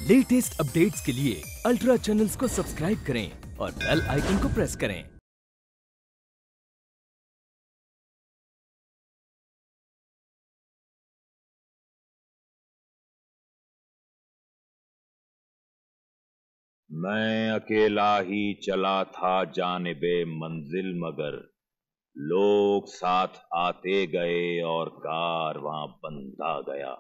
Latest updates के लिए ultra channels को सब्सक्राइब करें और बेल आइकन को प्रेस करें। मैं अकेला ही चला था जानिबे मंजिल, मगर लोग साथ आते गए और कारवां बंधा गया।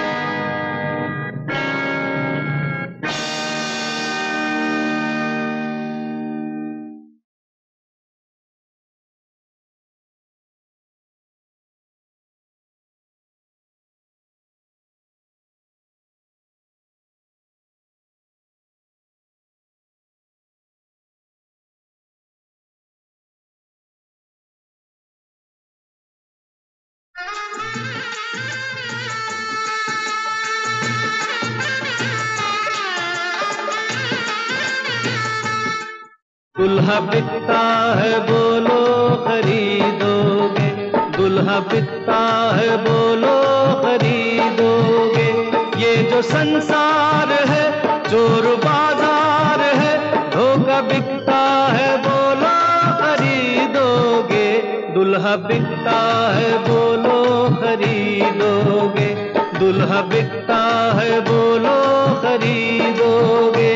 दुल्हा बिकता है बोलो खरीदोगे, दुल्हा बिकता है बोलो खरीदोगे। ये जो संसार है चोर बाजार है, धोखा बिकता है बोलो खरीदोगे, दुल्हा बिकता है बोलो खरीदोगे, दुल्हा बिकता है बोलो खरीदोगे।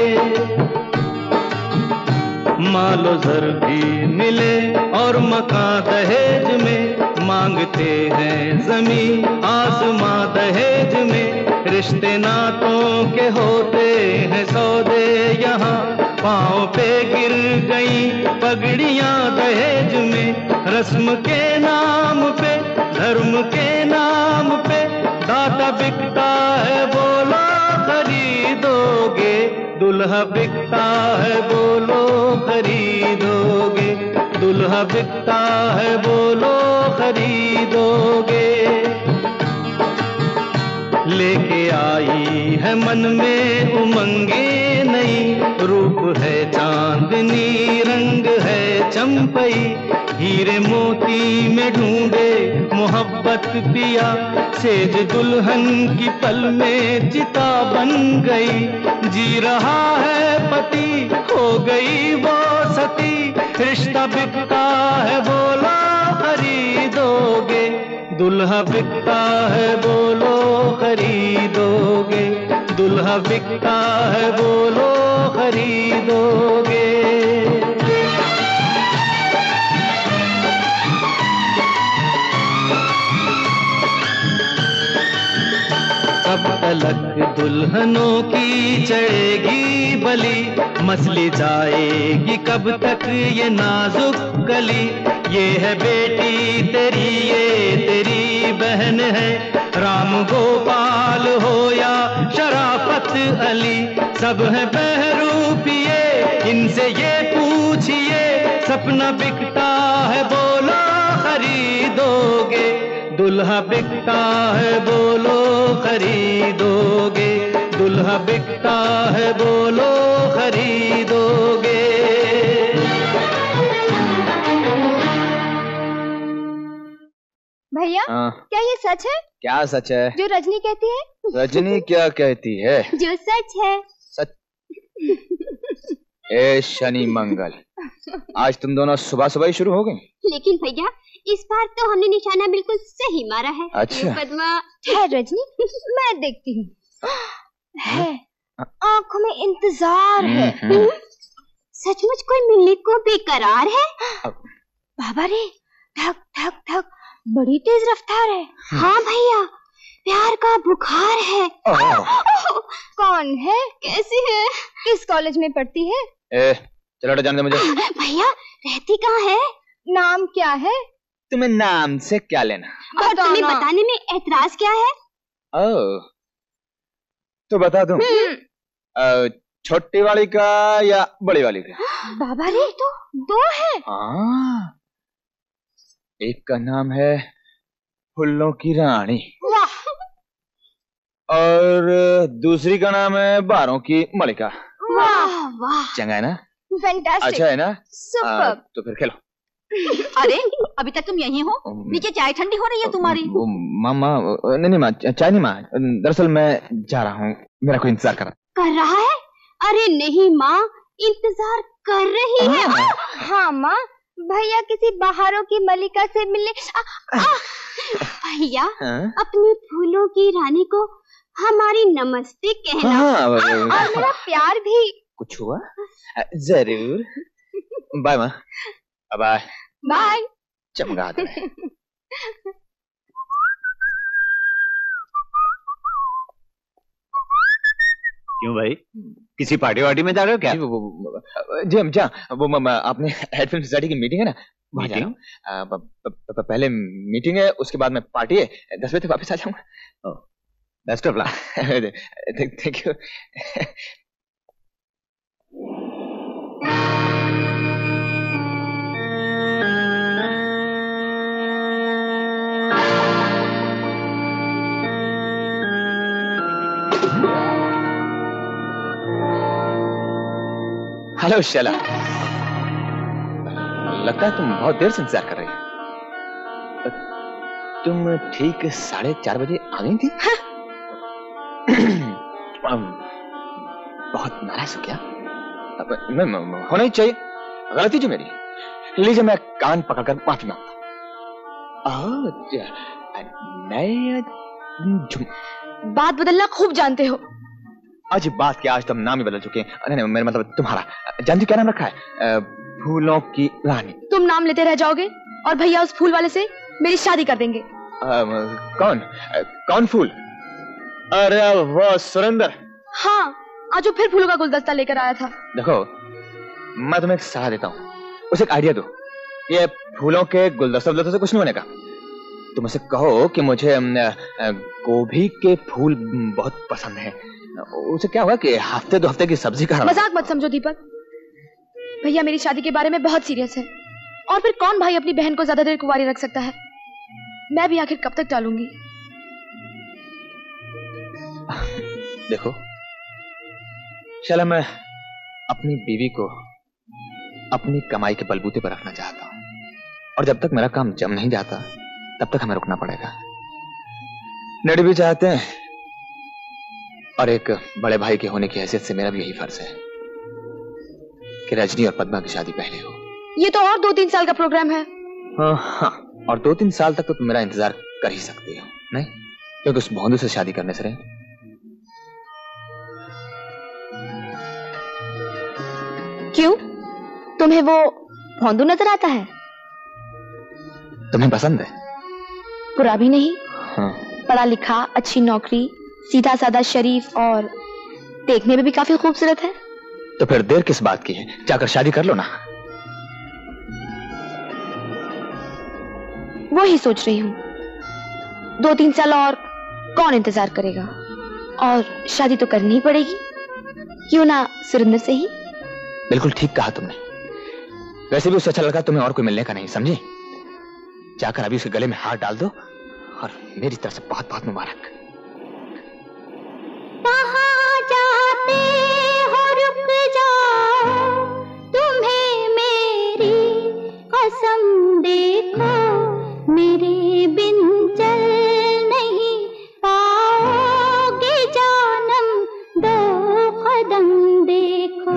मालो जर भी मिले और मकान दहेज में, मांगते हैं जमीन आसमां दहेज में। रिश्ते नातों के होते हैं सौदे यहाँ, पाँव पे गिर गई पगड़ियाँ दहेज में। रस्म के नाम पे धर्म के नाम पे दाता बिकता है बोलो खरीदोगे, दुल्हा बिकता है बोलो खरीदोगे, दुल्हा बिकता है बोलो खरीदोगे। लेके आई है मन में उमंगे नई, रूप है चांदनी रंग है चंपई। हीरे मोती में ढूंढे मोहब्बत पिया, सेज दुल्हन की पल में चिता बन गई। जी रहा है पति हो गई वो सती, रिश्ता बिकता है बोलो खरीदोगे, दुल्हा बिकता है बोलो खरीदोगे, दुल्हा बिकता है बोलो खरीदोगे। कब तलक दुल्हनों की चढ़ेगी बलि, मसली जाएगी कब तक ये नाजुक कली। ये है बेटी तेरी ये तेरी बहन है, राम गोपाल हो या शराफत अली, सब है बहरूपिये इनसे ये पूछिए। सपना बिकता है बोलो खरीदोगे, दुल्हा बिकता है बोलो खरीदोगे, दुल्हा बिकता है बोलो खरीदोगे। भैया क्या ये सच है? क्या सच है? जो रजनी कहती है। रजनी क्या कहती है? जो सच है। सच। ए शनि मंगल, आज तुम दोनों सुबह सुबह ही शुरू हो गई। लेकिन भैया इस बार तो हमने निशाना बिल्कुल सही मारा है। अच्छा पद्मा है रजनी, मैं देखती हूँ। है आंखों में इंतजार है। सचमुच कोई मिलने को बेकरार है। बाबा रे, ठक ठक ठक बड़ी तेज रफ्तार है। हाँ भैया, प्यार का बुखार है। कौन है? कैसी है? किस कॉलेज में पढ़ती है? चलो जाने दे मुझे। भैया रहती कहाँ है? नाम क्या है? तुम्हें नाम से क्या लेना? और तुम्हें बताने में ऐतराज क्या है? तो बता दूं, छोटी वाली का या बड़ी वाली का? बाबा रे, तो दो है। हाँ, एक का नाम है फूलों की रानी, वाह, और दूसरी का नाम है बारों की मलिका। वाह वाह, चंगा है ना? फैंटास्टिक, अच्छा है ना? सुपर। तो फिर खेलो। अरे अभी तक तुम यहीं हो? नीचे चाय ठंडी हो रही है तुम्हारी। माँ नहीं माँ, चाय नहीं माँ, दरअसल मैं जा रहा हूँ, मेरा कोई इंतजार कर रहा है। कर रहा है? अरे नहीं माँ, इंतजार कर रही है। हाँ माँ, भैया किसी बहारों की मलिका से मिलने। भैया अपनी फूलों की रानी को हमारी नमस्ते कहना। और मेरा प्यार भी। कुछ हुआ? जरूर। बाय माँ। Bye bye. चमगादड़। क्यों भाई, किसी पार्टी वार्टी में जा रहे हो क्या? जी हम वो आपने हेड फिल्म सोसाइटी की मीटिंग है ना, वहाँ जा रहा हूँ। पहले मीटिंग है, उसके बाद में पार्टी है, 10 बजे तक वापस आ जाऊंगा। Best of luck. Thank you. Hello Shaila, लगता है तुम बहुत देर से इंतजार कर रही हो। तुम ठीक 4:30 बजे आ गई थी। बहुत नाराज हो क्या? होना ही चाहिए, गलती जो मेरी। लीजिए मैं कान पकड़कर माफी मांगता। बात बदलना खूब जानते हो। आज बात क्या, आज तुम नाम ही बदल चुके हैं। नहीं मेरा मतलब तुम्हारा। जानती क्या नाम रखा है? फूलों की रानी। तुम नाम लेते रह जाओगे और भैया उस फूल वाले से मेरी शादी कर देंगे। कौन फूल? अरे वो सुरेंद्र। हाँ, आज वो फिर फूलों का गुलदस्ता लेकर आया था। देखो मैं तुम्हें एक सलाह देता हूँ, उसे एक आइडिया दो। ये फूलों के गुलदस्ते से कुछ नहीं होने का। तुम उसे कहो कि मुझे गोभी के फूल बहुत पसंद है। उसे क्या होगा कि हफ्ते 2 हफ्ते की सब्जी का। मजाक मत समझो दीपक, भैया मेरी शादी के बारे में बहुत सीरियस है। और फिर कौन भाई अपनी बहन को ज्यादा देर कुंवारी रख सकता है? मैं भी आखिर कब तक टालूंगी? देखो चला, मैं अपनी बीवी को अपनी कमाई के बलबूते पर रखना चाहता हूं, और जब तक मेरा काम जम नहीं जाता तब तक हमें रुकना पड़ेगा। डैडी भी चाहते हैं, और एक बड़े भाई के होने की हैसियत से मेरा भी यही फर्ज है कि रजनी और पद्मा की शादी पहले हो। ये तो और 2-3 साल का प्रोग्राम है। हाँ, और 2-3 साल तक तो तुम मेरा इंतजार कर ही सकती हो, नहीं? क्योंकि उस भोंदू से शादी करने से रहे। क्यों, तुम्हें वो भोंदू नजर आता है? तुम्हें पसंद है? बुरा भी नहीं। हाँ। पढ़ा लिखा, अच्छी नौकरी, सीधा साधा, शरीफ और देखने में भी काफी खूबसूरत है। तो फिर देर किस बात की है, जाकर शादी कर लो ना। वो ही सोच रही हूँ, 2-3 साल और कौन इंतजार करेगा, और शादी तो करनी ही पड़ेगी। क्यों ना सुरेंद्र से ही। बिल्कुल ठीक कहा तुमने। वैसे भी उससे अच्छा लड़का तुम्हें और कोई मिलने का नहीं, समझी? जाकर अभी उसके गले में हाथ डाल दो, और मेरी तरफ से बहुत बहुत मुबारक। कहाँ जाते हो, रुक जाओ, तुम्हें मेरी कसम देखो, मेरे बिन चल नहीं पाओगे जानम, 2 कदम देखो।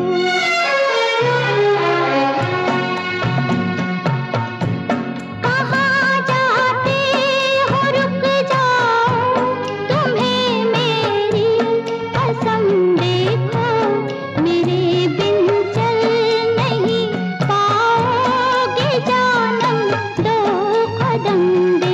कहाँ जाते हो, रुक जाओ, तुम्हें मेरी कसम देखो, मेरे बिन चल नहीं पाओगे जानम, 2 कदम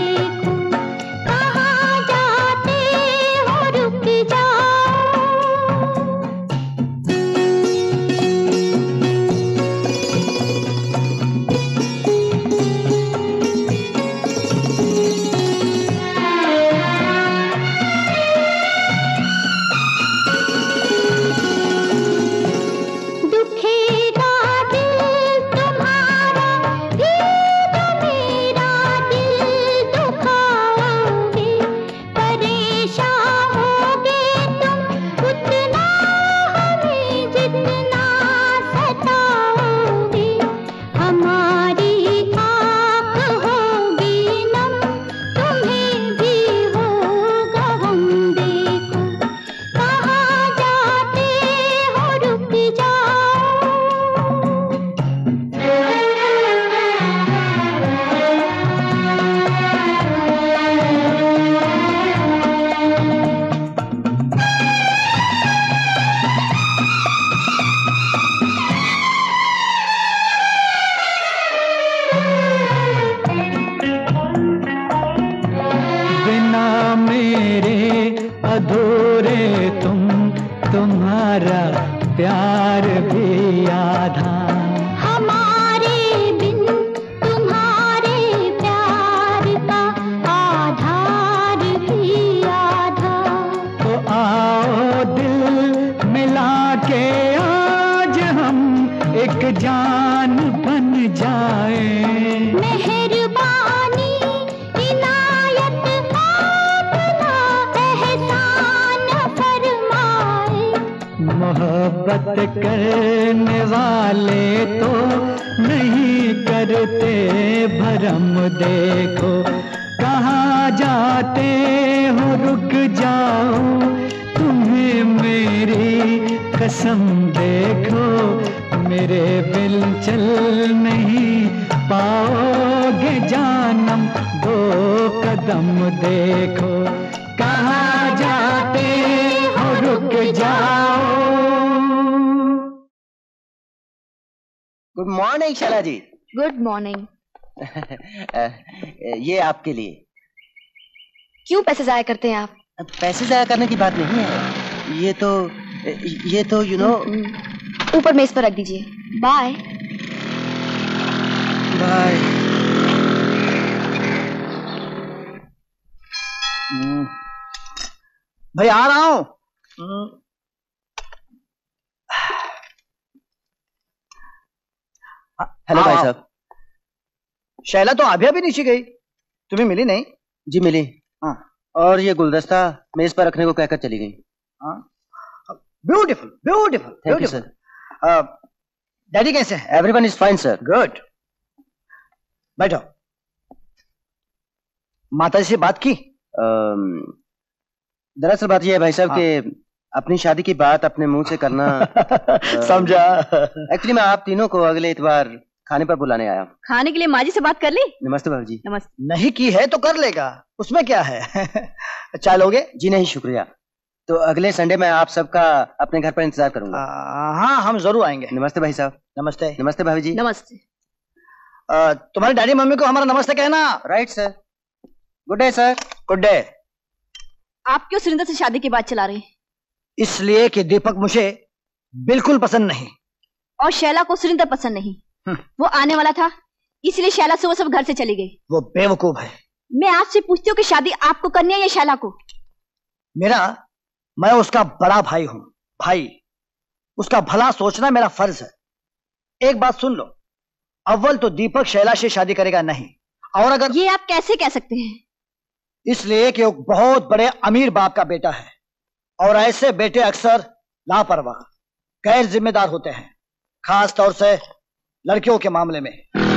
अधूरे तुम, तुम्हारा प्यार भी आधा। हमारे बिन तुम्हारे प्यार का आधार भी आधा। तो आओ दिल मिला के आज हम एक जान बन जाए। मेहरबानी इनायत अपना एहसान फरमाए। मोहब्बत करने वाले तो नहीं करते भरम, देखो कहाँ जाते हो रुक जाओ, तुम्हें मेरी कसम देखो, मेरे बिन चल नहीं पाओगे जानम, दो कदम देखो कहाँ जाते हो रुक जाओ। Good morning Shaila ji. Good morning. ये आपके लिए। क्यों पैसे जाया करते हैं आप? पैसे जाया करने की बात नहीं है, ये तो यू नो। ऊपर मेज पर रख दीजिए। Bye bye. भाई आ रहा हूं। हेलो भाई साहब। शैला तो अभी नीचे गई, तुम्हें मिली नहीं? जी मिली। हाँ। और ये गुलदस्ता मेज पर रखने को कहकर चली गई। Beautiful beautiful. Thank you sir. Daddy कैसे हैं? Everyone is fine sir. Good. बैठो। माताजी से बात की? दरअसल बात यह है भाई साहब कि अपनी शादी की बात अपने मुंह से करना समझा। एक्चुअली मैं आप तीनों को अगले इतवार खाने पर बुलाने आया। खाने के लिए माँ जी से बात कर ली? नमस्ते भाभी जी। नमस्ते। नहीं की है तो कर लेगा, उसमें क्या है। चाय लोगे? जी नहीं शुक्रिया। तो अगले संडे मैं आप सबका अपने घर पर इंतजार करूंगा। हाँ हम जरूर आएंगे। नमस्ते भाई साहब। नमस्ते। नमस्ते भाभी जी। नमस्ते। तुम्हारी डैडी मम्मी को हमारा नमस्ते कहना। Right sir. Good day sir. Good day. आप क्यों सुरिंदर से शादी की बात चला रहे हैं? इसलिए कि दीपक मुझे बिल्कुल पसंद नहीं और शैला को सुरिंदर पसंद नहीं। वो आने वाला था इसलिए शैला से वो सब घर से चली गई। वो बेवकूफ है। मैं आपसे पूछती हूँ कि शादी आपको करनी है या शैला को? मैं उसका बड़ा भाई हूं। भाई, उसका भला सोचना मेरा फर्ज है। एक बात सुन लो, अव्वल तो दीपक शैला से शादी करेगा नहीं, और अगर ये आप कैसे कह सकते हैं? इसलिए कि वो बहुत बड़े अमीर बाप का बेटा है, और ऐसे बेटे अक्सर लापरवाह, गैर जिम्मेदार होते हैं, खास तौर से लड़कियों के मामले में।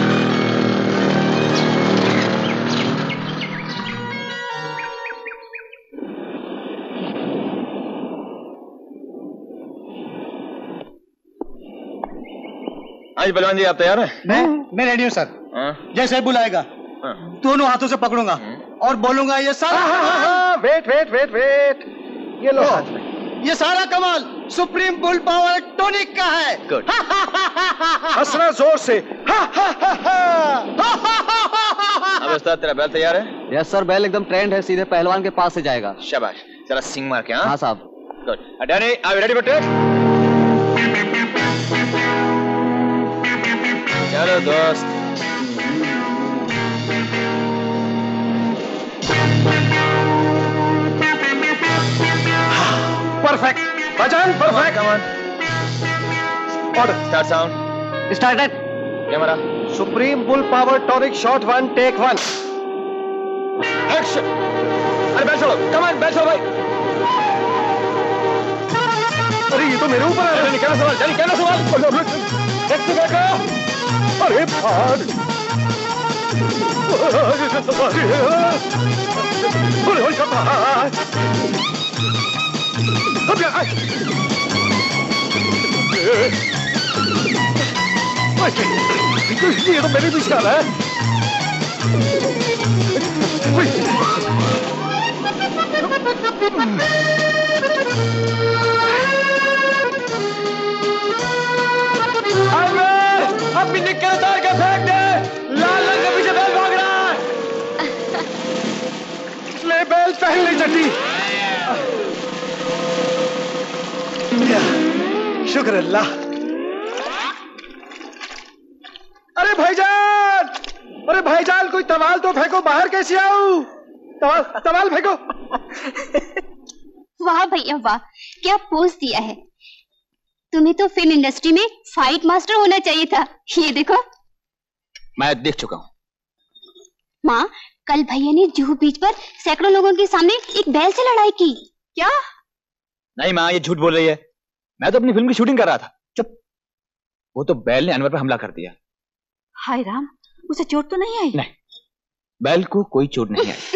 हाँ जी बलवान जी, आप तैयार हैं? मैं रेडी हूं सर। जैसे बुलाएगा दोनों हाथों से पकड़ूंगा और बोलूंगा ये सारा। वेट वेट वेट वेट, ये लो हाथ में। ये सारा कमाल सुप्रीम बुल पावर टॉनिक का है। गुड। हंसना जोर से। अब उस्ताद तेरा बैल तैयार है? यस सर, बैल एकदम ट्रेंड है, सीधे पहलवान के पास से जाएगा। शाबाश, जरा सिंग मार के। हाँ साहब। Good. Danny, are you ready for take? चलो दोस्त। Perfect Bachan, perfect. Come on. Order. Start sound. Started. Camera. Supreme bull power tonic shot 1 take 1। Action. अरे बैठ चलो, कम ऑन बैठ चलो भाई। अरे ये तो मेरे ऊपर है। नहीं कहना सवाल, जानी कहना सवाल। देखते देखो। अरे भाग। ये तो मेरे पीछे आ रहा है। अपनी निक्कर उतार के फेंक दे। लाल रंग के पीछे बैल भाग रहा है। ले बैल पहन ले चट्टी। शुक्र अल्लाह। अरे भाईजान, अरे भाईजान, कोई तवाल तो फेंको, बाहर कैसे आऊं? तवाल फेंको। वाह भैया वाह, क्या पोज दिया है। तुम्हें तो फिल्म इंडस्ट्री में फाइट मास्टर होना चाहिए था। ये देखो। मैं देख चुका हूँ। माँ, कल भैया ने जुहू बीच पर सैकड़ों लोगों के सामने एक बैल से लड़ाई की। क्या? नहीं माँ, ये झूठ बोल रही है। मैं तो अपनी फिल्म की शूटिंग कर रहा था। चुप। वो तो बैल ने अनवर पर हमला कर दिया। हाय राम, उसे चोट तो नहीं आई? नहीं, बैल को कोई चोट नहीं आई।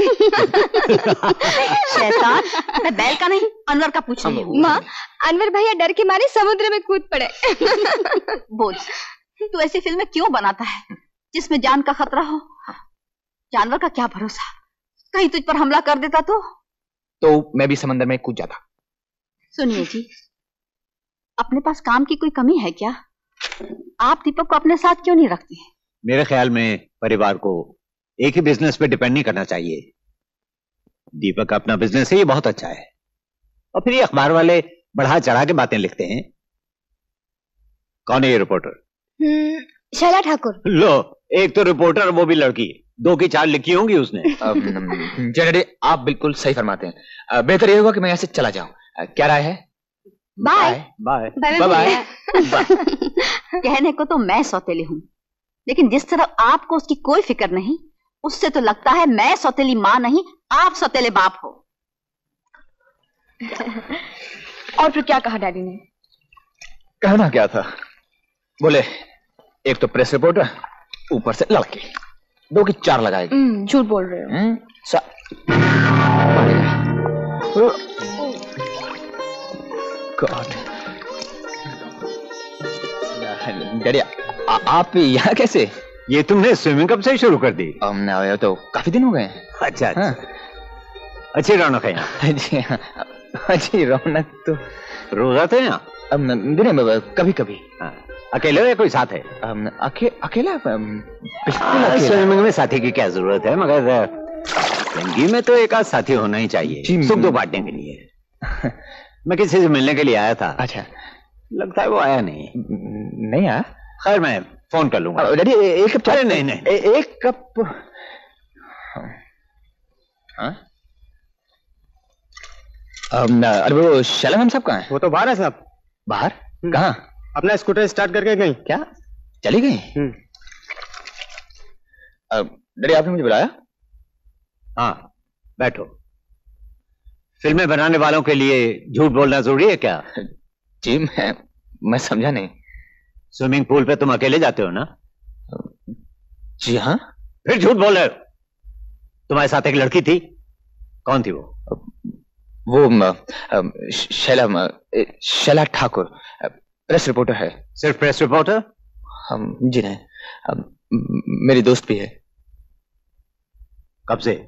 शैतान, मैं बैल का नहीं अनवर का पूछ रही हूँ। माँ, अनवर भैया डर के मारे समुद्र में कूद पड़े। बोल, तू ऐसी फिल्में क्यों बनाता है जिसमें जान का खतरा हो? जानवर का क्या भरोसा, कहीं तुझ पर हमला कर देता तो मैं भी समंदर में कूद जाता। सुनिए जी, अपने पास काम की कोई कमी है क्या? आप दीपक को अपने साथ क्यों नहीं रखते? मेरे ख्याल में परिवार को एक ही बिजनेस पे डिपेंड नहीं करना चाहिए। दीपक का अपना बिजनेस है, ये बहुत अच्छा है। और फिर ये अखबार वाले बढ़ा चढ़ा के बातें लिखते हैं। कौन है ये रिपोर्टर? शैला ठाकुर। लो, एक तो रिपोर्टर, वो भी लड़की। 2 की 4 लिखी होंगी उसने। जनरली आप बिल्कुल सही फरमाते हैं। बेहतर ये होगा कि मैं यहाँ से चला जाऊं। क्या राय है? Bye bye bye bye. कहने को तो मैं सौतेली हूँ, लेकिन जिस तरह आपको उसकी कोई फिक्र नहीं, उससे तो लगता है मैं सौतेली माँ नहीं, आप सौतेले बाप हो। और फिर क्या कहा डैडी ने? कहना क्या था? बोले एक तो प्रेस रिपोर्टर, ऊपर से लड़के, 2 की 4 लगाएगी। झूठ बोल रहे हो। गॉड। डैडी, आप यहाँ कैसे? ये तुमने स्विमिंग कब से शुरू कर दी? तो काफी दिन हो गए। अच्छा अच्छा। अच्छी रौनक है यहाँ। जी हाँ, अच्छी रौनक तो रोज आते हैं यहाँ? कभी कभी। अकेले हो या कोई साथ है? अकेला। स्विमिंग में साथी की क्या जरूरत है, मगर जिंदगी में तो एक आध साथी होना ही चाहिए, सुख दुख बांटने के लिए। मैं किसी से मिलने के लिए आया था। अच्छा, लगता है वो आया नहीं। नहीं आया? खैर, मैं फोन कर लूंगा। डैडी, एक कप चाय। नहीं, एक कप। अरे वो शैला मैम साहब कहाँ हैं? वो तो बाहर है साहब। बाहर? कहाँ? अपना स्कूटर स्टार्ट करके गई। क्या चली गई? डैडी, आपने मुझे बुलाया? हाँ, बैठो। फिल्में बनाने वालों के लिए झूठ बोलना जरूरी है क्या? जी, मैं समझा नहीं। स्विमिंग पूल पे तुम अकेले जाते हो ना? जी हाँ। फिर झूठ बोल रहे हो। तुम्हारे साथ एक लड़की थी, कौन थी वो? शैला ठाकुर, प्रेस रिपोर्टर है। सिर्फ प्रेस रिपोर्टर? जी नहीं, मेरी दोस्त भी है। कब से?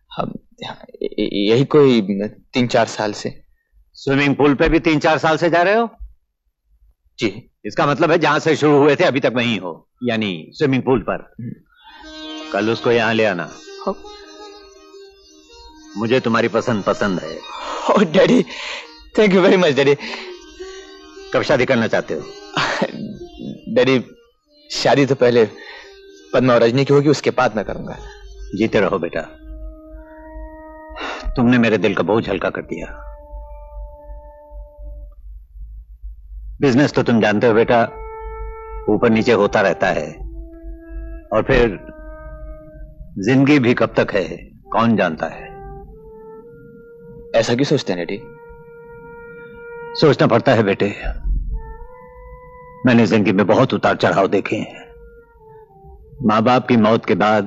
यही कोई 3-4 साल से। स्विमिंग पूल पे भी 3-4 साल से जा रहे हो? जी। इसका मतलब है जहां से शुरू हुए थे अभी तक वहीं हो, यानी स्विमिंग पूल पर। कल उसको यहां ले आना। मुझे तुम्हारी पसंद है। Oh daddy, thank you very much daddy. कब शादी करना चाहते हो? डैडी, शादी तो पहले पद्मा और रजनी की होगी, उसके बाद मैं करूंगा। जीते रहो बेटा, तुमने मेरे दिल का बोझ हल्का कर दिया। बिजनेस तो तुम जानते हो बेटा, ऊपर नीचे होता रहता है, और फिर जिंदगी भी कब तक है कौन जानता है। ऐसा क्यों सोचते हैं डैडी? सोचना पड़ता है बेटे, मैंने जिंदगी में बहुत उतार चढ़ाव देखे हैं। माँ बाप की मौत के बाद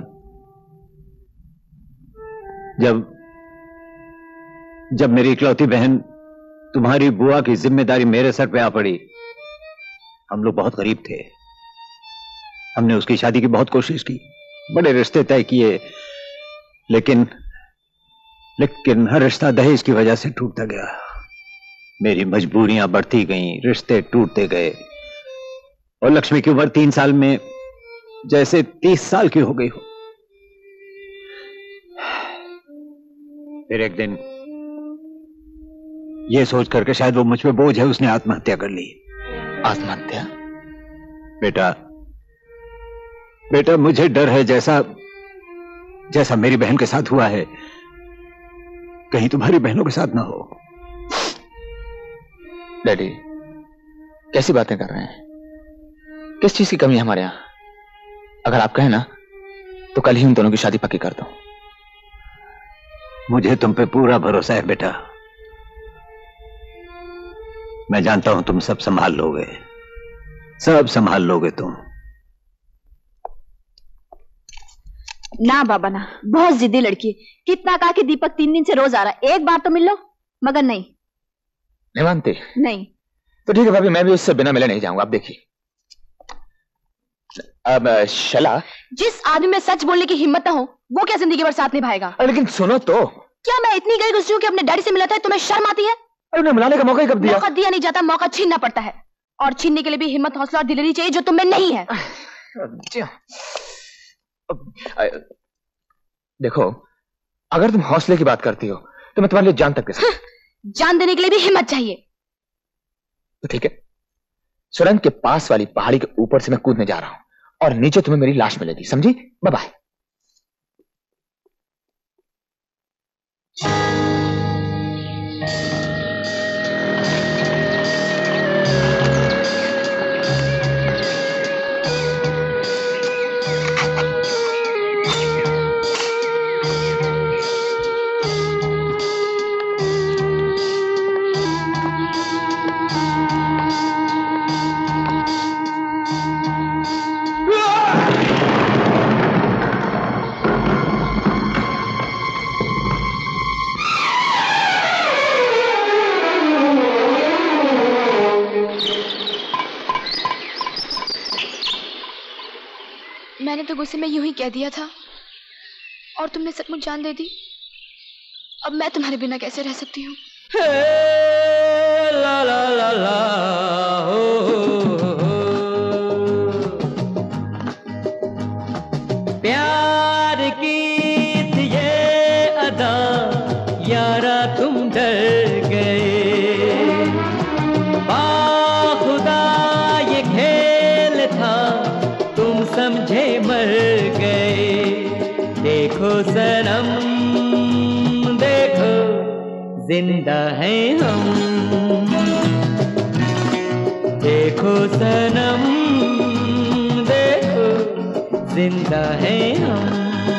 जब मेरी इकलौती बहन तुम्हारी बुआ की जिम्मेदारी मेरे सर पे आ पड़ी, हम लोग बहुत गरीब थे। हमने उसकी शादी की बहुत कोशिश की, बड़े रिश्ते तय किए, लेकिन हर रिश्ता दहेज की वजह से टूटता गया। मेरी मजबूरियां बढ़ती गईं, रिश्ते टूटते गए, और लक्ष्मी की उम्र 3 साल में जैसे 30 साल की हो गई हो। फिर एक दिन ये सोच करके शायद वो मुझ पे बोझ है, उसने आत्महत्या कर ली। आत्महत्या? बेटा बेटा, मुझे डर है जैसा जैसा मेरी बहन के साथ हुआ है, कहीं तुम्हारी बहनों के साथ ना हो। डैडी, कैसी बातें कर रहे हैं? किस चीज की कमी है हमारे यहां? अगर आप कहें ना तो कल ही उन दोनों की शादी पक्की कर दो। मुझे तुम पे पूरा भरोसा है बेटा। मैं जानता हूं तुम सब संभाल लोगे, सब संभाल लोगे तुम। ना बाबा ना, बहुत जिद्दी लड़की। कितना कहा कि दीपक 3 दिन से रोज आ रहा है, एक बार तो मिल लो, मगर नहीं। नहीं मानते? नहीं। तो ठीक है भाभी, मैं भी उससे बिना मिले नहीं जाऊंगा। आप देखिए। अब शला, जिस आदमी में सच बोलने की हिम्मत ना हो वो क्या जिंदगी भर साथ निभाएगा? लेकिन सुनो तो। क्या मैं इतनी गई गुस्सी हूं कि अपने डैडी से मिला था? तुम्हें शर्म आती है? अरे उन्हें मिलाने का मौका ही कब दिया? मौका दिया नहीं जाता, मौका छीनना पड़ता है, और छीनने के लिए भी हिम्मत, हौसला और दिलेरी चाहिए जो तुम में नहीं है। देखो, अगर तुम हौसले की बात करती हो तो मैं तुम्हारे लिए जान तक दे सकता हूं। जान देने के लिए भी हिम्मत चाहिए। तो ठीक है, सुरंग के पास वाली पहाड़ी के ऊपर से मैं कूदने जा रहा हूं और नीचे तुम्हें मेरी लाश मिलेगी, समझी? Bye bye. मैंने तो गुस्से में यूं ही कह दिया था और तुमने सचमुच जान दे दी। अब मैं तुम्हारे बिना कैसे रह सकती हूँ? ला ला ला ला हो, प्यार की थी ये अदा यारा तुम डर गए, बाखुदा ये खेल था तुम समझे मर गए। देखो सनम देखो जिंदा हैं हम, देखो सनम देखो जिंदा हैं हम।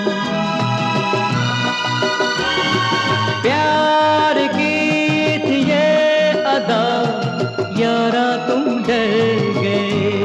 प्यार की थी ये अदा यारा तुम डर गए।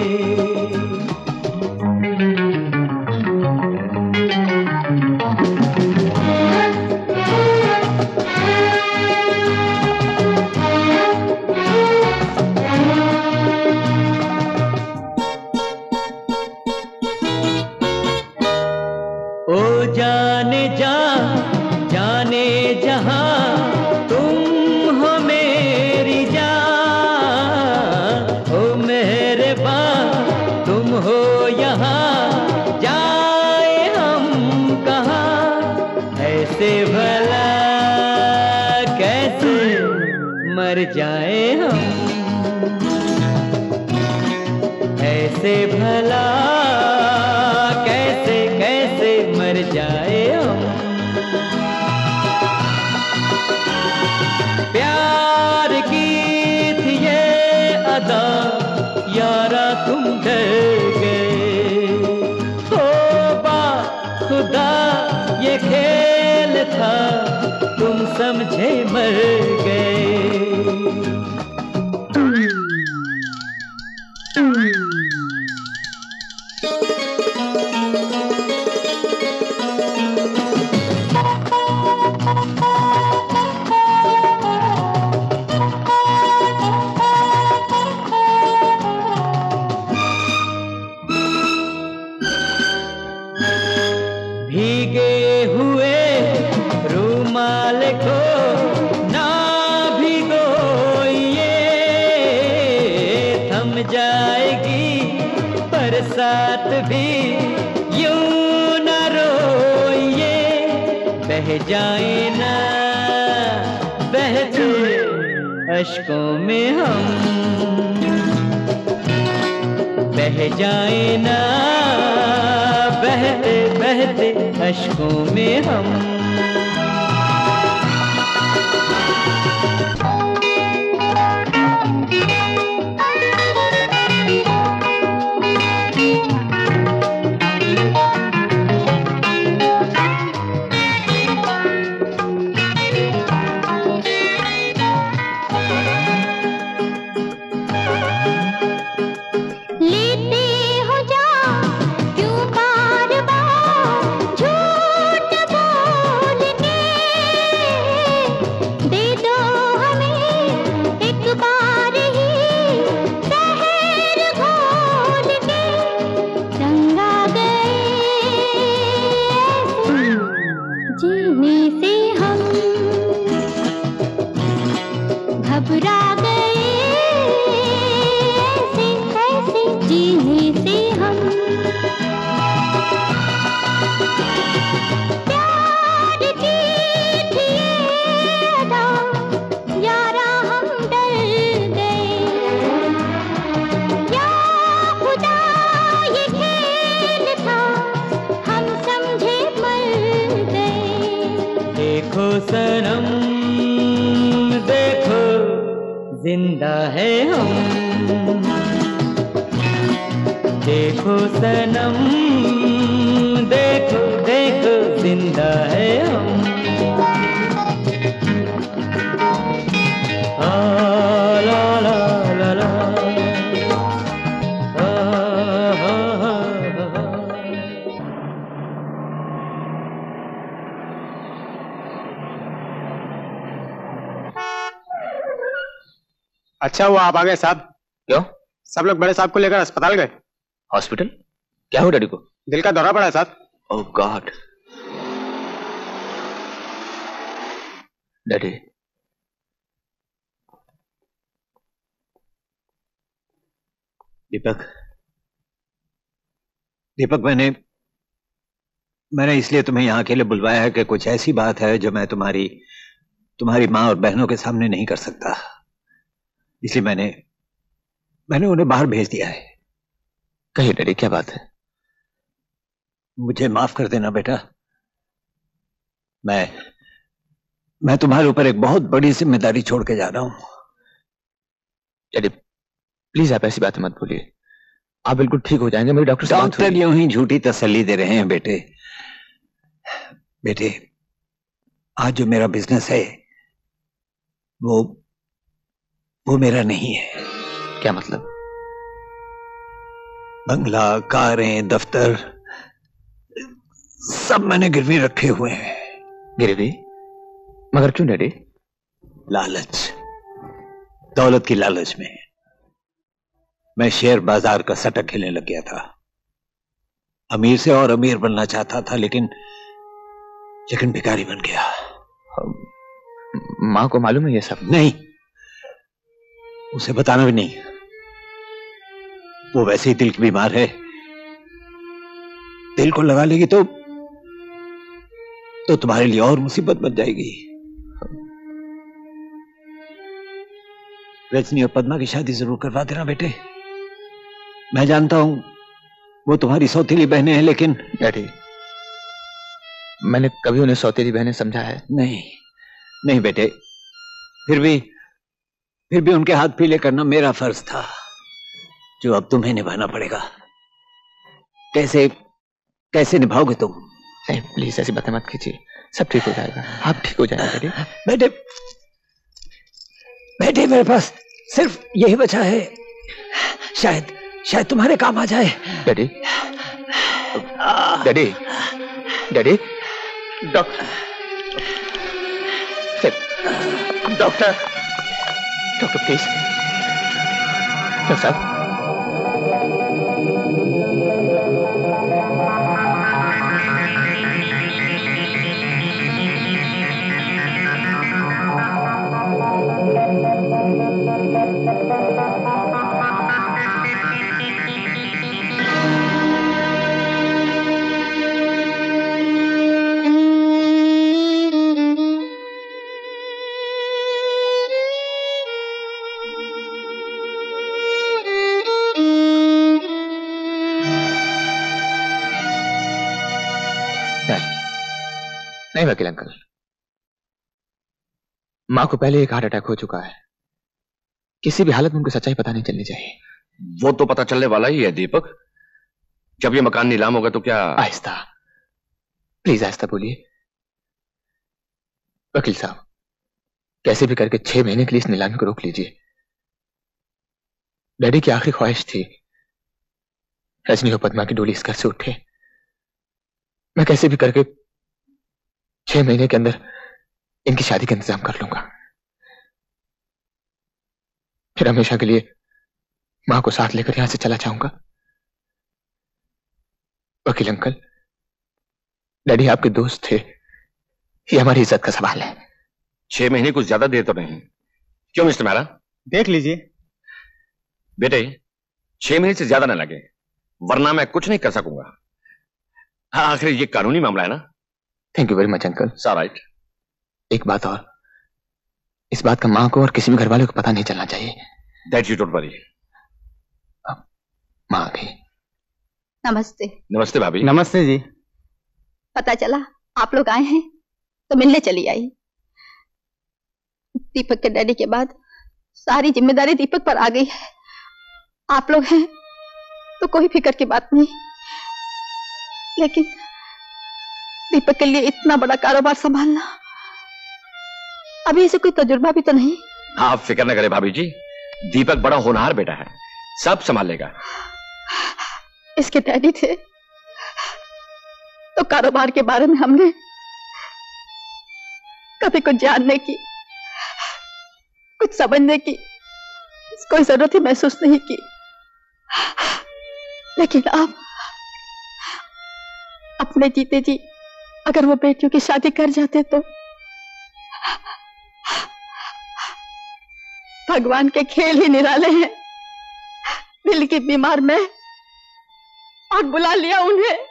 जाने जहां तुम हो मेरी जान, ओ मेहरबान तुम हो यहाँ, जाए हम कहाँ। ऐसे भला कैसे मर जाए हम, ऐसे भला कैसे कैसे मर जाए हम। प्यार की थी ये अदा यारा तुम डर गए, हो बा खुदा ये खेल था तुम समझे मर गए। भीगे हुए रूमाल को ना भिगोइए, थम जाएगी बरसात भी यूं न रोइए। बह जाए ना बहते अश्कों में हम, बह जाए ना बहते बहते अश्कों में हम। देखो सनम देखो जिंदा है हम, देखो सनम देखो देखो जिंदा है हम। ला ला ला ला अच्छा हुआ आप आ गए साहब। क्यों? सब लोग बड़े साहब को लेकर अस्पताल गए। हॉस्पिटल? क्या हुआ डैडी को? दिल का दौरा पड़ा है साहब। ओह गॉड। डैडी दीपक, दीपक मैंने इसलिए तुम्हें यहाँ अकेले बुलवाया है कि कुछ ऐसी बात है जो मैं तुम्हारी माँ और बहनों के सामने नहीं कर सकता, इसलिए मैंने उन्हें बाहर भेज दिया है। कहिए डैडी, क्या बात है? मुझे माफ कर देना बेटा, मैं तुम्हारे ऊपर एक बहुत बड़ी जिम्मेदारी छोड़ के जा रहा हूं। डैडी प्लीज आप ऐसी बातें मत बोलिए, आप बिल्कुल ठीक हो जाएंगे। मेरे डॉक्टर से बात डॉक्टर यूं ही झूठी तसल्ली दे रहे हैं बेटे आज जो मेरा बिजनेस है वो मेरा नहीं है। क्या मतलब? बंगला, कारें, दफ्तर सब मैंने गिरवी रखे हुए हैं। गिरवी? मगर क्यों डैडी? लालच, दौलत की लालच में मैं शेयर बाजार का सट्टा खेलने लग गया था। अमीर से और अमीर बनना चाहता था, लेकिन भिखारी बन गया। माँ को मालूम है ये सब? नहीं, उसे बताना भी नहीं, वो वैसे ही दिल की बीमार है। दिल को लगा लेगी तो तुम्हारे लिए और मुसीबत बन जाएगी। रजनी और पद्मा की शादी जरूर करवा देना बेटे। मैं जानता हूं वो तुम्हारी सौतेली बहनें हैं, लेकिन डैडी मैंने कभी उन्हें सौतेली बहनें समझा है? नहीं बेटे, फिर भी उनके हाथ पीले करना मेरा फर्ज था, जो अब तुम्हें निभाना पड़ेगा। कैसे निभाओगे तुम? नहीं प्लीज ऐसी बातें मत कीजिए, सब ठीक हो जाएगा, आप ठीक हो जाएंगे डैडी। बेटे मेरे पास सिर्फ यही बचा है, शायद तुम्हारे काम आ जाए। Daddy daddy daddy doctor please doctor साहब। नहीं वकील अंकल, माँ को पहले एक हार्ट अटैक हो चुका है। किसी भी हालत में उनको सच्चाई पता नहीं चलनी चाहिए। वो तो पता चलने वाला ही है दीपक। जब ये मकान नीलाम होगा तो क्या। आहिस्ता, प्लीज आहिस्ता बोलिए। वकील साहब, कैसे भी करके 6 महीने के लिए इस नीलामी को रोक लीजिए। डैडी की आखिरी ख्वाहिश थी रजनी और पद्मा की डोली इस घर से उठे। मैं कैसे भी करके 6 महीने के अंदर इनकी शादी का इंतजाम कर लूंगा। फिर हमेशा के लिए मां को साथ लेकर यहां से चला जाऊंगा। वकील अंकल, डैडी आपके दोस्त थे, ये हमारी इज्जत का सवाल है। 6 महीने कुछ ज्यादा देर तो नहीं। क्यों मिस्टर मेहरा? देख लीजिए बेटे, 6 महीने से ज्यादा न लगे, वरना मैं कुछ नहीं कर सकूंगा। हाँ, आखिर ये कानूनी मामला है ना। Thank you very much uncle. Right. एक बात और, इस बात का मां को और किसी भी घर वाले को पता नहीं चलना चाहिए। That you don't worry. मां आ गई। नमस्ते। नमस्ते भाभी। नमस्ते जी। पता चला आप लोग आए हैं तो मिलने चली आई। दीपक के डैडी के बाद सारी जिम्मेदारी दीपक पर आ गई है। आप लोग हैं तो कोई फिक्र की बात नहीं, लेकिन दीपक के लिए इतना बड़ा कारोबार संभालना, अभी इसे कोई तजुर्बा भी तो नहीं। आप फिक्र न करें भाभी जी, दीपक बड़ा होनहार बेटा है, सब संभाल लेगा। इसके डैडी थे तो कारोबार के बारे में हमने कभी कुछ जानने की, कुछ समझने की कोई जरूरत ही महसूस नहीं की। लेकिन अब अपने जीते जी अगर वो बेटियों की शादी कर जाते तो भगवान के खेल ही निराले हैं। दिल की बीमार मैं और बुला लिया उन्हें।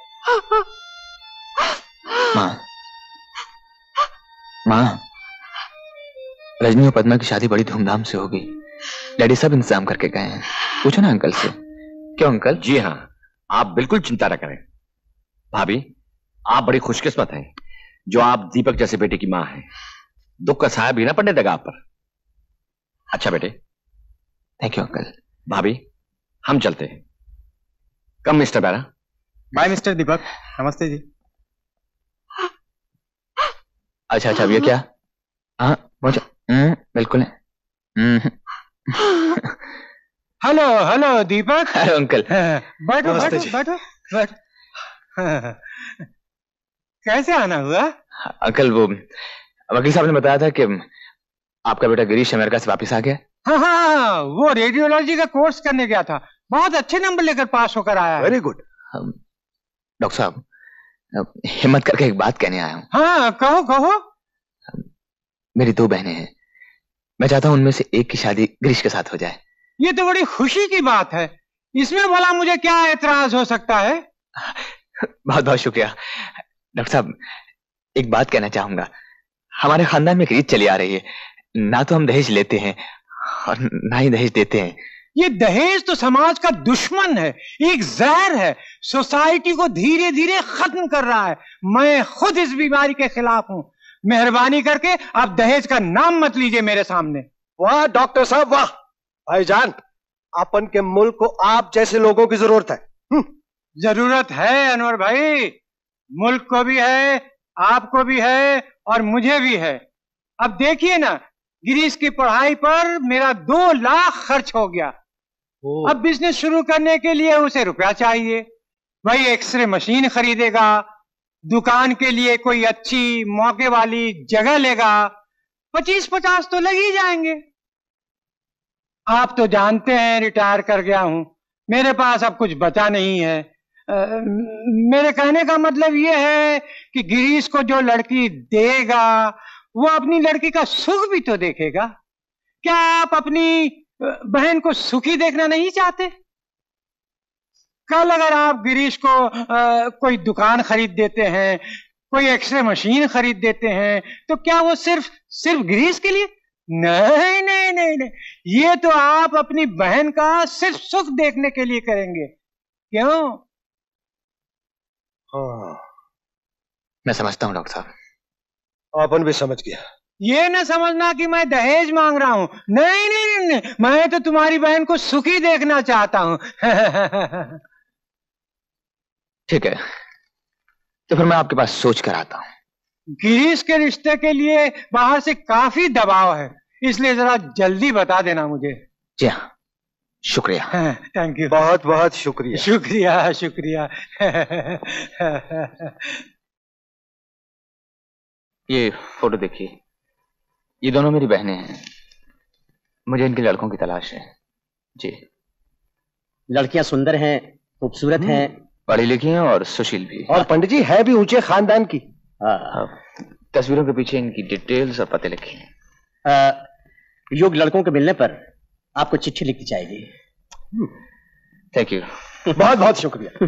मां, रजनी और पद्मा की शादी बड़ी धूमधाम से होगी। डैडी सब इंतजाम करके गए हैं। पूछो ना अंकल से। क्यों अंकल? जी हाँ, आप बिल्कुल चिंता न करें। भाभी, आप बड़ी खुशकिस्मत हैं जो आप दीपक जैसे बेटे की मां हैं। दुख का साया भी ना पड़ने देगा आप पर। अच्छा बेटे। Thank you uncle. भाभी, हम चलते हैं। Come mister bearer. Bye mister Deepak. नमस्ते जी। अच्छा, अब ये क्या? हाँ पहुंचो। बिल्कुल है। Hello hello Deepak. Hello uncle. बैठो बैठो बैठो बैठो। कैसे आना हुआ? अंकल, वो वकील साहब ने बताया था कि आपका बेटा गिरीश अमेरिका से वापस आ गया। हाँ, वो रेडियोलॉजी का कोर्स करने गया था, बहुत अच्छे नंबर लेकर पास होकर आया है। Very good. डॉक्टर साहब, हिम्मत करके एक बात कहने आया हूँ। हाँ कहो कहो। मेरी 2 बहनें हैं, मैं चाहता हूँ उनमें से एक की शादी गिरीश के साथ हो जाए। ये तो बड़ी खुशी की बात है, इसमें भला मुझे क्या एतराज हो सकता है? बहुत बहुत शुक्रिया। डॉक्टर साहब, एक बात कहना चाहूंगा। हमारे खानदान में एक रीत चली आ रही है, ना तो हम दहेज लेते हैं और ना ही दहेज देते हैं। ये दहेज तो समाज का दुश्मन है, एक जहर है, सोसाइटी को धीरे धीरे खत्म कर रहा है। मैं खुद इस बीमारी के खिलाफ हूँ। मेहरबानी करके आप दहेज का नाम मत लीजिए मेरे सामने। वाह डॉक्टर साहब वाह। भाईजान, अपन के मुल्क को आप जैसे लोगों की जरूरत है। जरूरत है अनवर भाई, मुल्क को भी है, आपको भी है और मुझे भी है। अब देखिए ना, गिरीश की पढ़ाई पर मेरा 2 लाख खर्च हो गया। अब बिजनेस शुरू करने के लिए उसे रुपया चाहिए। वही एक्सरे मशीन खरीदेगा, दुकान के लिए कोई अच्छी मौके वाली जगह लेगा, 25-50 तो लग ही जाएंगे। आप तो जानते हैं रिटायर कर गया हूं, मेरे पास अब कुछ बचा नहीं है। मेरे कहने का मतलब यह है कि गिरीश को जो लड़की देगा वो अपनी लड़की का सुख भी तो देखेगा। क्या आप अपनी बहन को सुखी देखना नहीं चाहते? कल अगर आप गिरीश को कोई दुकान खरीद देते हैं, कोई एक्सरे मशीन खरीद देते हैं, तो क्या वो सिर्फ गिरीश के लिए? नहीं नहीं नहीं नहीं, ये तो आप अपनी बहन का सिर्फ सुख देखने के लिए करेंगे। क्यों? मैं समझता हूं डॉक्टर साहब, अपन भी समझ गया। ये न समझना कि मैं दहेज मांग रहा हूँ। नहीं नहीं नहीं, नहीं। मैं तो तुम्हारी बहन को सुखी देखना चाहता हूँ। ठीक है, तो फिर मैं आपके पास सोच कर आता हूँ। गिरीश के रिश्ते के लिए बाहर से काफी दबाव है, इसलिए जरा जल्दी बता देना मुझे। जी हाँ, शुक्रिया। थैंक यू, बहुत बहुत शुक्रिया। शुक्रिया शुक्रिया। ये फोटो देखिए, ये दोनों मेरी बहनें हैं। मुझे इनके लड़कों की तलाश है। जी। लड़कियां सुंदर हैं, खूबसूरत हैं, पढ़ी लिखी हैं और सुशील भी। और पंडित जी है भी ऊंचे खानदान की। तस्वीरों के पीछे इनकी डिटेल्स और पते लिखे हैं। योग्य लड़कों के मिलने पर आपको चिट्ठी लिखनी चाहिए। Thank you. बहुत बहुत शुक्रिया।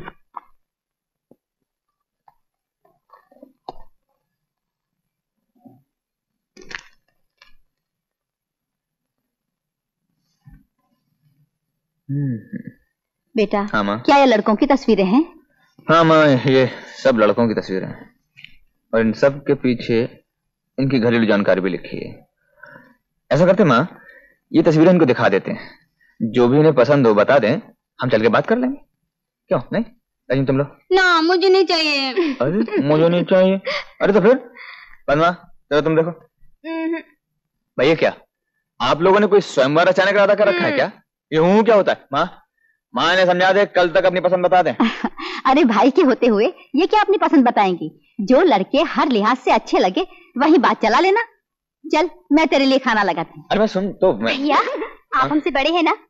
बेटा, हाँ माँ। क्या ये लड़कों की तस्वीरें हैं? हाँ माँ, ये सब लड़कों की तस्वीरें हैं और इन सब के पीछे इनकी घरेलू जानकारी भी लिखी है। ऐसा करते माँ, ये तस्वीरें इनको दिखा देते हैं, जो भी इन्हें पसंद हो बता दें, हम चल के बात कर लेंगे। क्यों नहीं लेकिन तुम लोग? ना, मुझे नहीं चाहिए। अरे मुझे नहीं चाहिए? अरे तो फिर पद्मा, चलो तुम देखो। भैया क्या आप लोगों ने कोई स्वयंवर अचानक इरादा कर रखा है क्या? ये हूँ क्या होता है? माँ ने समझा दे, कल तक अपनी पसंद बता दें। अरे भाई के होते हुए ये क्या अपनी पसंद बताएंगी? जो लड़के हर लिहाज से अच्छे लगे वही बात चला लेना। चल, मैं तेरे लिए खाना लगाती हूँ। अरे मैं सुन तो मैं... भैया, आप हमसे बड़े हैं ना?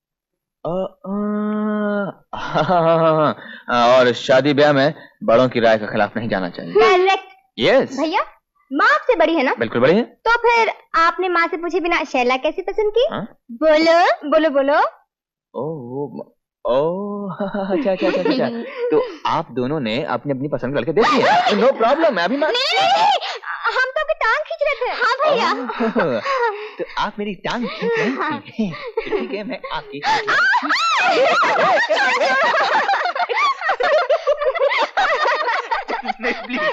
और शादी ब्याह में बड़ों की राय के खिलाफ नहीं जाना चाहिए। करेक्ट। यस। भैया, माँ आपसे बड़ी है ना? बिल्कुल बड़ी है। तो फिर आपने माँ से पूछे बिना शैला कैसे पसंद की? हाँ? बोलो बोलो बोलो। अच्छा अच्छा अच्छा अच्छा। तो आप दोनों ने अपनी अपनी पसंद करके देख लिया? नो प्रॉब्लम, मैं अभी हम तो आपकी टांग खींच रहे थे। हाँ भैया। तो आप मेरी टांग खींच रहे थे? ठीक है, मैं आपकी प्लीज।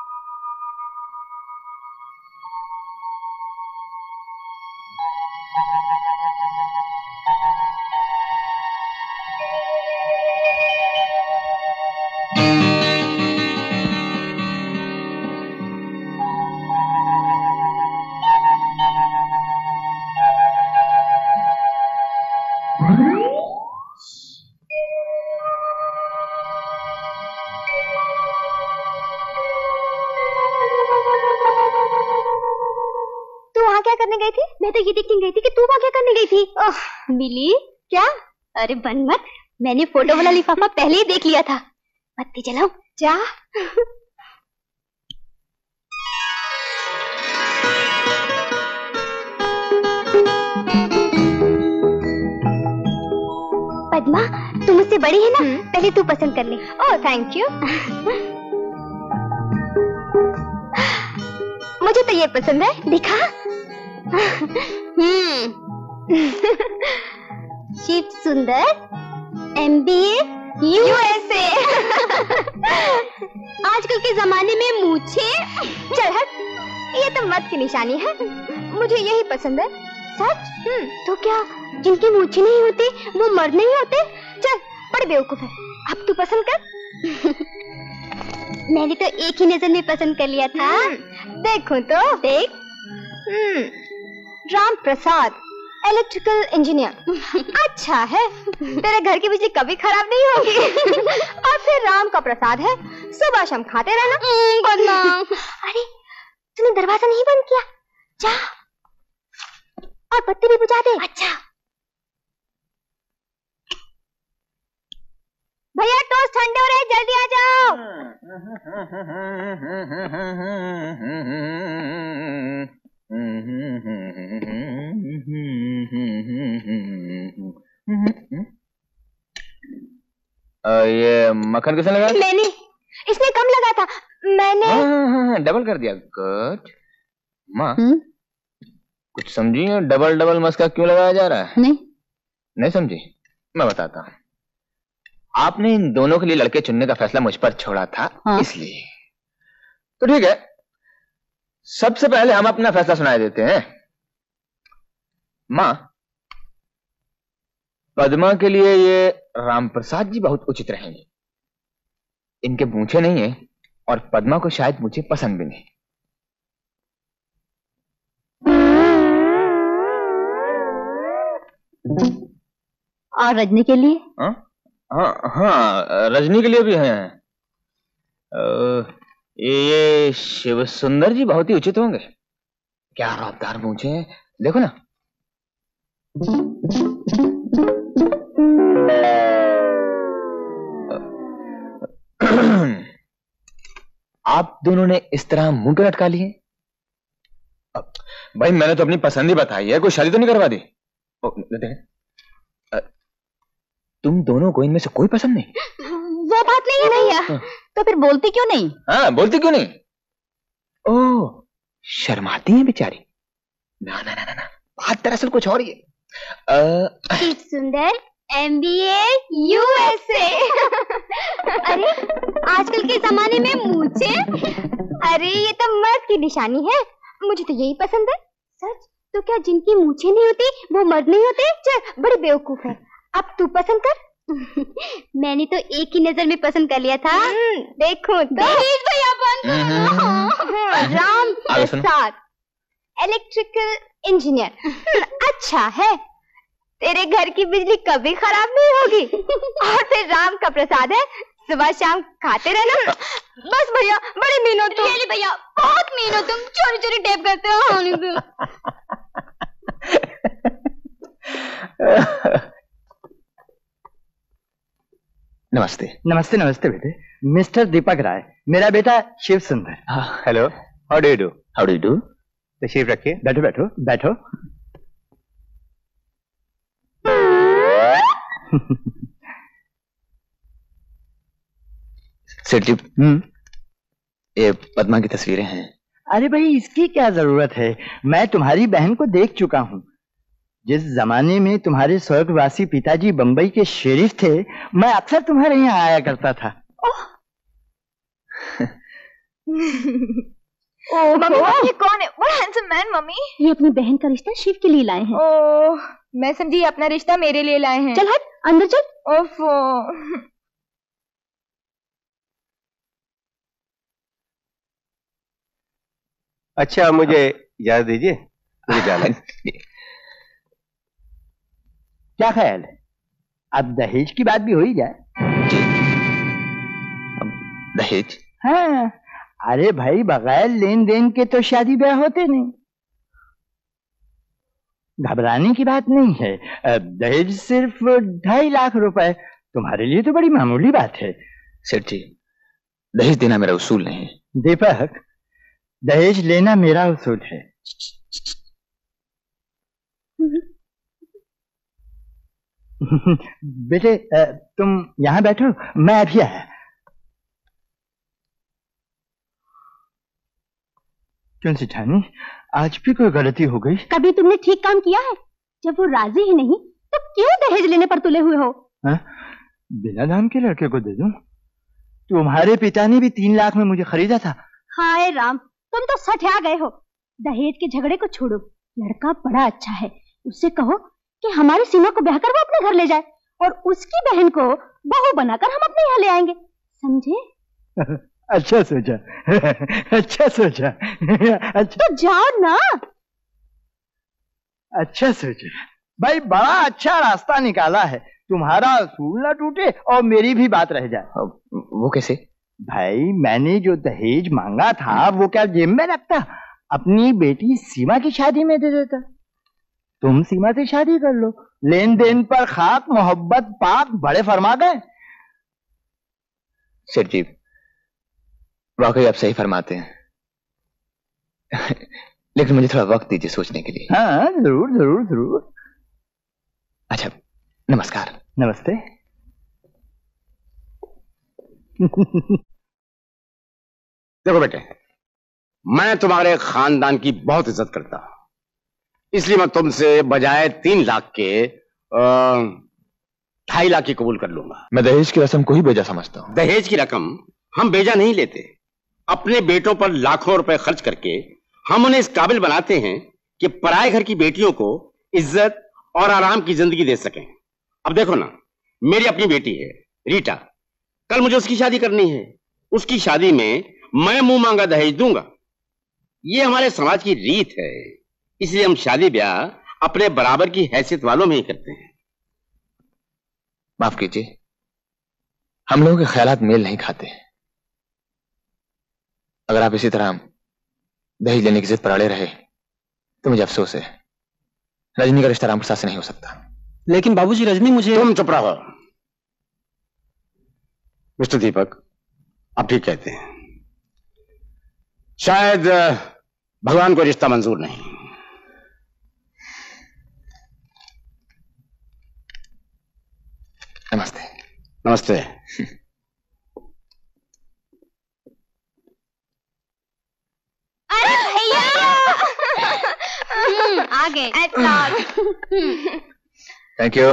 गई थी? मैं तो ये देखने गई थी कि तू वहाँ क्या करने गई थी। ओह मिली क्या? अरे बन मत, मैंने फोटो वाला लिफाफा पहले ही देख लिया था। बत्ती जलाऊं? जा। पद्मा, तू मुझसे बड़ी है ना? पहले तू पसंद कर ले। Oh thank you. मुझे तो ये पसंद है, दिखा। शिव सुंदर, MBA USA। आजकल के जमाने में मूछे, चल हट, ये तो मत की निशानी है। मुझे यही पसंद है। सच? तो क्या जिनकी मूछे नहीं होती वो मर्द नहीं होते? चल, बड़ी बेवकूफ है। अब तू पसंद कर। मैंने तो एक ही नजर में पसंद कर लिया था। देखो तो देख। Ram Prasad, electrical engineer. अच्छा है, तेरे घर की बिजली कभी खराब नहीं होगी। और फिर राम का प्रसाद है, सुबह शाम खाते रहना। अरे तूने दरवाजा नहीं बंद किया? जा और बत्ती भी बुझा दे। अच्छा भैया, टोस्ट ठंडे हो रहे, जल्दी आ जाओ। ये मक्खन किसने लगाया? मैंने। इसने कम लगा था, मैंने डबल कर दिया। गुड। माँ कुछ समझी? डबल डबल मस्का क्यों लगाया जा रहा है? नहीं समझी? मैं बताता हूँ। आपने इन दोनों के लिए लड़के चुनने का फैसला मुझ पर छोड़ा था। इसलिए तो ठीक है, सबसे पहले हम अपना फैसला सुनाए देते हैं। मां, पद्मा के लिए ये राम प्रसाद जी बहुत उचित रहेंगे। इनके मूंछें नहीं है और पद्मा को शायद मुझे पसंद भी नहीं। और रजनी के लिए? हाँ हाँ हाँ, रजनी के लिए भी हैं। ये शिव सुंदर जी बहुत ही उचित होंगे। क्या रफ्तार मूंछें हैं, देखो ना। आप दोनों ने इस तरह मुंह क्यों लटका लिए? भाई मैंने तो अपनी पसंद ही बताई है, कोई शादी तो नहीं करवा दी। तुम दोनों को इनमें से कोई पसंद नहीं? वो बात नहीं है भैया। तो फिर बोलती क्यों नहीं? हाँ, बोलती क्यों नहीं? ओह, शर्माती हैं बेचारी। ना ना ना ना ना, बात दरअसल कुछ और ही है। शिव सुंदर MBA USA। अरे आजकल के जमाने में मूंछे, अरे ये तो मर्द की निशानी है। मुझे तो यही पसंद है। सच? तो क्या जिनकी मूंछें नहीं होती वो मर्द नहीं होते? चल, बड़ी बेवकूफ है। अब तू पसंद कर। मैंने तो एक ही नजर में पसंद कर लिया था। देखो तो राम प्रसाद, इलेक्ट्रिकल इंजीनियर। अच्छा है, तेरे घर की बिजली कभी खराब नहीं होगी। और फिर राम का प्रसाद है, सुबह शाम खाते रहना। बस भैया, बड़े मीन हो तुम। भैया बहुत मीन हो तुम, चोरी चोरी टेप करते हो। नमस्ते। नमस्ते नमस्ते बेटे। मिस्टर दीपक राय, मेरा बेटा Shiv Sundar. Hello, how do you do? How do you do? तशरीफ रखिए, बैठो बैठो बैठो। सेठ जी, ये पद्मा की तस्वीरें हैं। अरे भाई, इसकी क्या जरूरत है? मैं तुम्हारी बहन को देख चुका हूँ। जिस जमाने में तुम्हारे स्वर्गवासी पिताजी बंबई के शेरिफ थे, मैं अक्सर तुम्हारे यहाँ आया करता था। मम्मी, ये कौन है? वो हैंडसम मैन। मम्मी, ये अपनी बहन का रिश्ता शिव के लिए लाए हैं। ओह, मैं समझी अपना रिश्ता मेरे लिए लाए हैं। चल हट, अंदर चल। ओफो। अच्छा, मुझे इजाजत दीजिए, मुझे जाना है। क्या ख्याल है, अब दहेज की बात भी हो ही जाए? दहेज? हाँ, अरे भाई, बगैर लेन देन के तो शादी ब्याह होते नहीं। घबराने की बात नहीं है। दहेज सिर्फ 2.5 लाख रुपए, तुम्हारे लिए तो बड़ी मामूली बात है। सेठ जी, दहेज देना मेरा उसूल नहीं है। दीपक, दहेज लेना मेरा उसूल है। बेटे, तुम यहाँ बैठो, मैं अभी आया। क्यों सिठानी, आज भी कोई गलती हो गई? कभी तुमने ठीक काम किया है? जब वो राजी ही नहीं तो क्यों दहेज लेने पर तुले हुए हो? बिना दाम के लड़के को दे दूं? तुम्हारे पिता ने भी 3 लाख में मुझे खरीदा था। हाय राम, तुम तो सठिया गए हो। दहेज के झगड़े को छोड़ो, लड़का बड़ा अच्छा है। उससे कहो कि हमारी सीमा को बहकर वो अपने घर ले जाए और उसकी बहन को बहू बनाकर हम अपने यहाँ ले आएंगे, समझे? अच्छा सोचा। अच्छा सोचा। अच्छा तो जाओ ना। अच्छा सोचा भाई, बड़ा अच्छा रास्ता निकाला है। तुम्हारा असूल ना टूटे और मेरी भी बात रह जाए। वो कैसे? भाई, मैंने जो दहेज मांगा था वो क्या जेब में रखता, अपनी बेटी सीमा की शादी में दे देता। तुम सीमा से शादी कर लो, लेन देन पर खाक, मोहब्बत पाक, बड़े फरमा गए। सेठ जी, वाकई आप सही फरमाते हैं। लेकिन मुझे थोड़ा वक्त दीजिए सोचने के लिए। हाँ, जरूर जरूर जरूर। अच्छा, नमस्कार। नमस्ते। देखो बेटे, मैं तुम्हारे खानदान की बहुत इज्जत करता हूं, इसलिए मैं तुमसे बजाय 3 लाख के 2.5 लाख की कबूल कर लूंगा। मैं दहेज की रस्म को ही बेजा समझता हूं। दहेज की रकम हम बेजा नहीं लेते। अपने बेटों पर लाखों रुपए खर्च करके हम उन्हें इस काबिल बनाते हैं कि पराए घर की बेटियों को इज्जत और आराम की जिंदगी दे सकें। अब देखो ना, मेरी अपनी बेटी है रीटा, कल मुझे उसकी शादी करनी है। उसकी शादी में मैं मुंह मांगा दहेज दूंगा। ये हमारे समाज की रीत है, इसलिए हम शादी ब्याह अपने बराबर की हैसियत वालों में ही करते हैं। माफ कीजिए, हम लोगों के ख्यालात मेल नहीं खाते। अगर आप इसी तरह दहेज लेने की जिद पर अड़े रहे तो मुझे अफसोस है, रजनी का रिश्ता रामप्रसाद से नहीं हो सकता। लेकिन बाबूजी, रजनी मुझे... तुम चुप रहो मिस्टर दीपक, आप ठीक कहते हैं। शायद भगवान को रिश्ता मंजूर नहीं। नमस्ते। नमस्ते। अरे भैया आ गए। Thank you,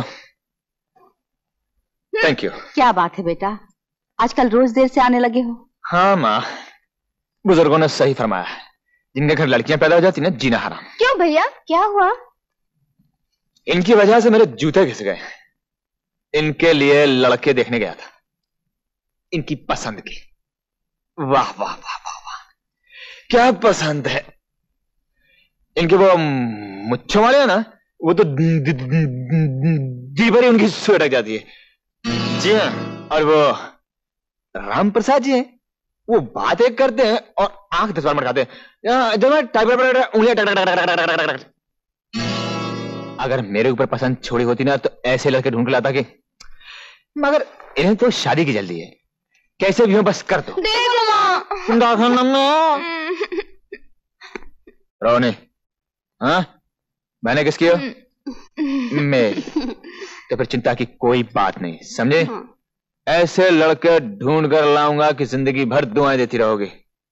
thank you. क्या बात है बेटा, आजकल रोज देर से आने लगे हो? हाँ माँ, बुजुर्गों ने सही फरमाया है, जिनके घर लड़कियां पैदा हो जाती ना, जीना हराम। क्यों भैया, क्या हुआ? इनकी वजह से मेरे जूते घिस गए। इनके लिए लड़के देखने गया था, इनकी पसंद की। वाह वाह वाह वाह वाह, क्या पसंद है इनके। वो मुच्छों वाले है ना, वो तो जी भरी उनकी सुई अटक जाती है। जी हाँ, और वो राम प्रसाद जी हैं, वो बात एक करते हैं और आंख 10 बार मटकाते हैं। जब मैं टाइप पर उंगलियां अगर मेरे ऊपर पसंद छोड़ी होती ना तो ऐसे लड़के ढूंढ के लाता कि, मगर इन्हें तो शादी की जल्दी है, कैसे भी हो बस कर दो। रोने, हाँ मैंने किसकी हो? मेरी। तो फिर चिंता की कोई बात नहीं, समझे? ऐसे लड़के ढूंढ कर लाऊंगा कि जिंदगी भर दुआएं देती रहोगे।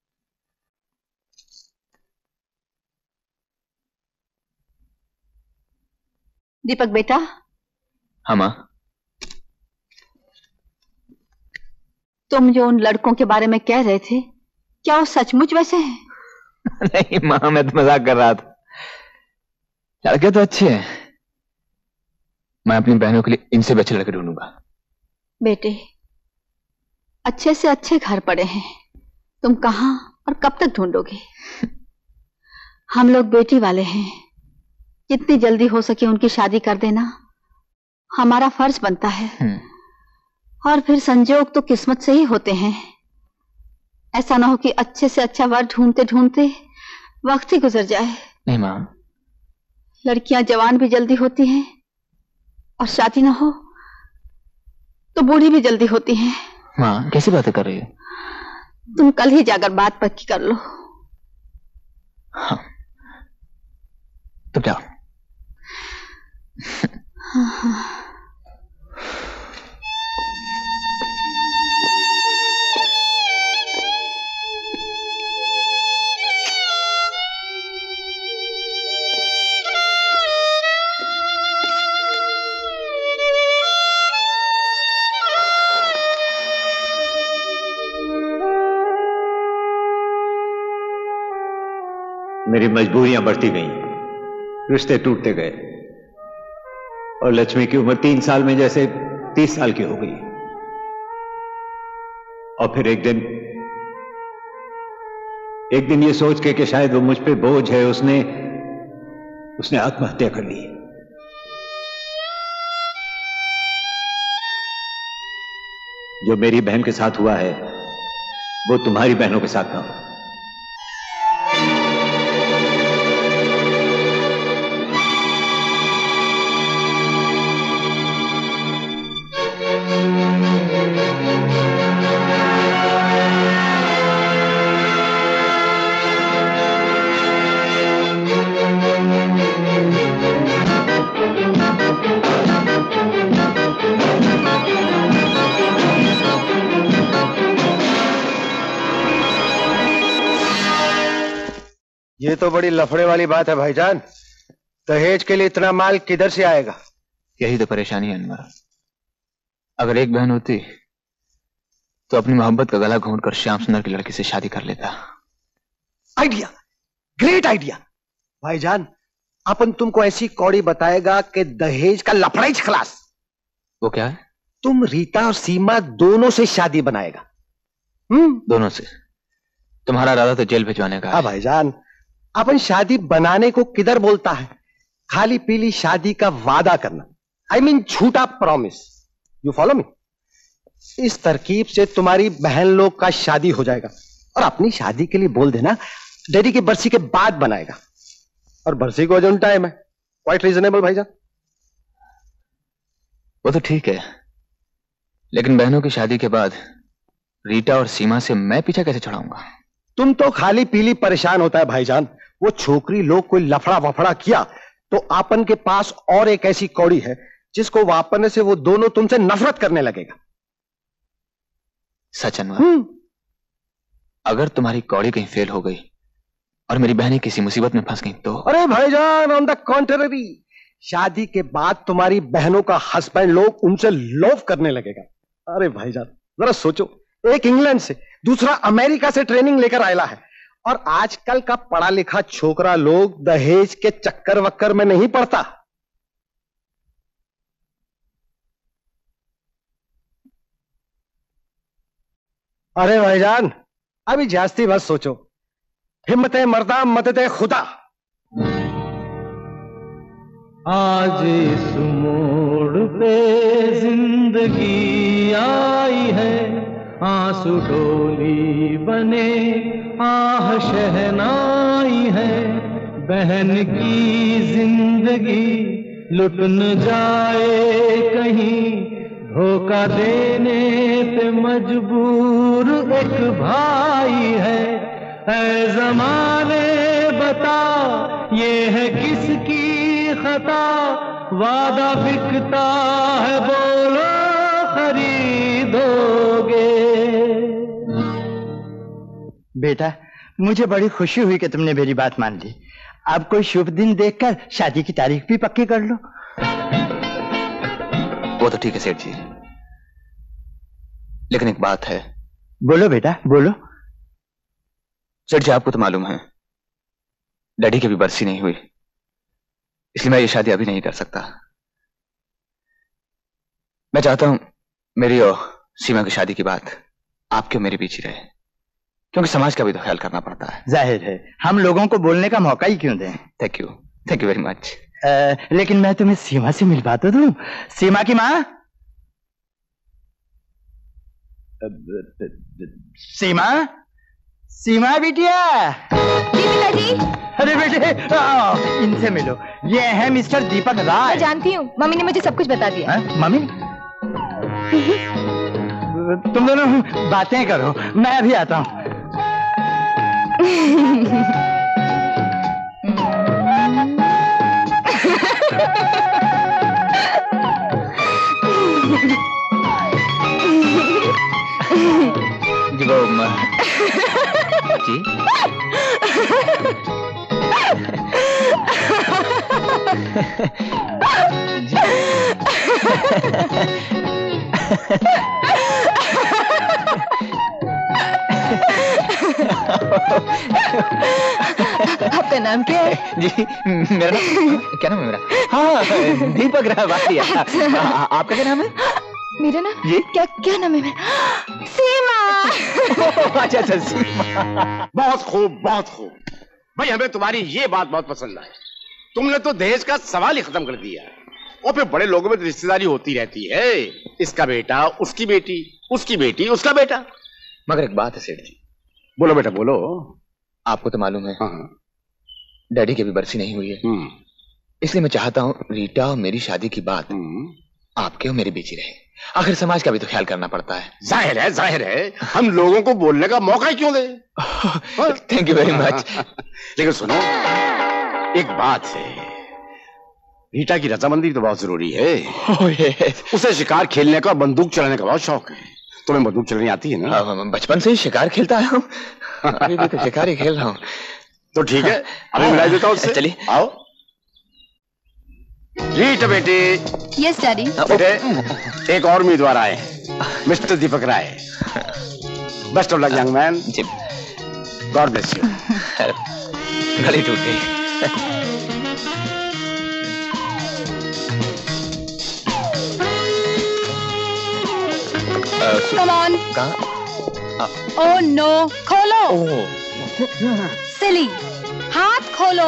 दीपक बेटा। हाँ मां। तुम जो उन लड़कों के बारे में कह रहे थे, क्या वो सचमुच वैसे हैं? नहीं मां, मैं तो मजाक कर रहा था। लड़के तो अच्छे हैं, मैं अपनी बहनों के लिए इनसे भी अच्छे लड़के ढूंढूंगा। बेटे, अच्छे से अच्छे घर पड़े हैं, तुम कहां और कब तक ढूंढोगे? हम लोग बेटी वाले हैं, जितनी जल्दी हो सके उनकी शादी कर देना हमारा फर्ज बनता है। और फिर संजोग तो किस्मत से ही होते हैं। ऐसा ना हो कि अच्छे से अच्छा वर ढूंढते ढूंढते वक्त ही गुजर जाए। नहीं मां, लड़कियां जवान भी जल्दी होती हैं और शादी ना हो तो बूढ़ी भी जल्दी होती हैं। मां कैसी बातें कर रही हो? तुम कल ही जाकर बात पक्की कर लो। हाँ, तो क्या? मेरी मजबूरियां बढ़ती गईं, रिश्ते टूटते गए और लक्ष्मी की उम्र 3 साल में जैसे 30 साल की हो गई। और फिर एक दिन ये सोच के कि शायद वो मुझ पे बोझ है, उसने आत्महत्या कर ली। जो मेरी बहन के साथ हुआ है वो तुम्हारी बहनों के साथ ना हो। ये तो बड़ी लफड़े वाली बात है भाईजान। दहेज के लिए इतना माल किधर से आएगा? यही तो परेशानी है अनवर। अगर एक बहन होती तो अपनी मोहब्बत का गला घोंट कर श्याम सुंदर की लड़की से शादी कर लेता। Idea, great idea. भाईजान अपन तुमको ऐसी कौड़ी बताएगा कि दहेज का लफड़ा ही खलास। वो क्या है? तुम रीता और सीमा दोनों से शादी बनाएगा। दोनों से? तुम्हारा इरादा तो जेल भिजवाने का है। हाँ भाईजान, अपन शादी बनाने को किधर बोलता है, खाली पीली शादी का वादा करना, I mean झूठा प्रॉमिस। You follow me? इस तरकीब से तुम्हारी बहन लोग का शादी हो जाएगा और अपनी शादी के लिए बोल देना डैडी के बरसी के बाद बनाएगा, और बरसी को जो टाइम है, क्वाइट रीजनेबल भाईजान। वो तो ठीक है, लेकिन बहनों की शादी के बाद रीटा और सीमा से मैं पीछा कैसे छुड़ाऊंगा? तुम तो खाली पीली परेशान होता है भाईजान। वो छोकरी लोग कोई लफड़ा वफड़ा किया तो आपन के पास और एक ऐसी कौड़ी है जिसको वापरने से वो दोनों तुमसे नफरत करने लगेगा। सच अनवर? अगर तुम्हारी कौड़ी कहीं फेल हो गई और मेरी बहनें किसी मुसीबत में फंस गई तो? अरे भाईजान, ऑन द कॉन्ट्ररी, शादी के बाद तुम्हारी बहनों का हस्बैंड लोग उनसे लोभ करने लगेगा। अरे भाईजान जरा सोचो, एक इंग्लैंड से, दूसरा अमेरिका से ट्रेनिंग लेकर आयला है, और आजकल का पढ़ा लिखा छोकरा लोग दहेज के चक्कर वक्कर में नहीं पड़ता। अरे भाईजान अभी जास्ती बस सोचो, हिम्मत मर्दा मदद खुदा। आज इस मोड़ पे जिंदगी आई है, आंसू डोली बने आह शहनाई है, बहन की जिंदगी लुट न जाए कहीं, धोखा देने पे मजबूर एक भाई है। ऐ ज़माने बता ये है किसकी खता, वादा बिकता है बोलो खरीदोगे। बेटा मुझे बड़ी खुशी हुई कि तुमने मेरी बात मान ली। अब कोई शुभ दिन देखकर शादी की तारीख भी पक्की कर लो। वो तो ठीक है सेठ जी, लेकिन एक बात है। बोलो बेटा बोलो। सेठ जी आपको तो मालूम है डैडी की भी बरसी नहीं हुई, इसलिए मैं ये शादी अभी नहीं कर सकता। मैं चाहता हूं मेरी और सीमा की शादी की बात आपके मेरे बीच ही रहे, क्योंकि समाज का भी तो ख्याल करना पड़ता है। जाहिर है, हम लोगों को बोलने का मौका ही क्यों दें। Thank you very much. लेकिन मैं तुम्हें सीमा से मिलवा तो दूं। सीमा की माँ, सीमा, सीमा बिटिया। जी पिताजी। अरे बेटे आओ, इनसे मिलो, ये है मिस्टर दीपक राय। मैं जानती हूँ, मम्मी ने मुझे सब कुछ बता दिया। मम्मी? तुम दोनों बातें करो, मैं अभी आता हूँ। जी वो जी आपका नाम क्या है? जी मेरा नाम क्या नाम है मेरा? हाँ दीपक राय भाटिया। आपका क्या नाम है? मेरा नाम जी क्या नाम है मेरा? सीमा। अच्छा सीमा। बहुत खूब बहुत खूब भाई, हमें तुम्हारी ये बात बहुत पसंद आई। तुमने तो दहेज का सवाल ही खत्म कर दिया, और फिर बड़े लोगों में तो रिश्तेदारी होती रहती है, इसका बेटा उसकी बेटी, उसकी बेटी उसका बेटा। मगर एक बात है सेठ जी। बोलो बेटा बोलो। आपको तो मालूम है डैडी की भी बरसी नहीं हुई है, इसलिए मैं चाहता हूँ रीटा और मेरी शादी की बात आपके और मेरे बीच ही रहे। आखिर समाज का भी तो ख्याल करना पड़ता है। जाहिर है हम लोगों को बोलने का मौका ही क्यों दे। Thank you very much. लेकिन सुनो एक बात है, रीटा की रजामंदी तो बहुत जरूरी है। उसे शिकार खेलने का और बंदूक चलाने का बहुत शौक है। तुम्हें बंदूक चलानी आती है ना? बचपन से ही शिकार खेलता है। अभी भी तो शिकार ही खेल रहा हूँ। तो ठीक है, अभी मिला देता हूँ उससे। चलिए आओ। रीटा बेटे। Yes daddy. बेटे एक और उम्मीदवार आए, mister Deepak Rai. Best of luck young man. जी। God bless you. गली टूट गई। Come on. कहाँ? ओह नो, खोलो। सिली, हाथ खोलो।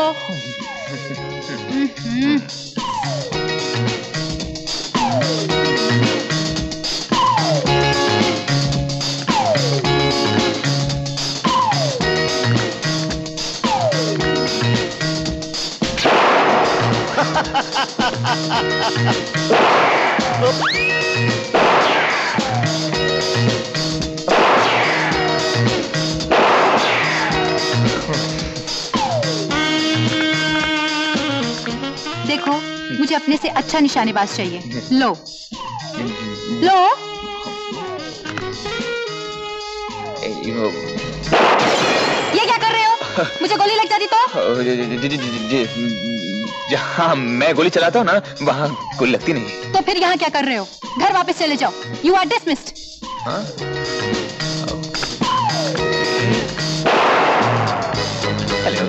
देखो, मुझे अपने से अच्छा निशानेबाज चाहिए। लो लो। ये क्या कर रहे हो? मुझे गोली लग जाती तो? जहाँ मैं गोली चलाता हूँ ना, वहाँ गोली लगती नहीं। तो फिर यहाँ क्या कर रहे हो? घर वापस चले जाओ। You are dismissed. Hello.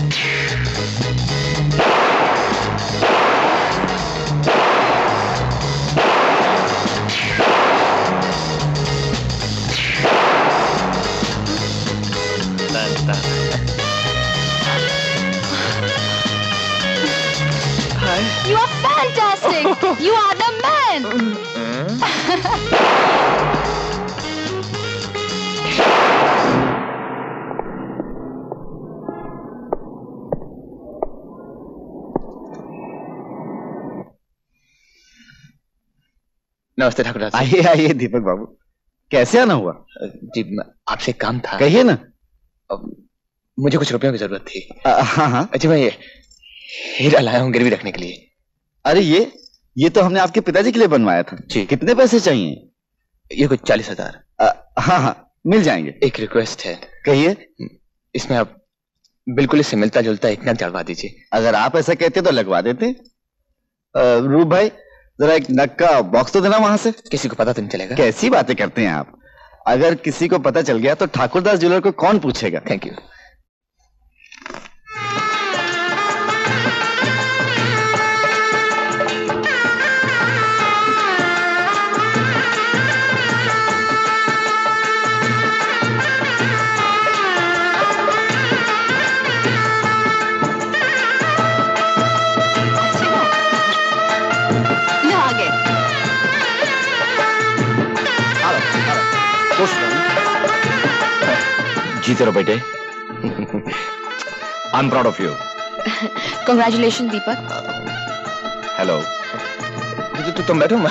You are fantastic. You are the man. नमस्ते ठाकुर दास। आइए आइए दीपक बाबू, कैसे आना हुआ? जी आपसे काम था। कहिए ना। मुझे कुछ रुपयों की जरूरत थी। हाँ हाँ। अच्छा मैं ये हीरा लाया हूँ गिरवी रखने के लिए। अरे ये तो हमने आपके पिताजी के लिए बनवाया था जी। कितने पैसे चाहिए? ये कुछ 40,000। हाँ हाँ मिल जाएंगे। एक रिक्वेस्ट है। कहिए। इसमें आप बिल्कुल इससे मिलता जुलता एक नग चढ़वा दीजिए। अगर आप ऐसा कहते तो लगवा देते। रूप भाई जरा एक नग का बॉक्स तो देना वहां से। किसी को पता तो नहीं चलेगा। कैसी बातें करते हैं आप? अगर किसी को पता चल गया तो ठाकुरदास ज्वेलर को कौन पूछेगा? Thank you. जीते रहो बेटे। I am proud of you. Congratulation Deepak. Hello. तुम बैठो।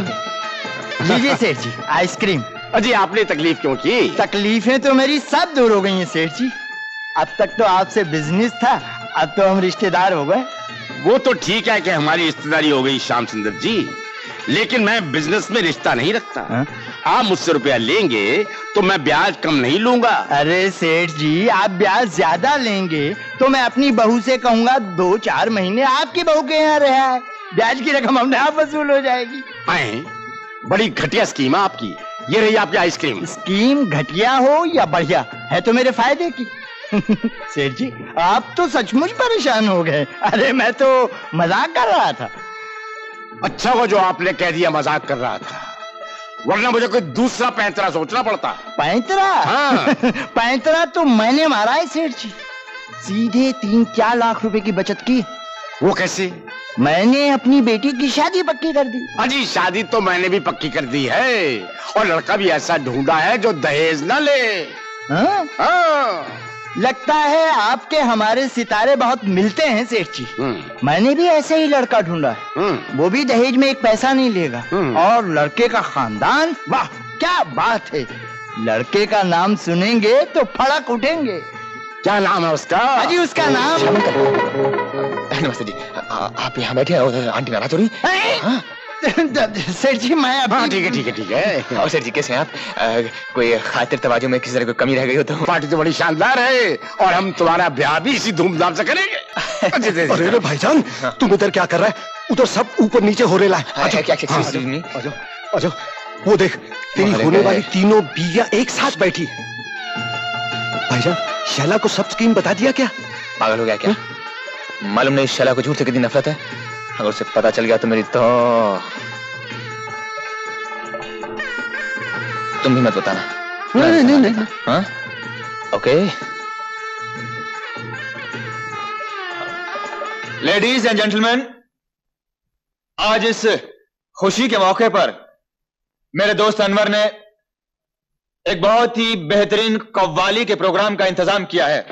लीजिए सेठ जी आइसक्रीम। अजी आपने तकलीफ क्यों की? तकलीफें तो मेरी सब दूर हो गई हैं सेठ जी। अब तक तो आपसे बिजनेस था, अब तो हम रिश्तेदार हो गए। वो तो ठीक है कि हमारी रिश्तेदारी हो गई श्याम सुंदर जी, लेकिन मैं बिजनेस में रिश्ता नहीं रखता। आप मुझसे रुपया लेंगे तो मैं ब्याज कम नहीं लूंगा। अरे सेठ जी आप ब्याज ज्यादा लेंगे तो मैं अपनी बहू से कहूंगा 2-4 महीने आपकी बहू के यहाँ रहा है, ब्याज की रकम हमने आप वसूल हो जाएगी। बड़ी घटिया स्कीम है आपकी। ये रही आपकी आइसक्रीम। स्कीम घटिया हो या बढ़िया है तो मेरे फायदे की। सेठ जी आप तो सचमुच परेशान हो गए। अरे मैं तो मजाक कर रहा था। अच्छा वो जो आपने कह दिया मजाक कर रहा था, वरना मुझे कोई दूसरा पैंतरा सोचना पड़ता। पैंतरा? हाँ। पैंतरा तो मैंने मारा है सेठ जी। सीधे 3-4 लाख रुपए की बचत की। वो कैसे? मैंने अपनी बेटी की शादी पक्की कर दी। अजी शादी तो मैंने भी पक्की कर दी है, और लड़का भी ऐसा ढूंढा है जो दहेज न ले। हाँ? हाँ। लगता है आपके हमारे सितारे बहुत मिलते हैं सेठ जी। मैंने भी ऐसे ही लड़का ढूंढा है, वो भी दहेज में एक पैसा नहीं लेगा, और लड़के का खानदान, वाह क्या बात है। लड़के का नाम सुनेंगे तो फड़क उठेंगे। क्या नाम है उसका? अजी उसका नाम। नमस्ते जी, आप यहाँ बैठे हैं? आंटी नाराज हो रही? सेठ जी मैं हाँ ठीक है ठीक है ठीक है। और सेठ जी कैसे हैं आप? कोई खातिर तवाजो में किसी तरह कोई कमी रह गई हो तो? पार्टी तो बड़ी शानदार है और हम तुम्हारा ब्याह भी इसी धूमधाम से करेंगे। अरे भाईजान तुम इधर क्या कर रहा है? उधर सब ऊपर नीचे हो रहा है। आजो वो देख तेरी होने वाली तीनों बीवियां एक साथ बैठी। भाईजान शैला को सब स्कीम बता दिया क्या? पागल हो गया क्या? मालूम नहीं शैला को झूठ से कितनी नफरत है। अगर उसे पता चल गया तो मेरी तो तुम भी मत बताना। नहीं। हाँ ओके। लेडीज एंड जेंटलमैन, आज इस खुशी के मौके पर मेरे दोस्त अनवर ने एक बहुत ही बेहतरीन कव्वाली के प्रोग्राम का इंतजाम किया है।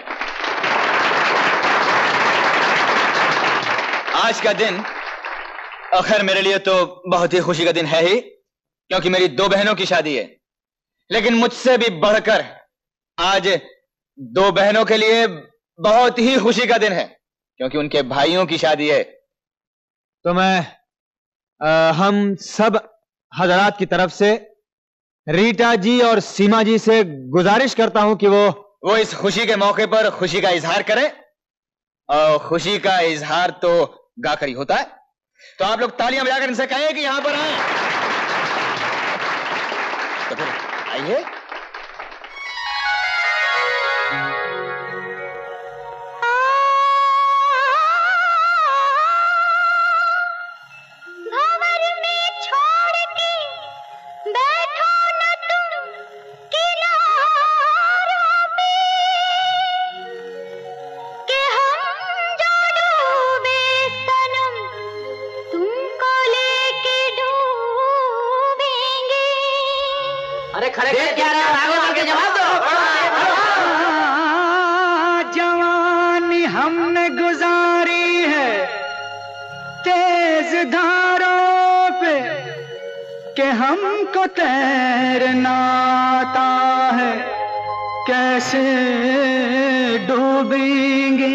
आज का दिन खैर मेरे लिए तो बहुत ही खुशी का दिन है ही, क्योंकि मेरी दो बहनों की शादी है। लेकिन मुझसे भी बढ़कर आज दो बहनों के लिए बहुत ही खुशी का दिन है, क्योंकि उनके भाइयों की शादी है। तो मैं हम सब हजरात की तरफ से रीटा जी और सीमा जी से गुजारिश करता हूं कि वो इस खुशी के मौके पर खुशी का इजहार करें। और खुशी का इजहार तो गाकर ही होता है। तो आप लोग तालियां बजाकर इनसे कहें कि यहां पर आए। तो फिर आइए। जवानी हमने गुजारी है तेज धारों पे कि हमको तैरना आता है, कैसे डूबेंगे।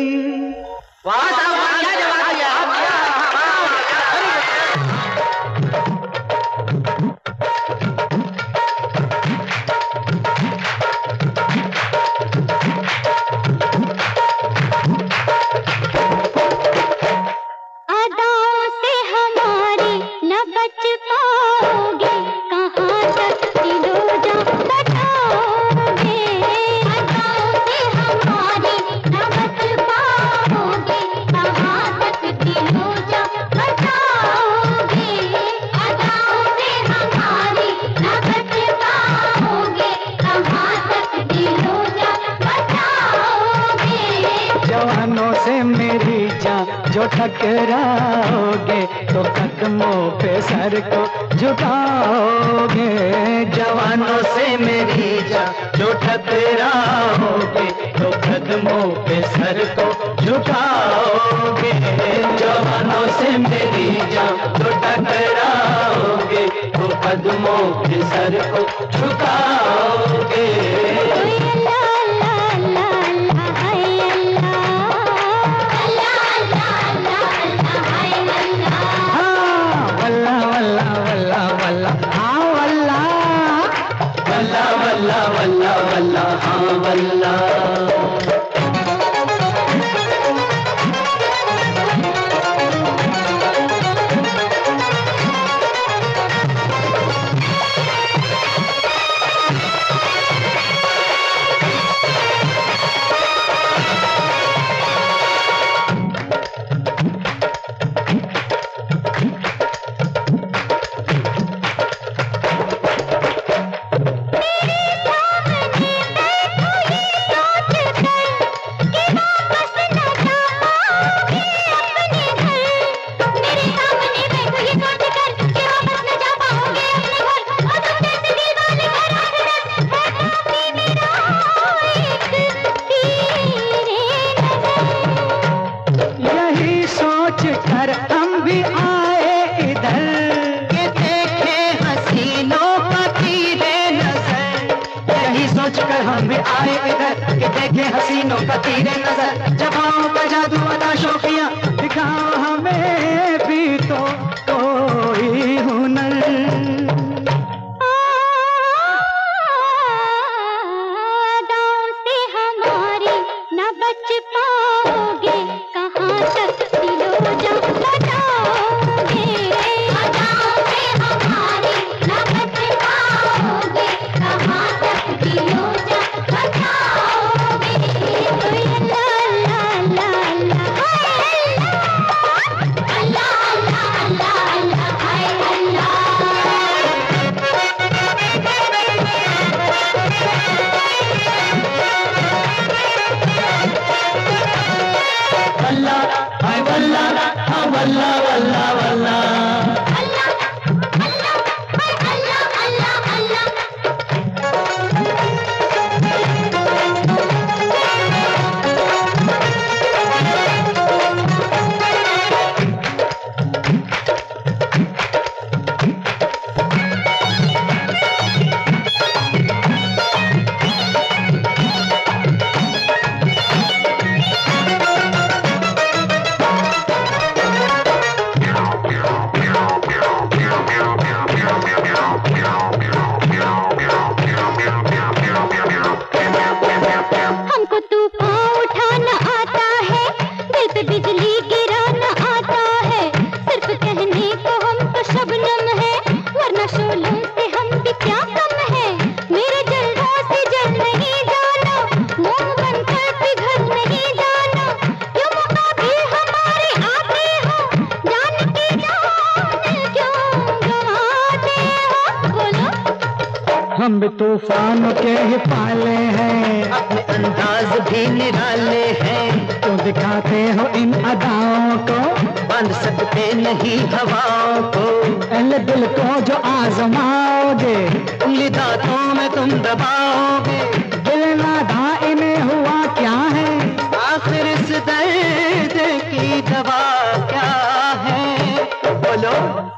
जो टकराओगे तो कदमों पे सर को झुकाओगे। जवानों से मेरी जान जो टकराओगे तो कदमों पे सर को झुकाओगे। जवानों से मेरी जान जो टकराओगे तो कदमों पे सर को झुकाओगे। वल्ला वल्ला हाँ वल्ला। हम भी आए इधर कि देखे हसीनों का तीरे नजर। जबाओं का जादू अदा शोखियां दिखाओ हमें भी तो कोई हुनर। अदाओं से हमारी न बच पाओगे, कहाँ तक दिलो जा बताओगे। अदाओं से हमारी न बच पाओगे, कहाँ तक दिलो जा बताओगे। ला ला वल्ला वल्ला वल्ला हम भी तूफान के ही पाले हैं, अपने अंदाज भी निराले हैं। क्यों दिखाते हो इन अदाओं को, बांध सकते नहीं हवाओं को। पहले दिल को जो आजमाओगे, उंगली दांतों में तुम दबाओगे। दिल नादा इन्हें हुआ क्या है, आखिर इस दर्द की दवा क्या है? बोलो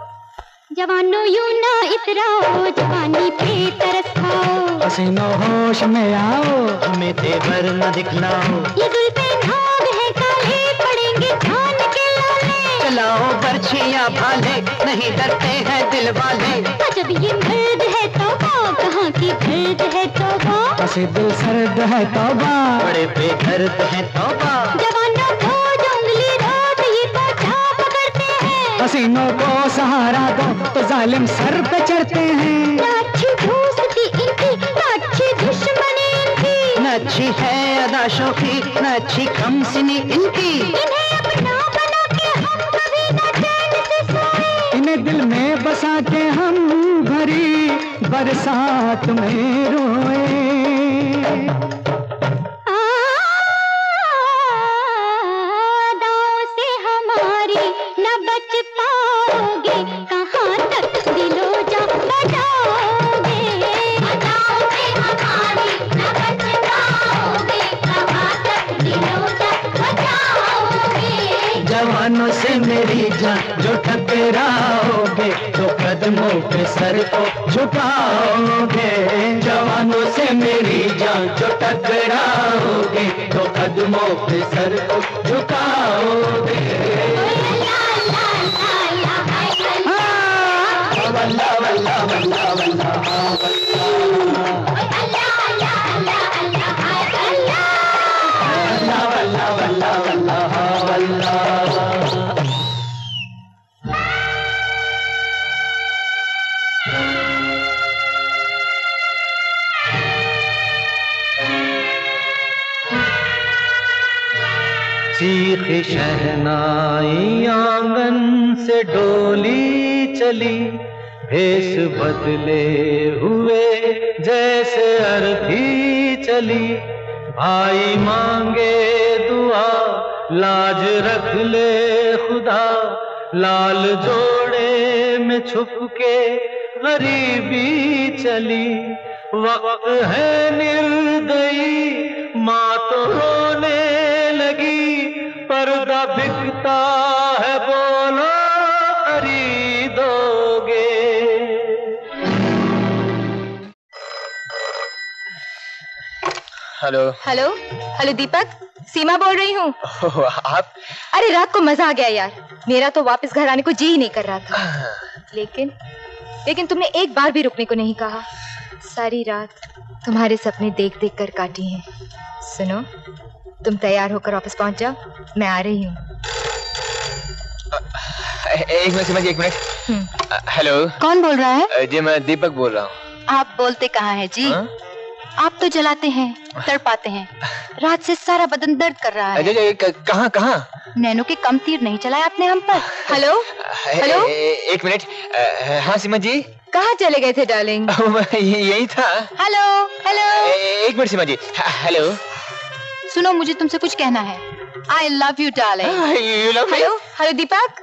जवानों यूं ना इतराओ, जवानी पे तरस खाओ। हसीनो होश में आओ, हमें तेवर न दिखलाओ। ये दिल पे नाग है काले, पड़ेंगे जान के लाले। चलाओ बर्छियां भाले, नहीं डरते हैं दिल वाले। जब ये मर्द है तौबा, कहाँ की दर्द है तौबा। हसी दिल सर्द है तौबा, बड़े बेदर्द है तौबा। जवानों को जो उंगली रात ये तो चाप करते हैं। हसीनों को सहारा दो तो जालिम सर पे चढ़ते हैं। न अच्छी दोस्ती इनकी, न अच्छी दुश्मनी इनकी। न अच्छी है अदा शोखी, न अच्छी खमसिनी इनकी। इन्हें अपना बना के हम कभी न चैन से सोए। इन्हें दिल में बसा के हम भरी बरसात में रोए। बच पाओगे, कहाँ तक दिलो जा बजाओगे। अदाओं से हमारी न बच पाओगे, कहाँ तक दिलो जा बजाओगे। जवानों से मेरी जान जो टकराओगे, तो कदमों पे सर को झुकाओगे। जवानों से मेरी जान जो टकराओगे, तो कदमों पे सर को झुकाओगे। वल्ला वल्ला वल्ला वल्ला वल्ला वल्ला वल्ला वल्ला। चीख शहनाई आंगन से डोली चली, भेष बदले हुए जैसे अर्थी चली। भाई मांगे दुआ, लाज रख ले खुदा। लाल जोड़े में छुप के गरीबी चली। वक्त है निर्दयी, माँ तो रोने लगी। पर्दा बिकता है, बोलो खरीदोगे। Hello hello hello Deepak, Seema बोल रही हूँ। आप? अरे रात को मजा आ गया यार, मेरा तो वापस घर आने को जी ही नहीं कर रहा था। लेकिन तुमने एक बार भी रुकने को नहीं कहा। सारी रात तुम्हारे सपने देख देख कर काटी हैं। सुनो, तुम तैयार होकर वापस पहुंच जाओ, मैं आ रही हूँ। एक मिनट समझिए, एक मिनट। हेलो, कौन बोल रहा है? जी मैं दीपक बोल रहा हूँ। आप बोलते कहाँ हैं जी? आप तो जलाते हैं, तड़पाते हैं। रात से सारा बदन दर्द कर रहा है। कहाँ कहाँ? नैनो के कम तीर नहीं चलाए आपने हम पर। हेलो हेलो, एक मिनट। हाँ सीमा जी, कहाँ चले गए थे डार्लिंग? यही था। हेलो हेलो, एक मिनट सीमा जी। हेलो, सुनो मुझे तुमसे कुछ कहना है। I love you, darling. You love me? Hello, Deepak.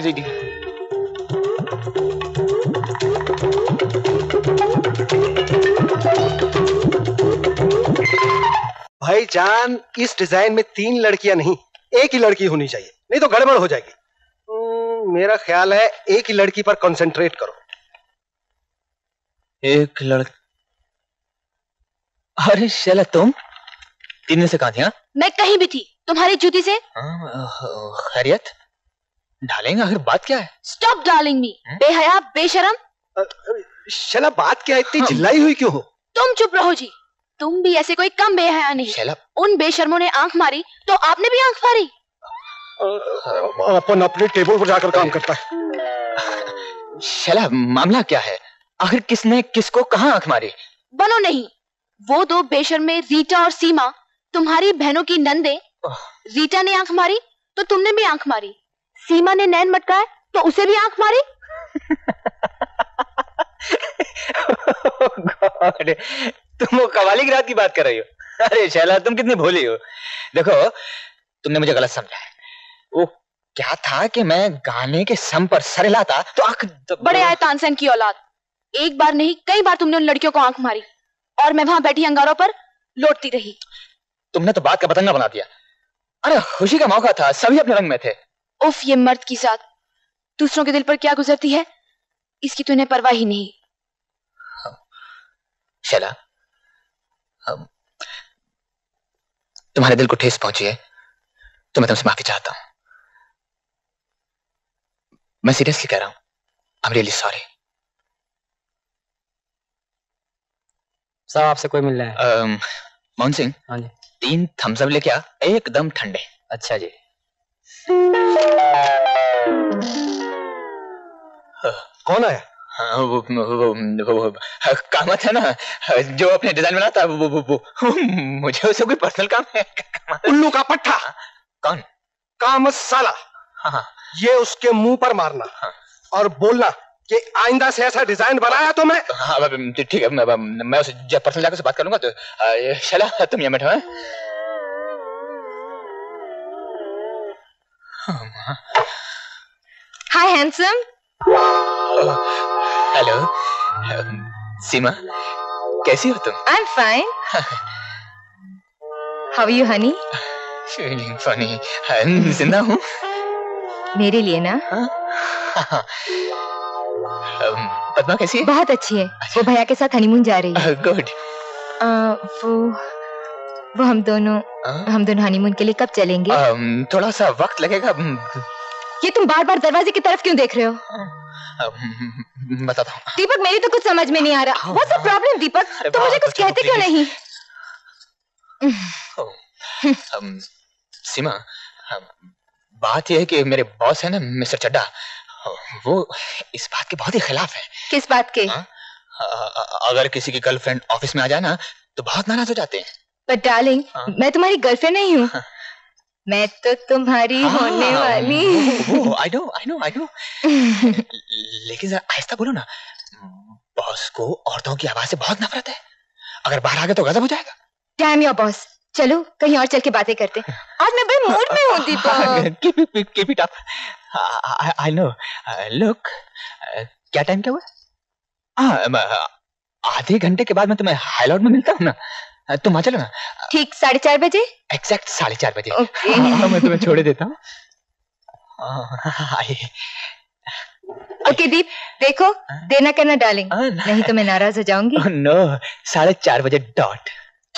भाईजान, इस डिजाइन में 3 लड़कियां नहीं, एक ही लड़की होनी चाहिए, नहीं तो गड़बड़ हो जाएगी। मेरा ख्याल है एक ही लड़की पर कंसंट्रेट करो। एक लड़की? अरे शैला, तुम 3 दिन से कहां थी? हाँ, मैं कहीं भी थी, तुम्हारी जूती से। खैरियत? डालेंगे, आखिर बात क्या है? स्टॉप डार्लिंग मी, बेहया बेशरम। शैला, बात क्या है? इतनी चिल्लाई हुई क्यों हो? तुम चुप रहो जी, तुम भी ऐसे कोई कम बेहया नहीं। शैला, उन बेशर्मों ने आंख मारी तो आपने भी आंख मारी। अपन अपने टेबल पर जाकर काम करता है। शैला, मामला क्या है? आखिर किसने किसको कहां आंख मारी? बनो नहीं, वो 2 बेशर्मे रीटा और सीमा तुम्हारी बहनों की नंदे। रीटा ने आंख मारी तो तुमने भी आंख मारी, सीमा ने नैन मटकाए तो उसे भी आंख मारी। God, तुम वो कवाली की रात की बात कर रही हो? अरे शैला, तुम कितनी भोली हो। देखो, तुमने मुझे गलत समझा है। वो क्या था कि मैं गाने के सम पर सर हिलाता तो आंख बड़े आए तानसेन की औलाद, एक बार नहीं कई बार तुमने उन लड़कियों को आंख मारी और मैं वहां बैठी अंगारों पर लौटती रही। तुमने तो बात का पतंगा बना दिया। अरे खुशी का मौका था, सभी अपने रंग में थे। उफ, ये मर्द की जात दूसरों के दिल पर क्या गुजरती है इसकी तो इन्हें परवाह ही नहीं। शैला, तुम्हारे दिल को ठेस पहुंची है तो मैं तुमसे माफी चाहता हूं। मैं सीरियसली कह रहा हूं, आई एम रियली सॉरी। साहब, आपसे कोई मिल रहा है? मोहन सिंह। हाँ जी। 3 थम्स अप लेके आ, एकदम ठंडे। अच्छा जी। कौन आया? हाँ, वो कामत है ना, जो अपने डिजाइन बनाता है, वो मुझे उससे कोई पर्सनल काम है। उल्लू का पट्टा। कौन? कामत साला। हाँ। ये उसके मुंह पर मारना। हाँ। और बोलना कि आइंदा से ऐसा डिजाइन बनाया तो मैं। हाँ ठीक है, मैं उसे पर्सनल जाकर से बात करूंगा। तो शैला, तुम यहाँ बैठो। हाय हैंडसम। हेलो सीमा, कैसी हो तुम? I am fine. How are you honey? Feeling funny. जिंदा हूँ। मेरे लिए ना? पद्मा कैसी है? बहुत अच्छी है। वो भैया के साथ हनीमून जा रही है। गुड। वो हम दोनों हनीमून के लिए कब चलेंगे? थोड़ा सा वक्त लगेगा। ये तुम बार बार दरवाजे की तरफ क्यों देख रहे हो? बताता हूँ। दीपक, मेरी तो कुछ समझ में नहीं आ रहा। What's the problem, दीपक? तुम मुझे कुछ कहते क्यों नहीं? सीमा, बात यह है कि मेरे बॉस है ना, मिस्टर चड्डा, वो इस बात के बहुत ही खिलाफ है। किस बात के? अगर किसी की गर्लफ्रेंड ऑफिस में आ जाए ना तो बहुत नाराज हो जाते हैं। पर डार्लिंग, मैं तुम्हारी गर्लफ्रेंड नहीं हूँ। मैं तो तुम्हारी होने वाली। I know. लेकिन जरा आहिस्ता बोलो ना, बॉस को औरतों की आवाज से बहुत नफरत है। अगर बाहर आ गए तो गजब हो जाएगा। डैम योर बॉस, चलो कहीं और चल के बातें करते। आज मैं बड़े मूड में हूँ Deepak. Keep it up. I know. Look, क्या टाइम क्या हुआ? आधे घंटे के बाद मैं तुम्हें हाईलॉट में मिलता हूँ ना, तुम आ चलो ना। ठीक 4:30 बजे? एग्जैक्ट 4:30 बजे। Okay. मैं तुम्हें छोड़ देता हूँ। ओके दीप, देखो देना करना डार्लिंग, नहीं तो मैं नाराज हो जाऊंगी। नो, 4:30 बजे डॉट।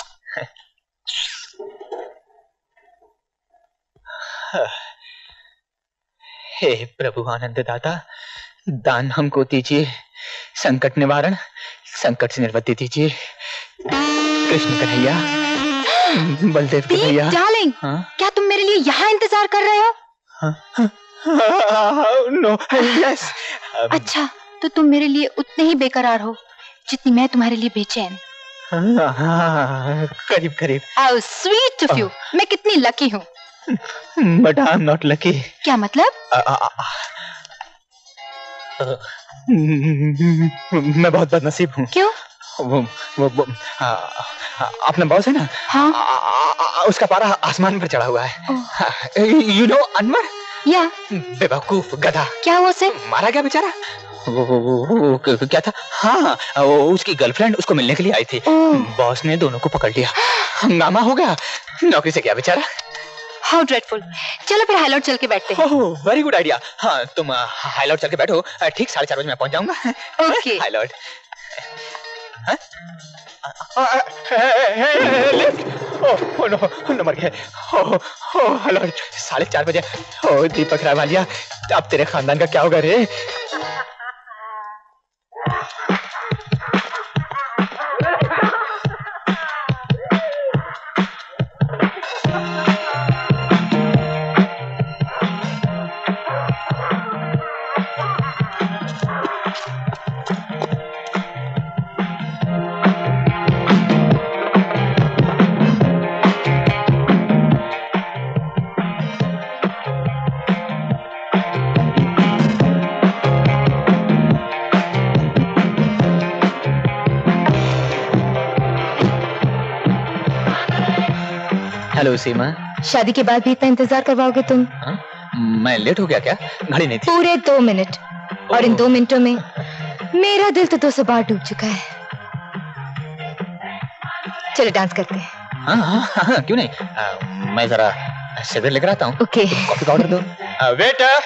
हे प्रभु आनंद दाता, दान हमको दीजिए, संकट निवारण, संकट से निवृत्ति दीजिए। कृष्ण कन्हैया, बलदेव कन्हैया। डार्लिंग, क्या तुम मेरे लिए यहाँ इंतजार कर रहे हो? No, yes. अच्छा, तो तुम मेरे लिए उतने ही बेकरार हो जितनी मैं तुम्हारे लिए बेचैन। करीब करीब। How sweet of you। मैं कितनी लकी हूँ। But I'm not lucky। क्या मतलब? मैं बहुत बदनसीब हूँ। क्यों? वो अपना बॉस है ना, हाँ? उसका पारा आसमान पर चढ़ा हुआ है। You know Anwar? या बेवकूफ गधा। क्या हुआ उसे? मारा क्या बेचारा? वो क्या था? हाँ, उसकी गर्लफ्रेंड उसको मिलने के लिए आई थी। बॉस ने दोनों को पकड़ लिया, हंगामा हो गया, नौकरी से गया बेचारा। How dreadful. चलो फिर हाईलॉट चल के बैठते हैं। Very good idea. हाँ, तुम हाईलॉट चल के बैठो, ठीक 4:30 बजे मैं पहुंच जाऊंगा। ओके। हाईलॉट। नो मर गए। हाईलॉट 4:30 बजे। दीपक रायवालिया, अब तेरे खानदान का क्या होगा रे? हेलो सीमा। शादी के बाद भी इतना इंतजार करवाओगे तुम? मैं लेट हो गया क्या? घड़ी नहीं थी। पूरे 2 मिनट, और इन 2 मिनटों में मेरा दिल तो 200 बार डूब चुका है। चलो डांस करते हैं। हाँ, क्यों नहीं। मैं जरा सिगरेट लेकर आता हूँ। ओके। कॉफी का ऑर्डर दो। वेटर।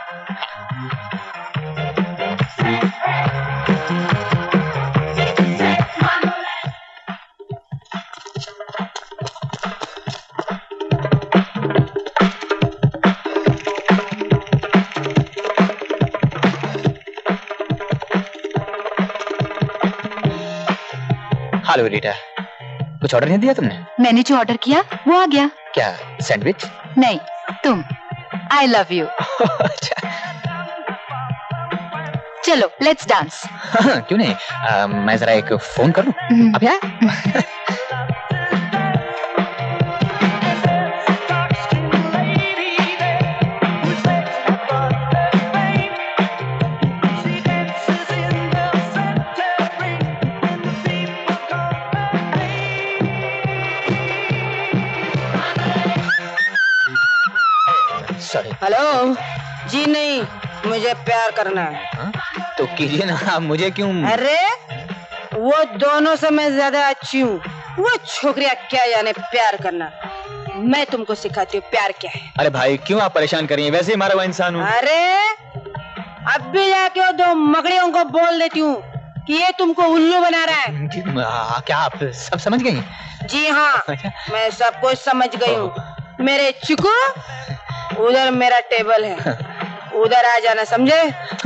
हेलो रीटा, कुछ ऑर्डर नहीं दिया तुमने? मैंने जो ऑर्डर किया वो आ गया। क्या सैंडविच? नहीं, तुम। I love you. चलो लेट्स डांस। क्यों नहीं। मैं जरा एक फोन करूं। अभी आया? हेलो जी। नहीं, मुझे प्यार करना है। तो कीजिए ना, मुझे क्यों? अरे वो दोनों से मैं ज्यादा अच्छी हूँ। वो छोकरियाँ क्या जाने प्यार करना। मैं तुमको सिखाती हूँ प्यार क्या है। अरे भाई क्यों आप परेशान कर रही हैं? वैसे ही मारा हुआ इंसान हूँ। अरे अब भी जाके वो 2 मकड़ियों को बोल देती हूँ कि ये तुमको उल्लू बना रहा है। क्या आप सब समझ गई? जी हाँ, मैं सब कुछ समझ गई हूँ। मेरे चिकू, उधर मेरा टेबल है, उधर आ जाना, समझे?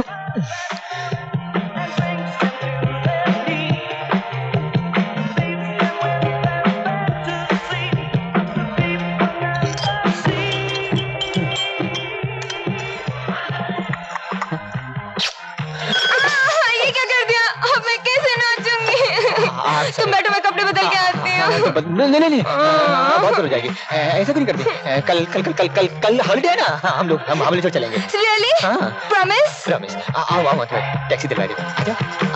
ये क्या कर दिया? अब मैं कैसे नाचूंगी? तुम बैठो, मैं कपड़े बदल के आती हूँ। नहीं, बहुत देर हो जाएगी। ऐसा क्यों नहीं करती? कल हॉलिडे है ना। हम अमृतसर चलेंगे। रियली? प्रॉमिस? प्रॉमिस। आओ मत, टैक्सी दिलवा देता।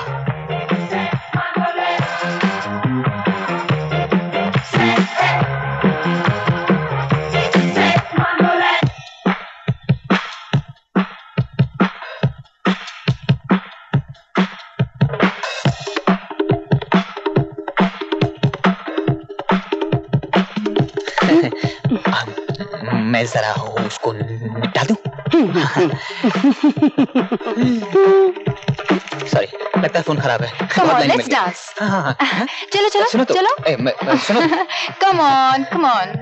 मैं जरा उसको निपटा दूं। सॉरी, लगता है फोन खराब है। Come on, let's dance. चलो चलो सुनो तो, चलो। सुनो। Come on, come on.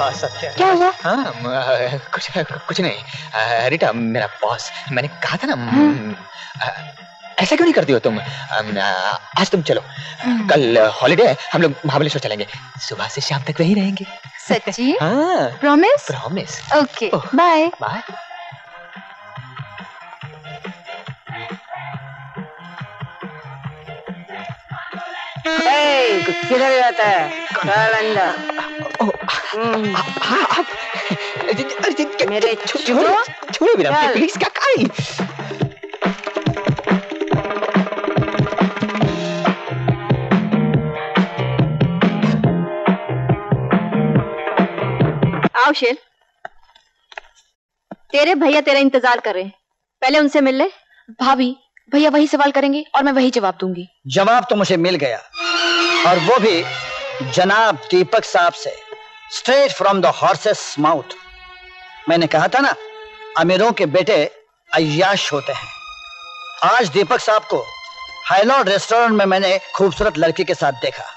सत्य क्या हुआ? हाँ कुछ नहीं। रीटा मेरा बॉस, मैंने कहा था ना ऐसा क्यों नहीं करती हो तुम? आज तुम चलो, कल हॉलीडे है, हम लोग महाबलेश्वर चलेंगे, सुबह से शाम तक वहीं रहेंगे। सच्ची? हाँ promise? Promise. Okay bye bye. किधर जाता है? मेरे छोड़ो मेरा प्लीज, क्या करी? आओ शेर, तेरे भैया तेरा इंतजार कर रहे हैं, पहले उनसे मिल ले। भाभी, भैया वही सवाल करेंगे और मैं वही जवाब दूंगी। जवाब तो मुझे मिल गया, और वो भी जनाब दीपक साहब से, straight from the horse's mouth. मैंने कहा था ना, अमीरों के बेटे अय्याश होते हैं। आज दीपक साहब को हाईलॉर्ड रेस्टोरेंट में मैंने खूबसूरत लड़की के साथ देखा।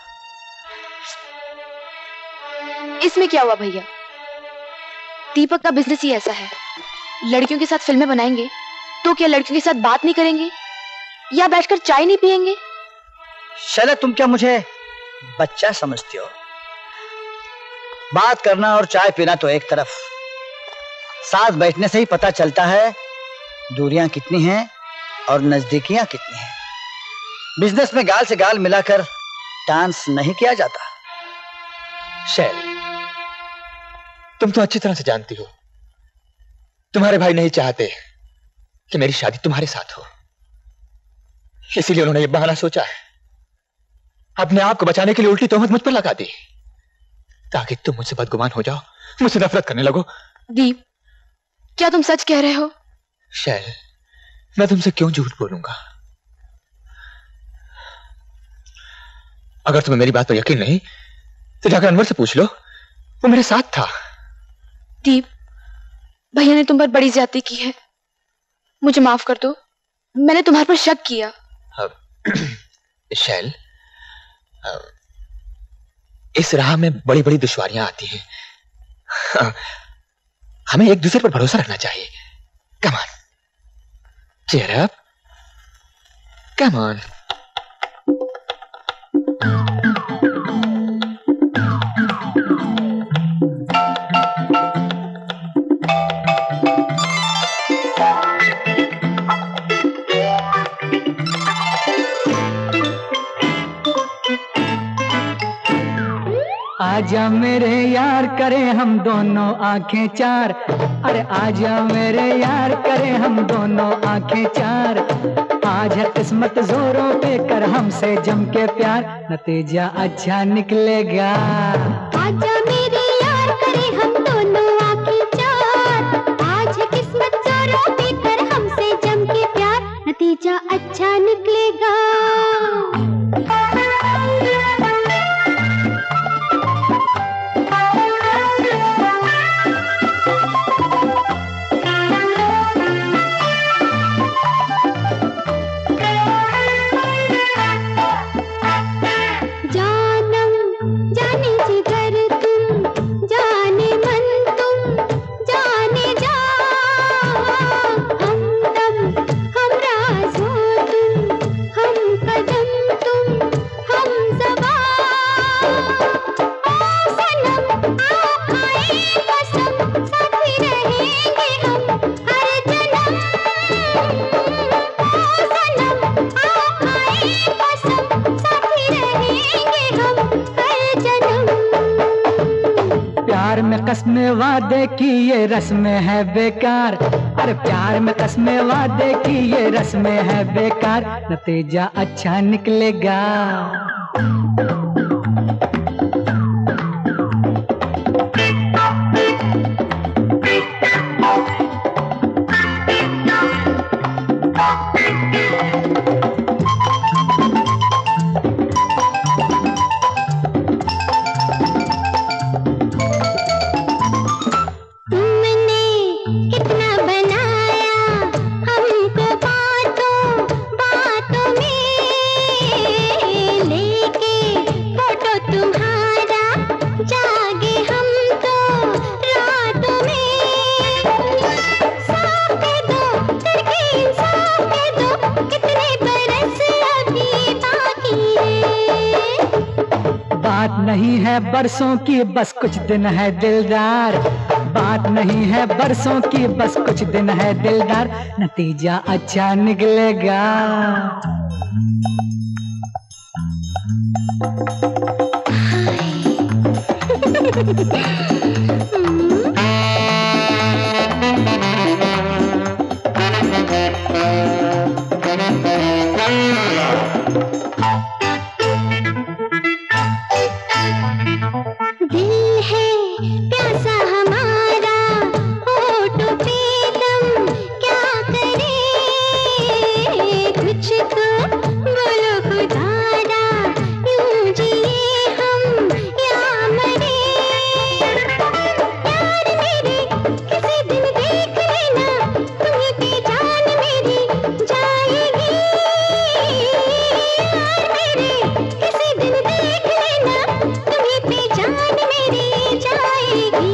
इसमें क्या हुआ भैया? दीपक का बिजनेस ही ऐसा है, लड़कियों के साथ फिल्में बनाएंगे तो क्या लड़कियों के साथ बात नहीं करेंगे या बैठकर चाय नहीं पिएंगे? शैला, तुम क्या मुझे बच्चा समझती हो? बात करना और चाय पीना तो एक तरफ, साथ बैठने से ही पता चलता है दूरियां कितनी हैं और नजदीकियां कितनी हैं। बिजनेस में गाल से गाल मिलाकर डांस नहीं किया जाता। शैल, तुम तो अच्छी तरह से जानती हो, तुम्हारे भाई नहीं चाहते कि मेरी शादी तुम्हारे साथ हो, इसीलिए उन्होंने ये बहाना सोचा है, अपने आप को बचाने के लिए उल्टी तोहमत मुझ पर लगा दी, ताकि तुम मुझसे बदगुमान हो जाओ, मुझसे नफरत करने लगो। दीप, क्या तुम सच कह रहे हो? शैल, मैं तुमसे क्यों झूठ बोलूंगा? अगर तुम्हें मेरी बात पर यकीन नहीं तो जाकर अनवर से पूछ लो, वो मेरे साथ था। दीप, भैया ने तुम पर बड़ी ज्यादती की है, मुझे माफ कर दो, मैंने तुम्हारे पर शक किया। शैल, इस राह में बड़ी बड़ी दुश्वारियां आती हैं, हमें एक दूसरे पर भरोसा रखना चाहिए। Come on, cheer up, come on. आजा मेरे यार करें हम दोनों आंखें चार, अरे आजा मेरे यार करें हम दोनों आंखें चार। आज है किस्मत जोरों पे कर हमसे जम के प्यार, नतीजा अच्छा निकलेगा। आजा मेरे यार करें हम दोनों आंखें चार, आज है किस्मत जोरों पे कर हमसे जम के प्यार, नतीजा अच्छा निकलेगा। कसमें वादे की ये रस्में है बेकार, अरे प्यार में कसमें वादे की ये रस्में है बेकार, नतीजा अच्छा निकलेगा। नहीं है बरसों की बस कुछ दिन है दिलदार, बात नहीं है बरसों की बस कुछ दिन है दिलदार, नतीजा अच्छा निकलेगा। दिल है प्यासा हमारा, होठों पे दम क्या करे, कुछ तो बोलो खुदारा, यूं जिए हम या मरे। प्यार मेरे किसी दिन देख लेना, तुम्हें पे जान मेरी जाएगी। प्यार मेरे किसी दिन देख लेना, तुम्हें पे जान मेरी जाएगी।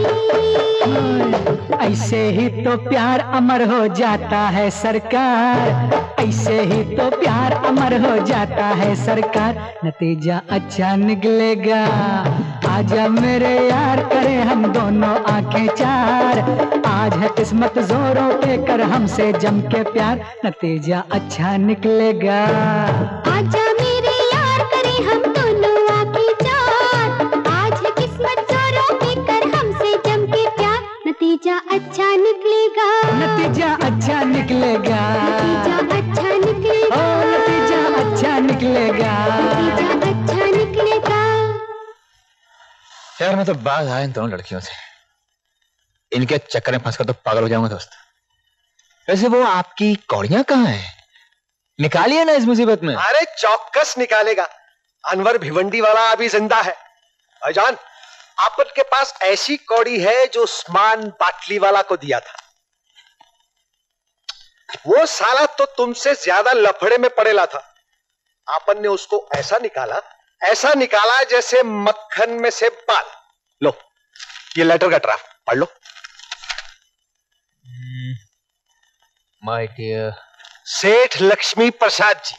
ऐसे ही तो प्यार अमर हो जाता है सरकार, ऐसे ही तो प्यार अमर हो जाता है सरकार, नतीजा अच्छा निकलेगा। आजा मेरे यार करें हम दोनों आंखें चार, आज है किस्मत जोरों पे कर हमसे जम के प्यार, नतीजा अच्छा निकलेगा। आजा मेरे यार करें हम दोनों आंखें चार, आज है किस्मत जोरों पे कर हमसे जम के प्यार, नतीजा अच्छा निकलेगा। नतीजा अच्छा निकलेगा। नतीजा अच्छा निकलेगा। ओ नतीजा अच्छा निकलेगा। नतीजा अच्छा निकलेगा। यार मैं तो बाज आया इन दोनों लड़कियों से, इनके चक्कर में फंसकर तो पागल हो जाऊंगा दोस्त। वैसे वो आपकी कौड़ियां कहाँ हैं? निकालिए ना इस मुसीबत में। अरे चौकस निकालेगा, अनवर भिवंडी वाला अभी जिंदा है। भाईजान आपन के पास ऐसी कौड़ी है जो उस्मान बाटली वाला को दिया था, वो साला तो तुमसे ज्यादा लफड़े में पड़ेला था। आपन ने उसको ऐसा निकाला जैसे मक्खन में से बाल। लो ये लेटर का ड्राफ्ट पढ़ लो। My dear Seth Lakshmi Prasad ji.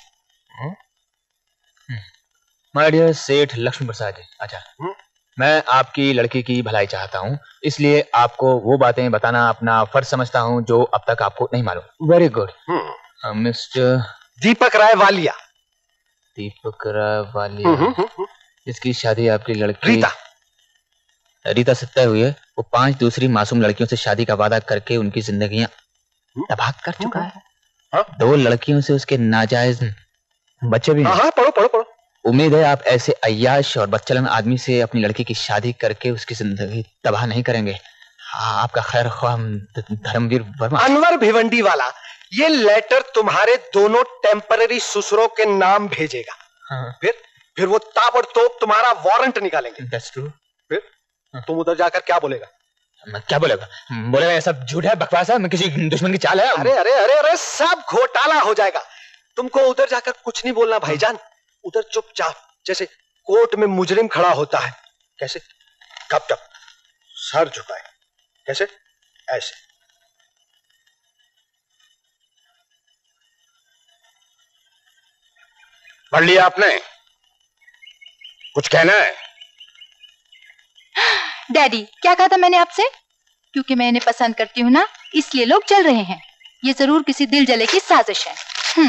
My dear Seth Lakshmi Prasad जी। अच्छा, मैं आपकी लड़की की भलाई चाहता हूँ, इसलिए आपको वो बातें बताना अपना फर्ज समझता हूँ जो अब तक आपको नहीं मालूम। Very good. Mister Deepak Rai Walia. Deepak Rai Walia, जिसकी शादी आपकी लड़की रीता से तय हुई है, वो 5 दूसरी मासूम लड़कियों से शादी का वादा करके उनकी जिंदगियां तबाह कर चुका है। 2 लड़कियों से उसके नाजायज बच्चे भी हैं। पढ़ो। उम्मीद है आप ऐसे अय्याश और बदचलन आदमी से अपनी लड़की की शादी करके उसकी जिंदगी तबाह नहीं करेंगे। आपका खैर ख्वाह धर्मवीर वर्मा। अनवर भिवंडी वाला ये लेटर तुम्हारे दोनों टेम्पररी ससुरों के नाम भेजेगा। फिर वो ताबड़तोड़ तुम्हारा वारंट निकालेंगे। That's true. फिर तुम उधर जाकर क्या बोलेगा? क्या बोलेगा? बोलेगा ये सब झूठ है, बकवास है, मैं किसी दुश्मन की चाल है। अरे सब घोटाला हो जाएगा। तुमको उधर जाकर कुछ नहीं बोलना भाईजान, उधर चुपचाप जैसे कोर्ट में मुजरिम खड़ा होता है, कैसे कब तक सर झुकाए, कैसे ऐसे। पढ़ लिया आपने? कुछ कहना है? डैडी, क्या कहा था मैंने आपसे? क्योंकि मैं इन्हें पसंद करती हूँ ना, इसलिए लोग चल रहे हैं। ये जरूर किसी दिल जले की साजिश है।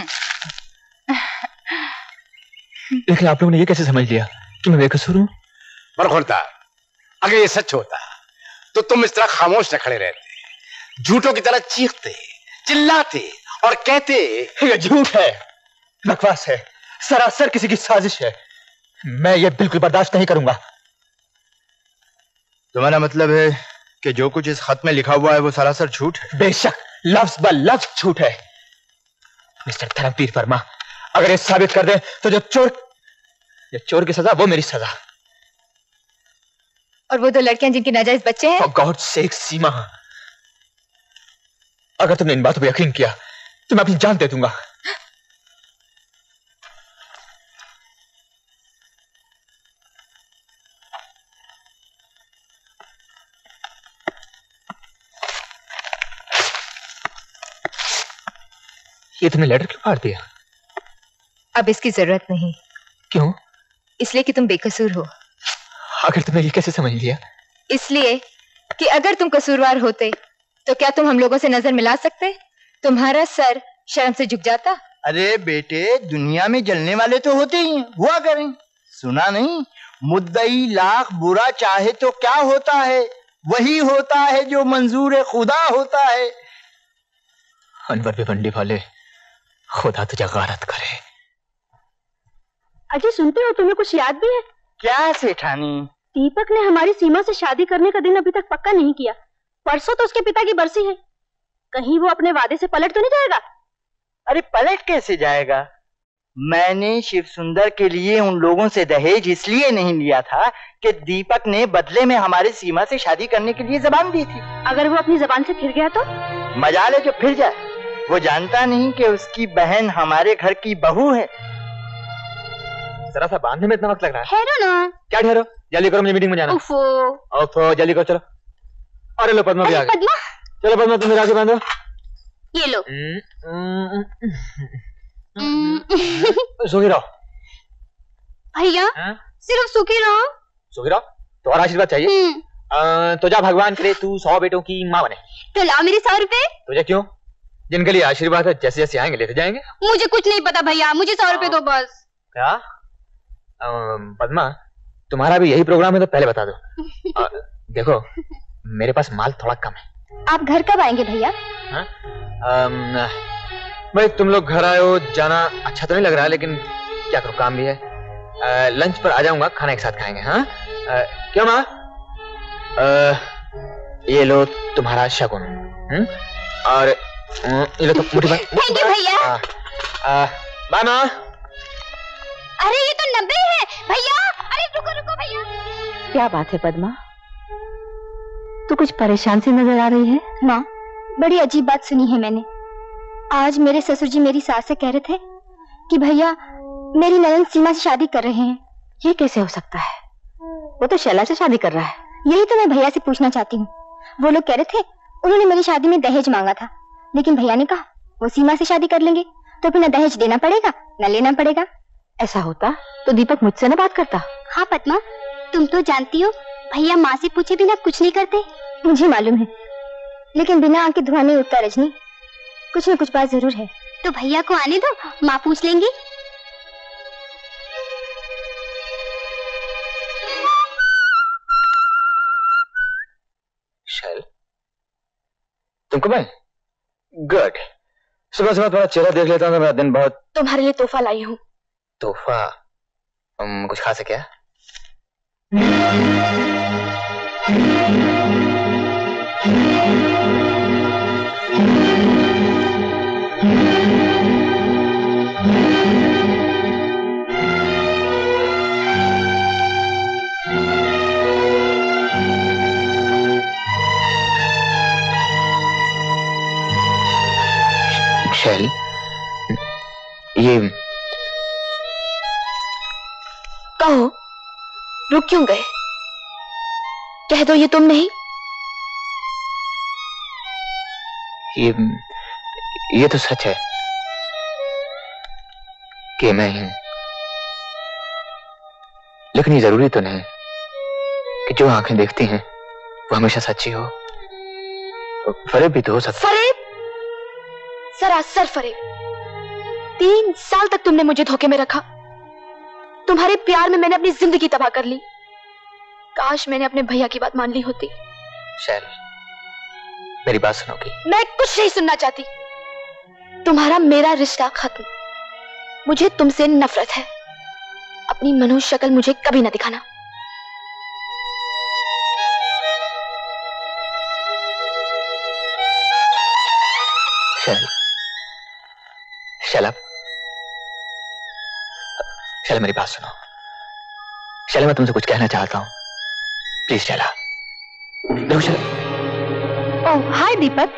लेकिन आप लोगों ने ये कैसे समझ लिया कि मैं बेकसूर हूँ? बरखुरदार, अगर ये सच होता तो तुम इस तरह खामोश न खड़े रहते, झूठों की तरह चीखते, चिल्लाते और कहते ये झूठ है, बकवास है, सरासर किसी की साजिश है। मैं ये बिल्कुल बर्दाश्त नहीं करूंगा। तुम्हारा मतलब है कि जो कुछ इस खत में लिखा हुआ है वो सरासर झूठ है? बेशक, लफ्ज ब लफ्ज झूठ है। मिस्टर धर्मवीर वर्मा, अगर ये साबित कर दे तो जो चोर की सजा वो मेरी सजा। और वो 2 लड़कियां जिनके नाजायज बच्चे हैं। For God's sake, सीमा, अगर तुमने इन बातों पर यकीन किया तो मैं अपनी जान दे दूंगा। ये तुमने लेटर क्यों फाड़ दिया? अब इसकी जरूरत नहीं। क्यों? इसलिए कि तुम बेकसूर हो। आखिर तुमने ये कैसे समझ लिया? इसलिए कि अगर तुम कसूरवार होते तो क्या तुम हम लोगों से नजर मिला सकते? तुम्हारा सर शर्म से झुक जाता। अरे बेटे, दुनिया में जलने वाले तो होते ही हैं, हुआ करें। सुना नहीं, मुद्दई लाख बुरा चाहे तो क्या होता है, वही होता है जो मंजूर खुदा होता है। अनवर भिवंडी वाले, खुदा तुझे गारत करे। अजय सुनते हो, तुम्हें कुछ याद भी है? क्या सेठानी? दीपक ने हमारी सीमा से शादी करने का दिन अभी तक पक्का नहीं किया। परसों तो उसके पिता की बरसी है। कहीं वो अपने वादे से पलट तो नहीं जाएगा? अरे पलट कैसे जाएगा? मैंने शिव सुंदर के लिए उन लोगों से दहेज इसलिए नहीं लिया था कि दीपक ने बदले में हमारी सीमा से शादी करने के लिए जबान दी थी। अगर वो अपनी जबान से फिर गया तो? मजाल है जो फिर जाए। वो जानता नहीं कि उसकी बहन हमारे घर की बहू है। जरा सा बांधने में इतना वक्त लग रहा है। ठहरो ना। क्या ठहरो? जल्दी करो, मुझे मीटिंग में जाना। उफो, जल्दी करो, चलो। अरे लो पद्मा भी आ गई। चलो पद्मा, तुम मेरे आगे बांधो। ये लो। सुखी रहो भैया। सिर्फ सुखी रहो। सुखी रहो। तुम्हारा आशीर्वाद चाहिए? तो जा, भगवान करे तू 100 बेटों की माँ बने। तो लाओ मेरे 100 रुपए। तुझे क्यों? जिनके लिए आशीर्वाद है, जैसे जैसे आएंगे लेते जाएंगे। मुझे कुछ नहीं पता भैया, मुझे 100 रुपए दो बस। क्या? पद्मा, तुम्हारा भी यही प्रोग्राम है तो पहले बता दो। देखो, मेरे पास माल थोड़ा कम है। आप घर कब आएंगे भैया? भाई तुम लोग घर आए हो, जाना अच्छा तो नहीं लग रहा है, लेकिन क्या करूं, काम भी है। लंच पर आ जाऊंगा, खाना एक साथ खाएंगे। हाँ क्यों माँ? ये लो तुम्हारा शगुन। और ये लो तो मुट्ठी भर। थैंक यू भैया। बाय माँ। अरे ये तो 90 है भैया। अरे रुको रुको भैया। क्या बात है पद्मा, तू कुछ परेशान सी नजर आ रही है। माँ, बड़ी अजीब बात सुनी है मैंने। आज मेरे ससुर जी मेरी सास से कह रहे थे कि भैया मेरी ननद सीमा से शादी कर रहे हैं। ये कैसे हो सकता है? वो तो शैला से शादी कर रहा है। यही तो मैं भैया से पूछना चाहती हूँ। वो लोग कह रहे थे उन्होंने मेरी शादी में दहेज मांगा था, लेकिन भैया ने कहा वो सीमा से शादी कर लेंगे तो फिर न दहेज देना पड़ेगा न लेना पड़ेगा। ऐसा होता तो दीपक मुझसे न बात करता। हाँ पद्मा, तुम तो जानती हो भैया माँ से पूछे बिना कुछ नहीं करते। मुझे मालूम है, लेकिन बिना आंख के धुआं नहीं उठता रजनी। कुछ न कुछ बात जरूर है। तो भैया को आने दो, माँ पूछ लेंगी। शैल, तुमको मैं गुड। सुबह सुबह थोड़ा चेहरा देख लेता हूँ तो मेरा दिन बहुत। तुम्हारे लिए तोहफा लाई हूँ। तोहफा? कुछ खास है क्या? शैल, ये कहो, रुक क्यों गए? कह दो ये तुम नहीं। ये तो सच है कि मैं ही हूं, लेकिन ये जरूरी तो नहीं कि जो आंखें देखती हैं वो हमेशा सच्ची हो। फरेब भी तो हो सकता है। फरेब? सरासर फरेब। 3 साल तक तुमने मुझे धोखे में रखा। तुम्हारे प्यार में मैंने अपनी जिंदगी तबाह कर ली। काश मैंने अपने भैया की बात मान ली होती। शैल, मेरी बात सुनोगी? मैं कुछ नहीं सुनना चाहती। तुम्हारा मेरा रिश्ता खत्म। मुझे तुमसे नफरत है। अपनी मनुष्य शक्ल मुझे कभी ना दिखाना। शैल, शैला, शैला मेरी बात सुनो। शैला, मैं तुमसे कुछ कहना चाहता हूं। प्लीज शैला। देखो शैला। ओह हाय दीपक।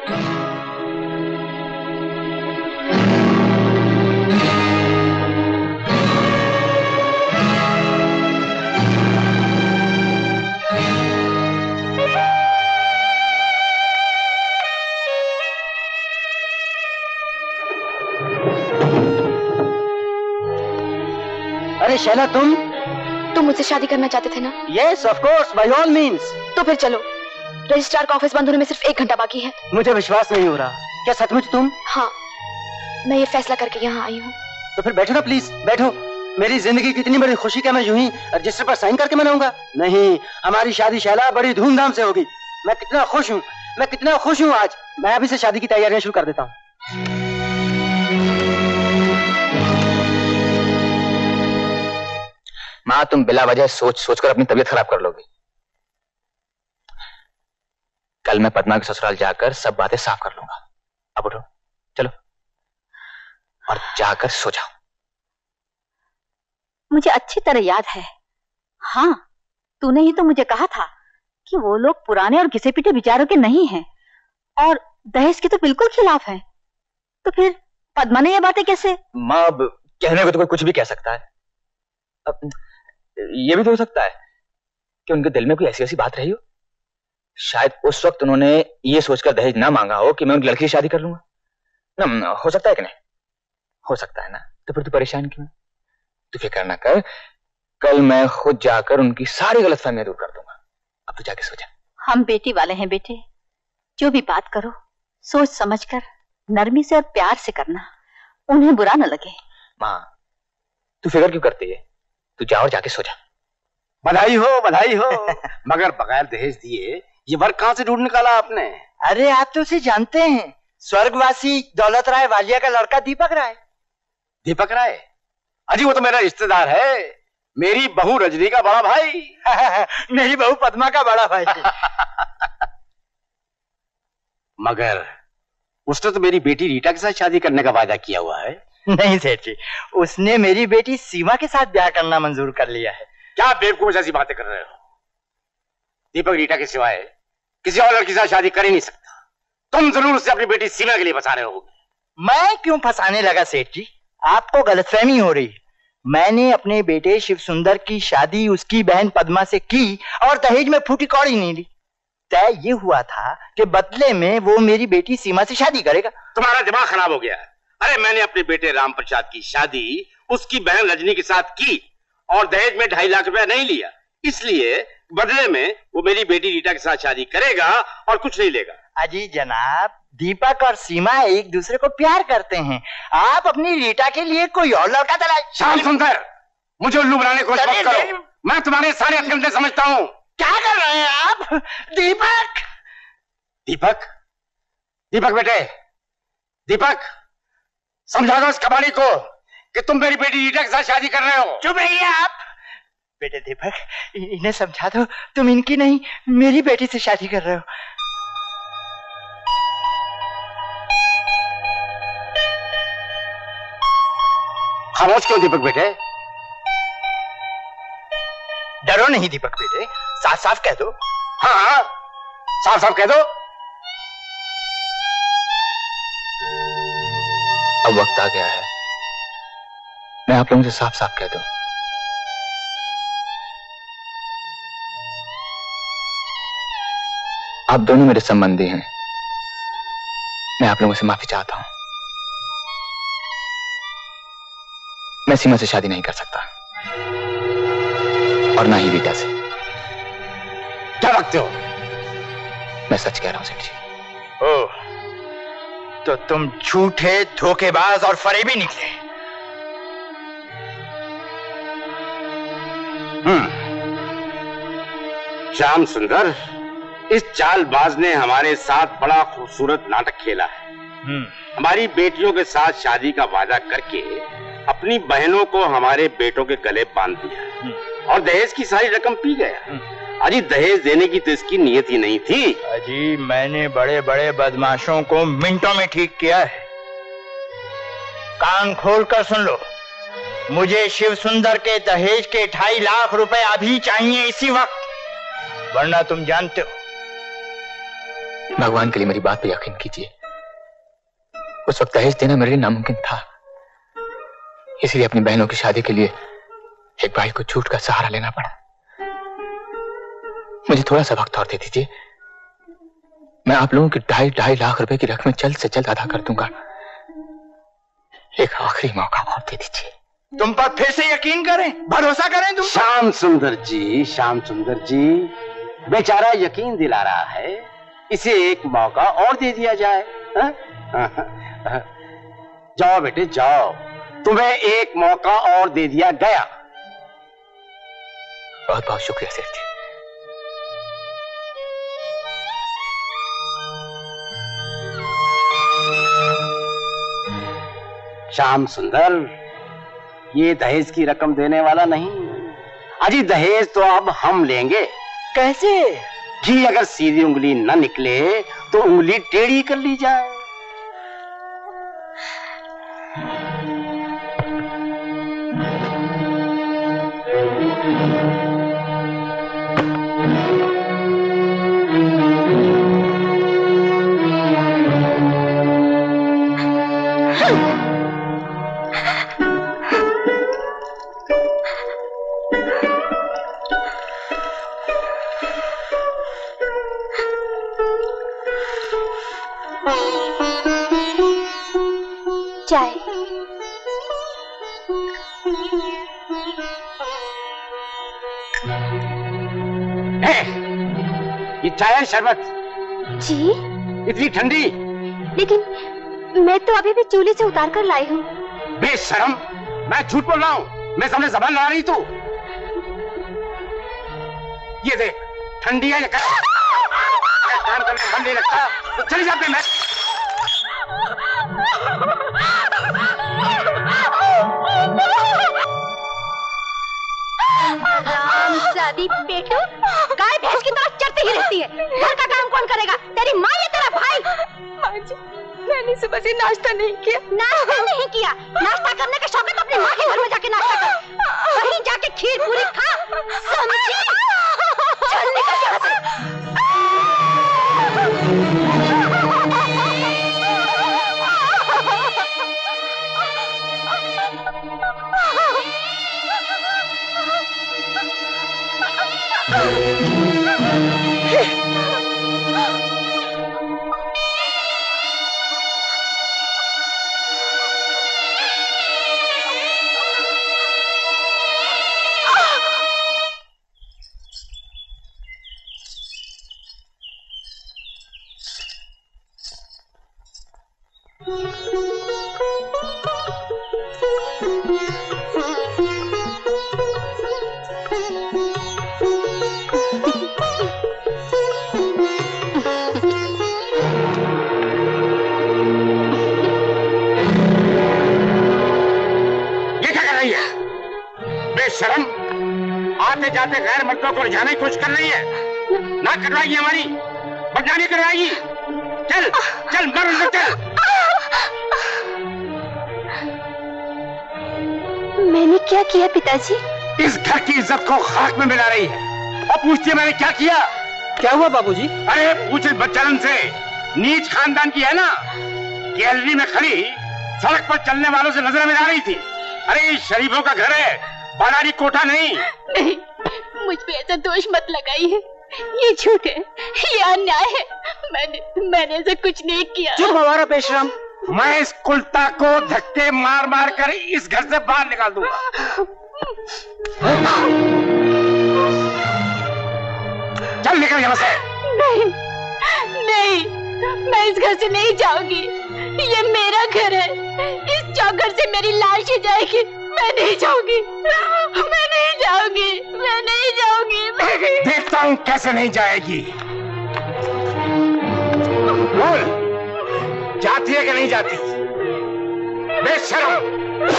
अरे शैला, तुम मुझसे शादी करना चाहते थे ना? Yes of course, by all means. तो फिर चलो, रजिस्ट्रार का ऑफिस बंद होने में सिर्फ 1 घंटा बाकी है। मुझे विश्वास नहीं हो रहा, क्या सचमुच तुम? हाँ, मैं ये फैसला करके यहाँ आई हूँ। तो फिर बैठो ना प्लीज, बैठो। मेरी जिंदगी की इतनी बड़ी खुशी क्या मैं यूं ही रजिस्टर पर साइन करके मनाऊंगा? नहीं, हमारी शादी शैला बड़ी धूमधाम से होगी। मैं कितना खुश हूँ, मैं कितना खुश हूँ आज। मैं अभी से शादी की तैयारियां शुरू कर देता हूँ। माँ, तुम बिला वजह सोच सोचकर अपनी तबीयत खराब कर लोगी। कल मैं पद्मा के ससुराल जाकर सब बातें साफ कर लूंगा। अब उठो, चलो और जाकर सो जाओ। मुझे अच्छी तरह याद है। हाँ, तूने ही तो मुझे कहा था कि वो लोग पुराने और घिसे पिटे विचारों के नहीं हैं और दहेज के तो बिल्कुल खिलाफ हैं। तो फिर पद्मा ने ये बातें कैसे? माँ, अब कहने को तो कोई कुछ भी कह सकता है। अब ये भी तो हो सकता है कि उनके दिल में कोई ऐसी ऐसी बात रही हो। शायद उस वक्त उन्होंने ये सोचकर दहेज ना मांगा हो कि मैं उनकी लड़की से शादी कर लूंगा ना। हो सकता है कि नहीं? हो सकता है ना। तो फिर तू परेशान क्यों? तू फिक्र ना कर, कल मैं खुद जाकर उनकी सारी गलतफहमियां दूर कर दूंगा। अब तू जाके सो जा। हम बेटी वाले हैं बेटे, जो भी बात करो सोच समझकर नरमी से और प्यार से करना, उन्हें बुरा न लगे। माँ, तू फिक्र क्यों करती है? तू जा और जाके सो जा। बधाई हो, बधाई हो। मगर बगैर दहेज दिए ये वर्क कहां से ढूंढ निकाला आपने? अरे आप तो उसे जानते हैं, स्वर्गवासी दौलत राय वालिया का लड़का दीपक राय। दीपक राय? अजी वो तो मेरा रिश्तेदार है, मेरी बहू रजनी का बड़ा भाई। मेरी बहू पद्मा का बड़ा भाई। मगर उसने तो मेरी बेटी रीटा के साथ शादी करने का वादा किया हुआ है। नहीं सेठ जी, उसने मेरी बेटी सीमा के साथ ब्याह करना मंजूर कर लिया है। क्या बेवकूफ जैसी बातें कर रहे हो? दीपक रीटा के सिवाय किसी और लड़की के साथ शादी कर ही नहीं सकता। तुम जरूर उससे अपनी बेटी सीमा के लिए फंसा रहे हो। मैं क्यों फंसाने लगा सेठ जी? आपको गलतफहमी हो रही। मैंने अपने बेटे शिव सुंदर की शादी उसकी बहन पद्मा से की और दहेज में फूटी कौड़ी नहीं ली। तय ये हुआ था कि बदले में वो मेरी बेटी सीमा से शादी करेगा। तुम्हारा दिमाग खराब हो गया। अरे मैंने अपने बेटे राम प्रसाद की शादी उसकी बहन रजनी के साथ की और दहेज में 2.5 लाख रुपया नहीं लिया, इसलिए बदले में वो मेरी बेटी रीटा के साथ शादी करेगा और कुछ नहीं लेगा। अजी जनाब, दीपक और सीमा एक दूसरे को प्यार करते हैं। आप अपनी रीटा के लिए कोई और लड़का तलाश। श्याम सुंदर, मुझे उल्लू बनाने की कोशिश मत करो। मैं तुम्हारे सारे हथकंडे समझता हूँ। क्या कर रहे हैं आप? दीपक! दीपक? दीपक बेटे, दीपक, समझा दो इस कबाड़ी को कि तुम मेरी बेटी रीटा के साथ शादी कर रहे हो। चुप रहिए आप। बेटे दीपक, इन्हें समझा दो, तुम इनकी नहीं मेरी बेटी से शादी कर रहे हो। खामोश क्यों दीपक बेटे? डरो नहीं दीपक बेटे, साफ साफ कह दो। हाँ, साफ साफ कह दो। अब वक्त आ गया है, मैं आप लोगों से साफ साफ कह दूं। आप दोनों मेरे संबंधी हैं। मैं आप लोगों से माफी चाहता हूं। मैं सीमा से शादी नहीं कर सकता और ना ही रीटा से। क्या लगते हो? मैं सच कह रहा हूं सेठ जी। ओह, तो तुम झूठे, धोखेबाज और फरेबी निकले। श्याम सुंदर, इस चालबाज ने हमारे साथ बड़ा खूबसूरत नाटक खेला है। हमारी बेटियों के साथ शादी का वादा करके अपनी बहनों को हमारे बेटों के गले बांध दिया और दहेज की सारी रकम पी गया। अजी दहेज देने की तो इसकी नियत ही नहीं थी। अजी मैंने बड़े बड़े बदमाशों को मिनटों में ठीक किया है। कान खोल कर सुन लो, मुझे शिव सुंदर के दहेज के 2.5 लाख रुपए अभी चाहिए, इसी वक्त, वरना तुम जानते हो। भगवान के लिए मेरी बात पे यकीन कीजिए, उस वक्त दहेज देना मेरे लिए नामुमकिन था। इसलिए अपनी बहनों की शादी के लिए एक भाई को झूठ का सहारा लेना पड़ा। मुझे थोड़ा सा वक्त और दे दीजिए, मैं आप लोगों की 2.5 लाख रुपए की रकम जल्द से जल्द अदा कर दूंगा। एक आखिरी मौका और दे दीजिए। तुम पर फिर से यकीन करें, भरोसा करें तुम। श्याम सुंदर जी बेचारा यकीन दिला रहा है, इसे एक मौका और दे दिया जाए। जाओ बेटे जाओ, तुम्हें एक मौका और दे दिया गया। बहुत बहुत शुक्रिया सेठ जी। श्याम सुंदर, ये दहेज की रकम देने वाला नहीं, अजी दहेज तो अब हम लेंगे। कैसे? जी अगर सीधी उंगली न निकले तो उंगली टेढ़ी कर ली जाए। चाय। ये चाय है शरबत? जी? इतनी ठंडी? लेकिन मैं तो अभी भी चूल्हे से उतार कर लाई हूँ। बेशरम, मैं झूठ बोल रहा हूँ, मैं सामने जबान लड़ा रही तू। ये देख ठंडी है, काम करने का मन नहीं लगता तो चली जाते। मैं रामजादी बेटू, गाय भैंस की तरह चरती ही रहती है। घर का काम कौन करेगा? तेरी माँ या तेरा भाई? माँ जी, मैंने सुबह से नाश्ता नहीं किया। नाश्ता नहीं किया? नाश्ता करने का शौक है तो अपनी माँ के घर में जाके नाश्ता कर, कहीं जाके खीर पूरी खा, समझी? चल निकल यहाँ से। शर्म, आते जाते गैर मर्दों को रिझाने की कोशिश कर रही है। ना करवाएगी हमारी, बदनामी करवाएगी। चल चल मर अंदर चल। मैंने क्या किया पिताजी? इस घर की इज्जत को खाक में मिला रही है और पूछती है मैंने क्या किया। क्या हुआ बाबूजी? अरे पूछ बच्चन से, नीच खानदान की है ना, गैलरी में खड़ी सड़क पर चलने वालों से नजर मिला रही थी। अरे शरीफों का घर है, बालारी कोठा नहीं। नहीं, मुझ पे ऐसा दोष मत लगाइए, ये झूठ है, ये अन्याय है। मैंने ऐसा कुछ नहीं किया। चुप हमारा बेशरम। मैं इस कुलता को धक्के मार मार कर इस घर से बाहर निकाल दूंगा। चल निकल यहाँ से। नहीं नहीं, मैं इस घर से नहीं जाऊंगी, ये मेरा घर है। इस चौखट से मेरी लाश ही जाएगी। मैं नहीं जाऊंगी, मैं नहीं जाऊंगी, मैं नहीं जाऊंगी। देखता हूँ कैसे नहीं जाएगी। बोल, जाती है कि नहीं जाती? बेशर्म।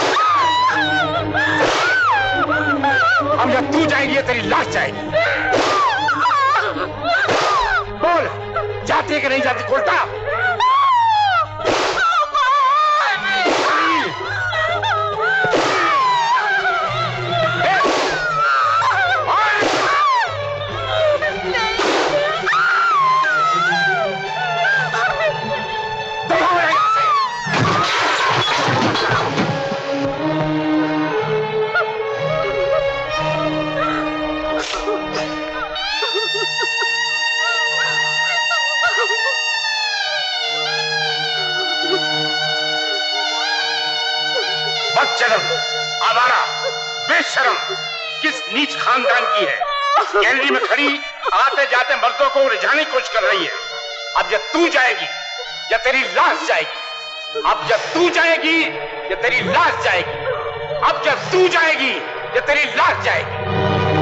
अब जब तू जाएगी या तेरी लाश जाएगी। बोल, जाती है कि नहीं जाती? उल्टा आवारा, बेशरम, किस नीच खानदान की है। गैलरी में खड़ी आते जाते मर्दों को रिझाने की कोशिश कर रही है। अब जब तू जाएगी या तेरी लाश जाएगी, अब जब तू जाएगी या तेरी लाश जाएगी, अब जब तू जाएगी या तेरी लाश जाएगी।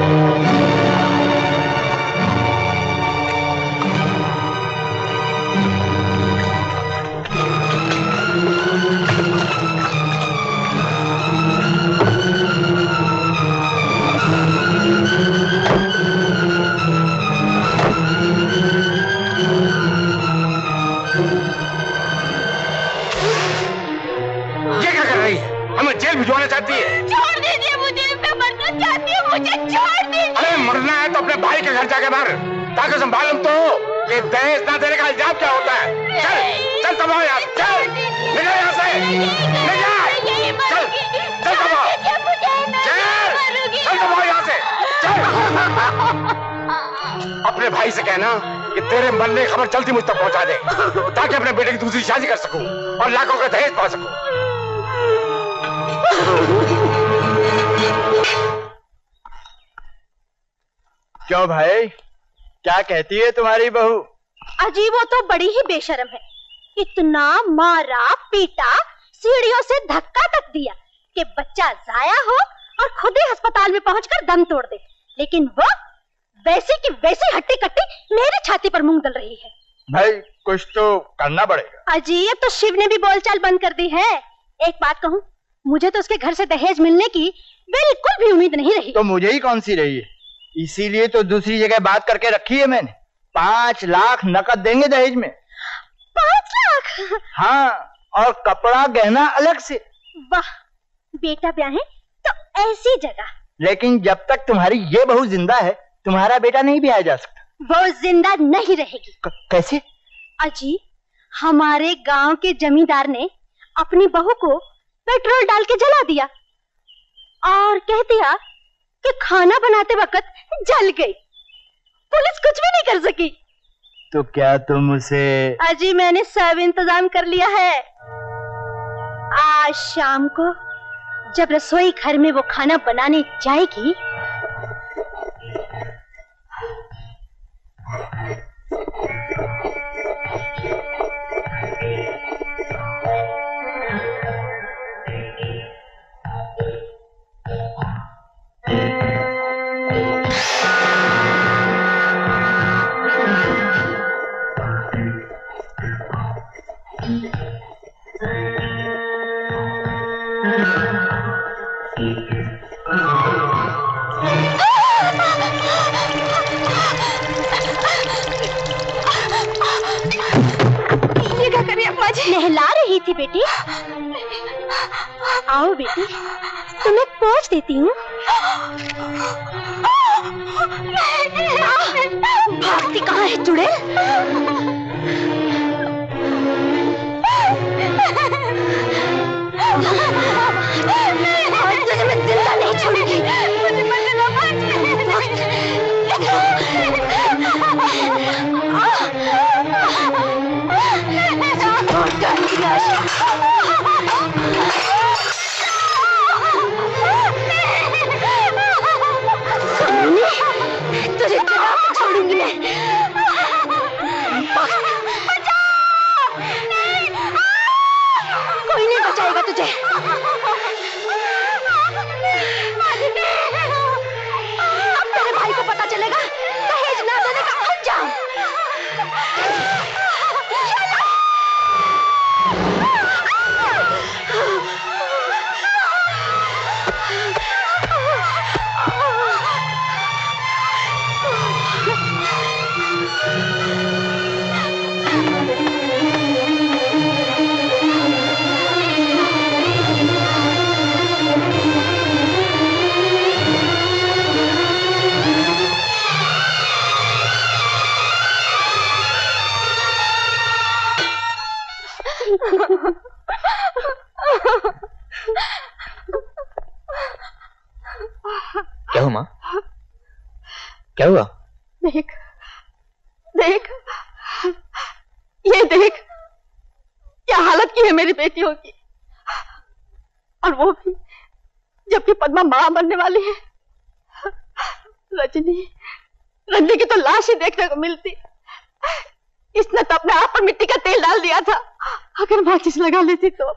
जेल भिजवाना चाहती है? छोड़ दीजिए मुझे, मैं मरना चाहती हूँ, मुझे छोड़ दीजिए। अरे मरना है तो अपने भाई के घर जाके मर, ताकि संभालूं तो कि दहेज ना देने का इल्जाम क्या होता है। चल चल तबाह यार, चल निकल यहाँ से, निकल, चल चल तबाह, चल तबाह यहाँ से, चल। अपने भाई से कहना कि तेरे मरने की खबर जल्दी मुझ तक पहुँचा दे, ताकि अपने बेटे की दूसरी शादी कर सकूं और लाखों का दहेज पा सकूं। क्यों भाई, क्या कहती है तुम्हारी बहू? अजी वो तो बड़ी ही बेशर्म है। इतना मारा पीटा, सीढ़ियों से धक्का तक दिया कि बच्चा जाया हो और खुद ही अस्पताल में पहुंचकर दम तोड़ दे। लेकिन वो वैसी की वैसी हट्टी कट्टी मेरी छाती पर मूंग दल रही है। भाई कुछ तो करना पड़ेगा। अजी अब तो शिव ने भी बोलचाल बंद कर दी है। एक बात कहूँ, मुझे तो उसके घर से दहेज मिलने की बिल्कुल भी उम्मीद नहीं रही। तो मुझे ही कौन सी रही है, इसीलिए तो दूसरी जगह बात करके रखी है मैंने। 5 लाख नकद देंगे दहेज में। 5 लाख? हाँ, और कपड़ा गहना अलग से। वाह, बेटा ब्याहे तो ऐसी जगह। लेकिन जब तक तुम्हारी ये बहू जिंदा है, तुम्हारा बेटा नहीं ब्याया जा सकता। वो जिंदा नहीं रहेगी। कैसे? अजी हमारे गांव के जमींदार ने अपनी बहू को पेट्रोल डाल के जला दिया और कह दिया कि खाना बनाते वक्त जल गई। पुलिस कुछ भी नहीं कर सकी। तो क्या तुम उसे? अजी मैंने सब इंतजाम कर लिया है। आज शाम को जब रसोई घर में वो खाना बनाने जाएगी, नहला रही थी बेटी। आओ बेटी, तुम्हें पोंछ देती हूँ। भागती कहाँ है चुड़ैल? आज तुझे मैं जिंदा नहीं छोड़ूंगी। मुझे मरने ना तुझे छोड़ूंगी मैं। कोई नहीं बचाएगा तुझे। अब तेरे भाई को पता चलेगा दहेज ना देने का अंजाम। क्या हुआ माँ? क्या हुआ? देख देख, ये देख क्या हालत की है मेरी बेटियों की। और वो भी जबकि पद्मा मां बनने वाली है। रजनी की तो लाश ही देखने को मिलती। इसने तो अपने आप पर मिट्टी का तेल डाल दिया था। अगर माचिस लगा लेती तो।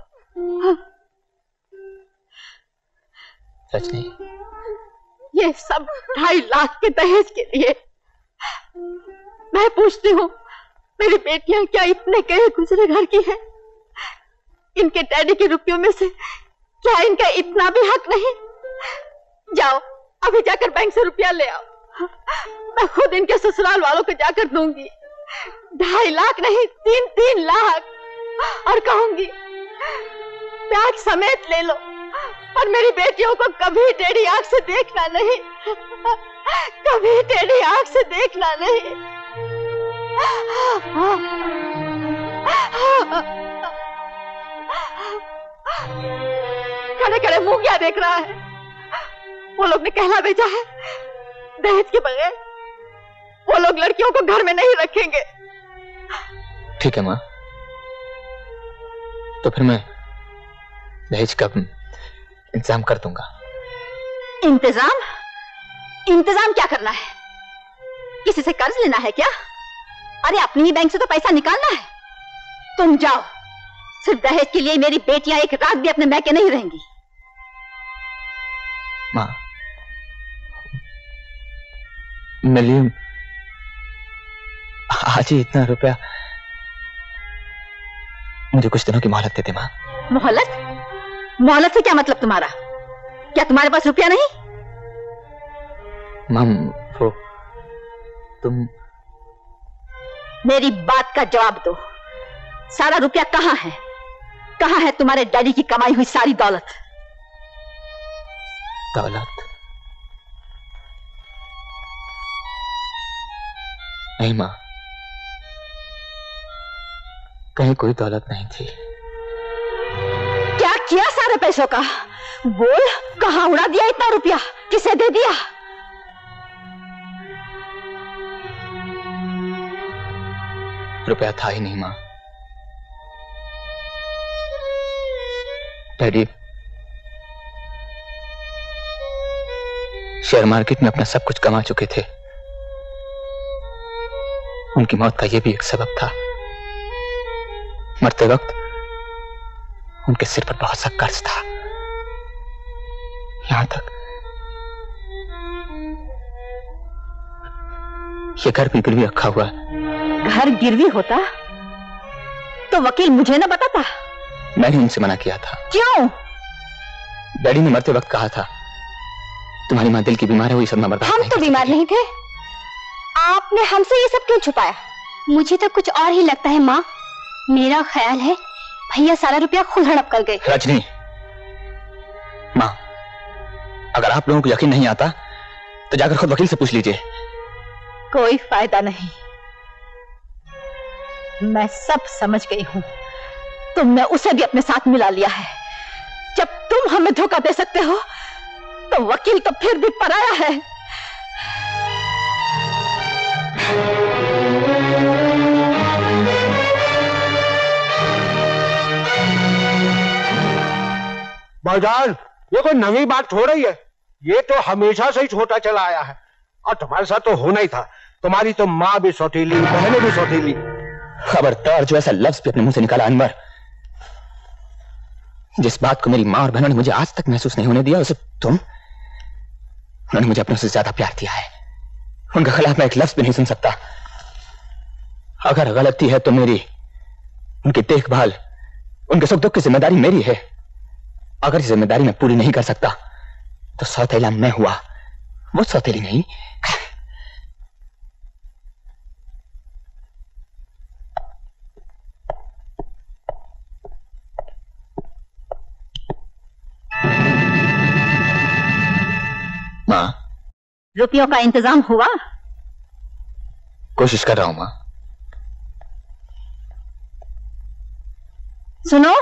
रजनी, ये सब 2.5 लाख के दहेज के लिए। मैं पूछती हूँ, मेरी बेटियां क्या इतने कहे गुजरे घर की हैं? इनके डैडी के रुपयों में से क्या इनका इतना भी हक नहीं? जाओ अभी जाकर बैंक से रुपया ले आओ। मैं खुद इनके ससुराल वालों को जाकर दूंगी। 2.5 लाख नहीं, 3 लाख। और कहूंगी ब्याज समेत ले लो, पर मेरी बेटियों को कभी टेढ़ी आंख से देखना नहीं, कभी टेढ़ी आंख से देखना नहीं। खड़े खड़े मुंह क्या देख रहा है? वो लोग ने कहला भेजा है, दहेज के बगैर वो लोग लड़कियों को घर में नहीं रखेंगे। ठीक है माँ, तो फिर मैं दहेज का इंतजाम कर दूंगा। इंतजाम? इंतजाम क्या करना है? किसी से कर्ज लेना है क्या? अरे अपनी ही बैंक से तो पैसा निकालना है। तुम जाओ, सिर्फ दहेज के लिए मेरी बेटियां एक रात भी अपने मैके नहीं रहेंगी। माँ, मेरे लिए आज ही इतना रुपया, मुझे कुछ दिनों की मोहलत दे दे माँ। मोहलत? मोहलत से क्या मतलब तुम्हारा? क्या तुम्हारे पास रुपया नहीं? माँ, वो तुम मेरी बात का जवाब दो। सारा रुपया कहाँ है? कहाँ है तुम्हारे डैडी की कमाई हुई सारी दौलत? दौलत? नहीं माँ, कहीं कोई दौलत नहीं थी। क्या किया सारे पैसों का? बोल, कहाँ उड़ा दिया इतना रुपया? किसे दे दिया? रुपया था ही नहीं माँ। डैडी शेयर मार्केट में अपना सब कुछ कमा चुके थे। उनकी मौत का यह भी एक सबब था। मरते वक्त उनके सिर पर बहुत सा कर्ज था, यहां तक ये घर भी गिरवी रखा हुआ है। घर गिरवी होता तो वकील मुझे ना बताता? मैंने उनसे मना किया था। क्यों? डैडी ने मरते वक्त कहा था, तुम्हारी मां दिल की बीमार है, वो ये सब मैं बर्दाश्त हम तो बीमार नहीं थे। आपने हमसे ये सब क्यों छुपाया? मुझे तो कुछ और ही लगता है माँ। मेरा ख्याल है भैया सारा रुपया खुद हड़प कर गए। रजनी, माँ, अगर आप लोगों को यकीन नहीं आता तो जाकर खुद वकील से पूछ लीजिए। कोई फायदा नहीं, मैं सब समझ गई हूं। तुमने उसे भी अपने साथ मिला लिया है। जब तुम हमें धोखा दे सकते हो तो वकील तो फिर भी पराया है। भाईजान, ये कोई नई बात हो रही है? ये तो हमेशा से ही छोटा चला आया है और तुम्हारे साथ तो होना ही था। तुम्हारी तो माँ भी सौतीली, बहनें भी सौतीली। खबरदार जो ऐसा लफ्ज भी अपने मुंह से निकाला अनवर। जिस बात को मेरी माँ और बहनों ने मुझे आज तक महसूस नहीं होने दिया, उसे उन्होंने मुझे अपने से ज्यादा प्यार दिया है। उनके खिलाफ मैं एक लफ्ज भी नहीं सुन सकता। अगर गलती है तो मेरी, उनकी देखभाल, उनके सुख दुख की जिम्मेदारी मेरी है। अगर इस जिम्मेदारी मैं पूरी नहीं कर सकता तो सौतेला मैं हुआ, वो सौतेली नहीं। माँ, रुपयों का इंतजाम हुआ? कोशिश कर रहा हूं माँ। सुनो,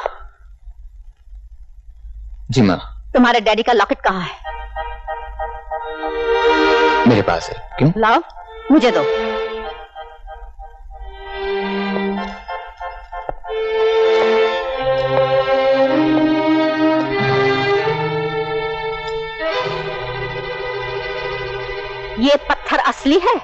जी माँ। तुम्हारे डैडी का लॉकेट कहाँ है? मेरे पास है। क्यों? लाओ, मुझे दो। असली है?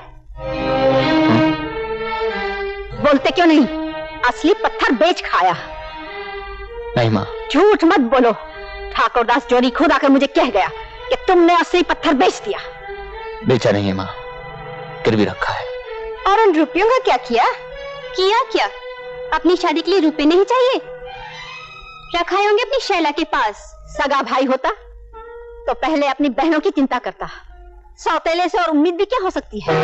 बोलते क्यों नहीं? असली पत्थर बेच खाया। नहीं माँ। झूठ मत बोलो। ठाकुरदास जोरी खुद आकर मुझे कह गया कि तुमने असली पत्थर बेच दिया। बेचा नहीं है माँ, गिरवी रखा है। और उन रुपयों का क्या किया? किया क्या? अपनी शादी के लिए रुपए नहीं चाहिए? रखाए होंगे अपनी शैला के पास। सगा भाई होता तो पहले अपनी बहनों की चिंता करता। सौतेले से और उम्मीद भी क्या हो सकती है?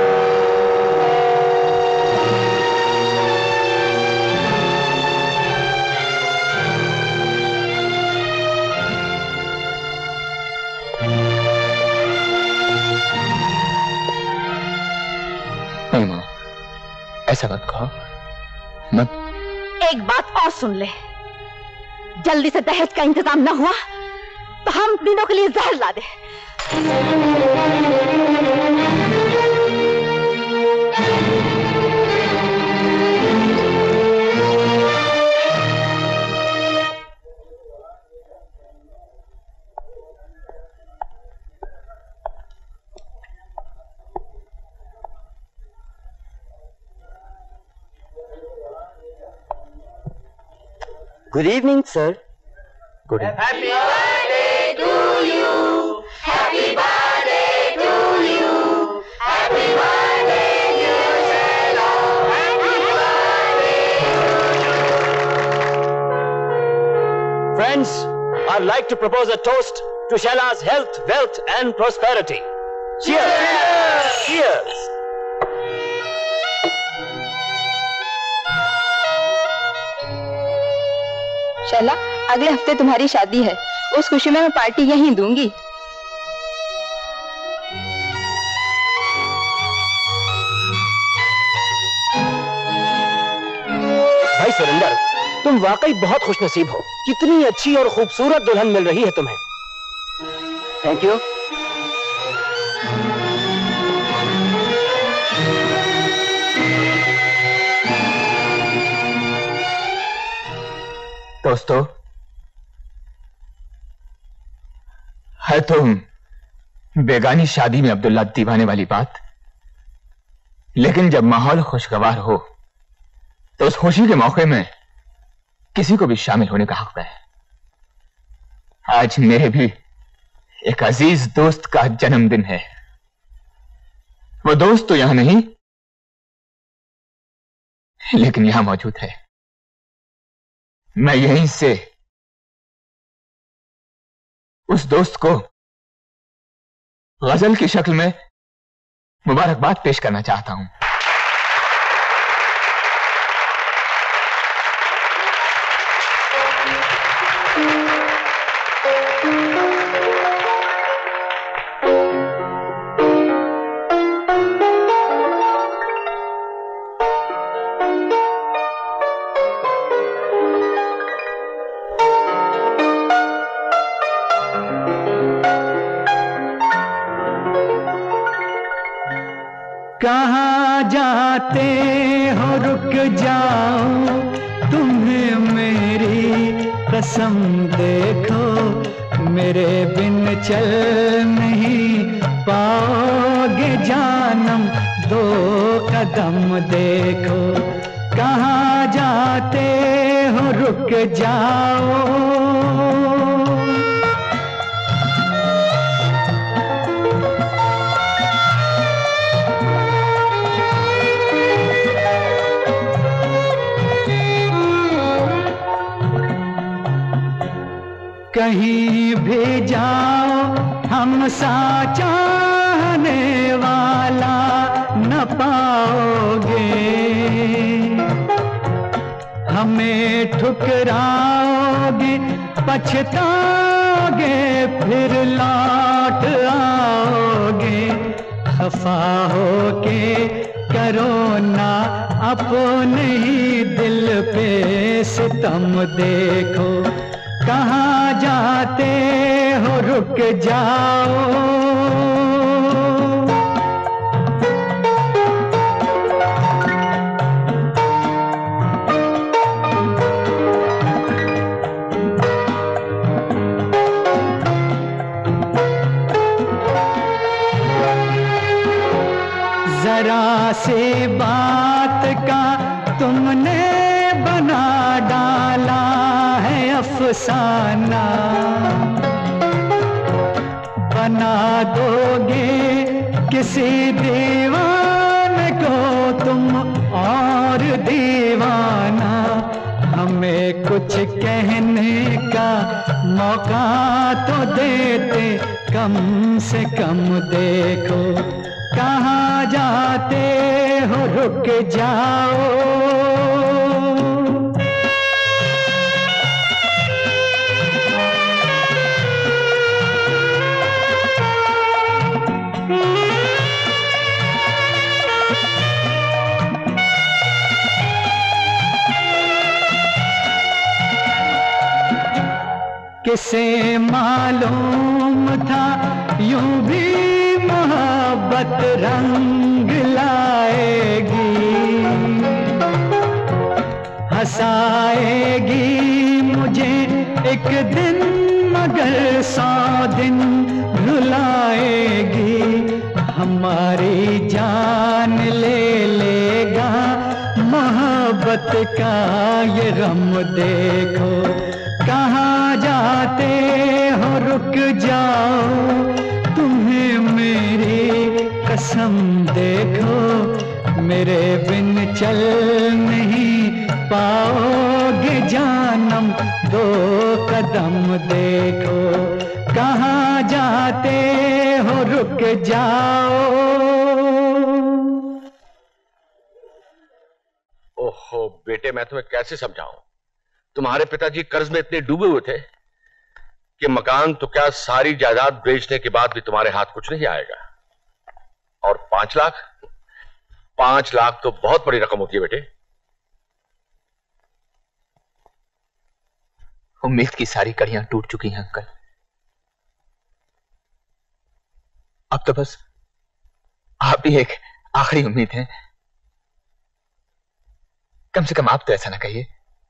नहीं माँ, ऐसा मत कहो। मत। एक बात और सुन ले, जल्दी से दहेज का इंतजाम न हुआ तो हम तीनों के लिए जहर ला दे। Good evening, sir. Good evening. Happy birthday to you. Happy birthday to you. Happy birthday, dear Sheila. Happy birthday. Friends, I'd like to propose a toast to Sheila's health, wealth, and prosperity. Cheers! Cheers! Cheers! Shaila, अगले हफ्ते तुम्हारी शादी है। उस खुशी में मैं party यहीं दूंगी। भाई सुरेंद्र, तुम वाकई बहुत खुशनसीब हो। कितनी अच्छी और खूबसूरत दुल्हन मिल रही है तुम्हें। Thank you. दोस्तों, है तो बेगानी शादी में अब्दुल्ला दीवाने वाली बात, लेकिन जब माहौल खुशगवार हो तो उस खुशी के मौके में किसी को भी शामिल होने का हक है। आज मेरे भी एक अजीज दोस्त का जन्मदिन है। वो दोस्त तो यहां नहीं, लेकिन यहां मौजूद है। मैं यहीं से उस दोस्त को गजल की शक्ल में मुबारकबाद पेश करना चाहता हूं। कहाँ जाते हो रुक जाओ, तुम्हें मेरी कसम देखो, मेरे बिन चल नहीं पाओगे जानम, दो कदम देखो। कहाँ जाते हो रुक जाओ, कहीं भी जाओ हमसा चाहने वाला न पाओगे, हमें ठुकराओगे पछताओगे फिर लौट आओगे। खफा होके करो ना अपने ही दिल पे सितम देखो, कहाँ जाते हो रुक जाओ। जरा से बात का तुमने बना डाला है अफसाना। बना दोगे किसी दीवाने को तुम और दीवाना। हमें कुछ कहने का मौका तो देते, कम से कम देखो कहाँ जाते हो, रुक जाओ। किसे मालूम था यूं भी मोहब्बत रंग लाएगी, हंसाएगी मुझे एक दिन मगर 100 दिन रुलाएगी। हमारी जान ले लेगा मोहब्बत का ये गम, देखो कहाँ जाते हो, रुक जाओ। तुम्हें मेरी कसम देखो, मेरे बिन चल नहीं पाओगे जानम। 2 कदम देखो कहाँ जाते हो, रुक जाओ। ओहो बेटे, मैं तुम्हें कैसे समझाऊं? तुम्हारे पिताजी कर्ज में इतने डूबे हुए थे कि मकान तो क्या सारी जायदाद बेचने के बाद भी तुम्हारे हाथ कुछ नहीं आएगा। और 5 लाख, 5 लाख तो बहुत बड़ी रकम होती है बेटे। उम्मीद की सारी कड़ियां टूट चुकी हैं अंकल। अब तो बस आप ही एक आखिरी उम्मीद है। कम से कम आप तो ऐसा ना कहिए।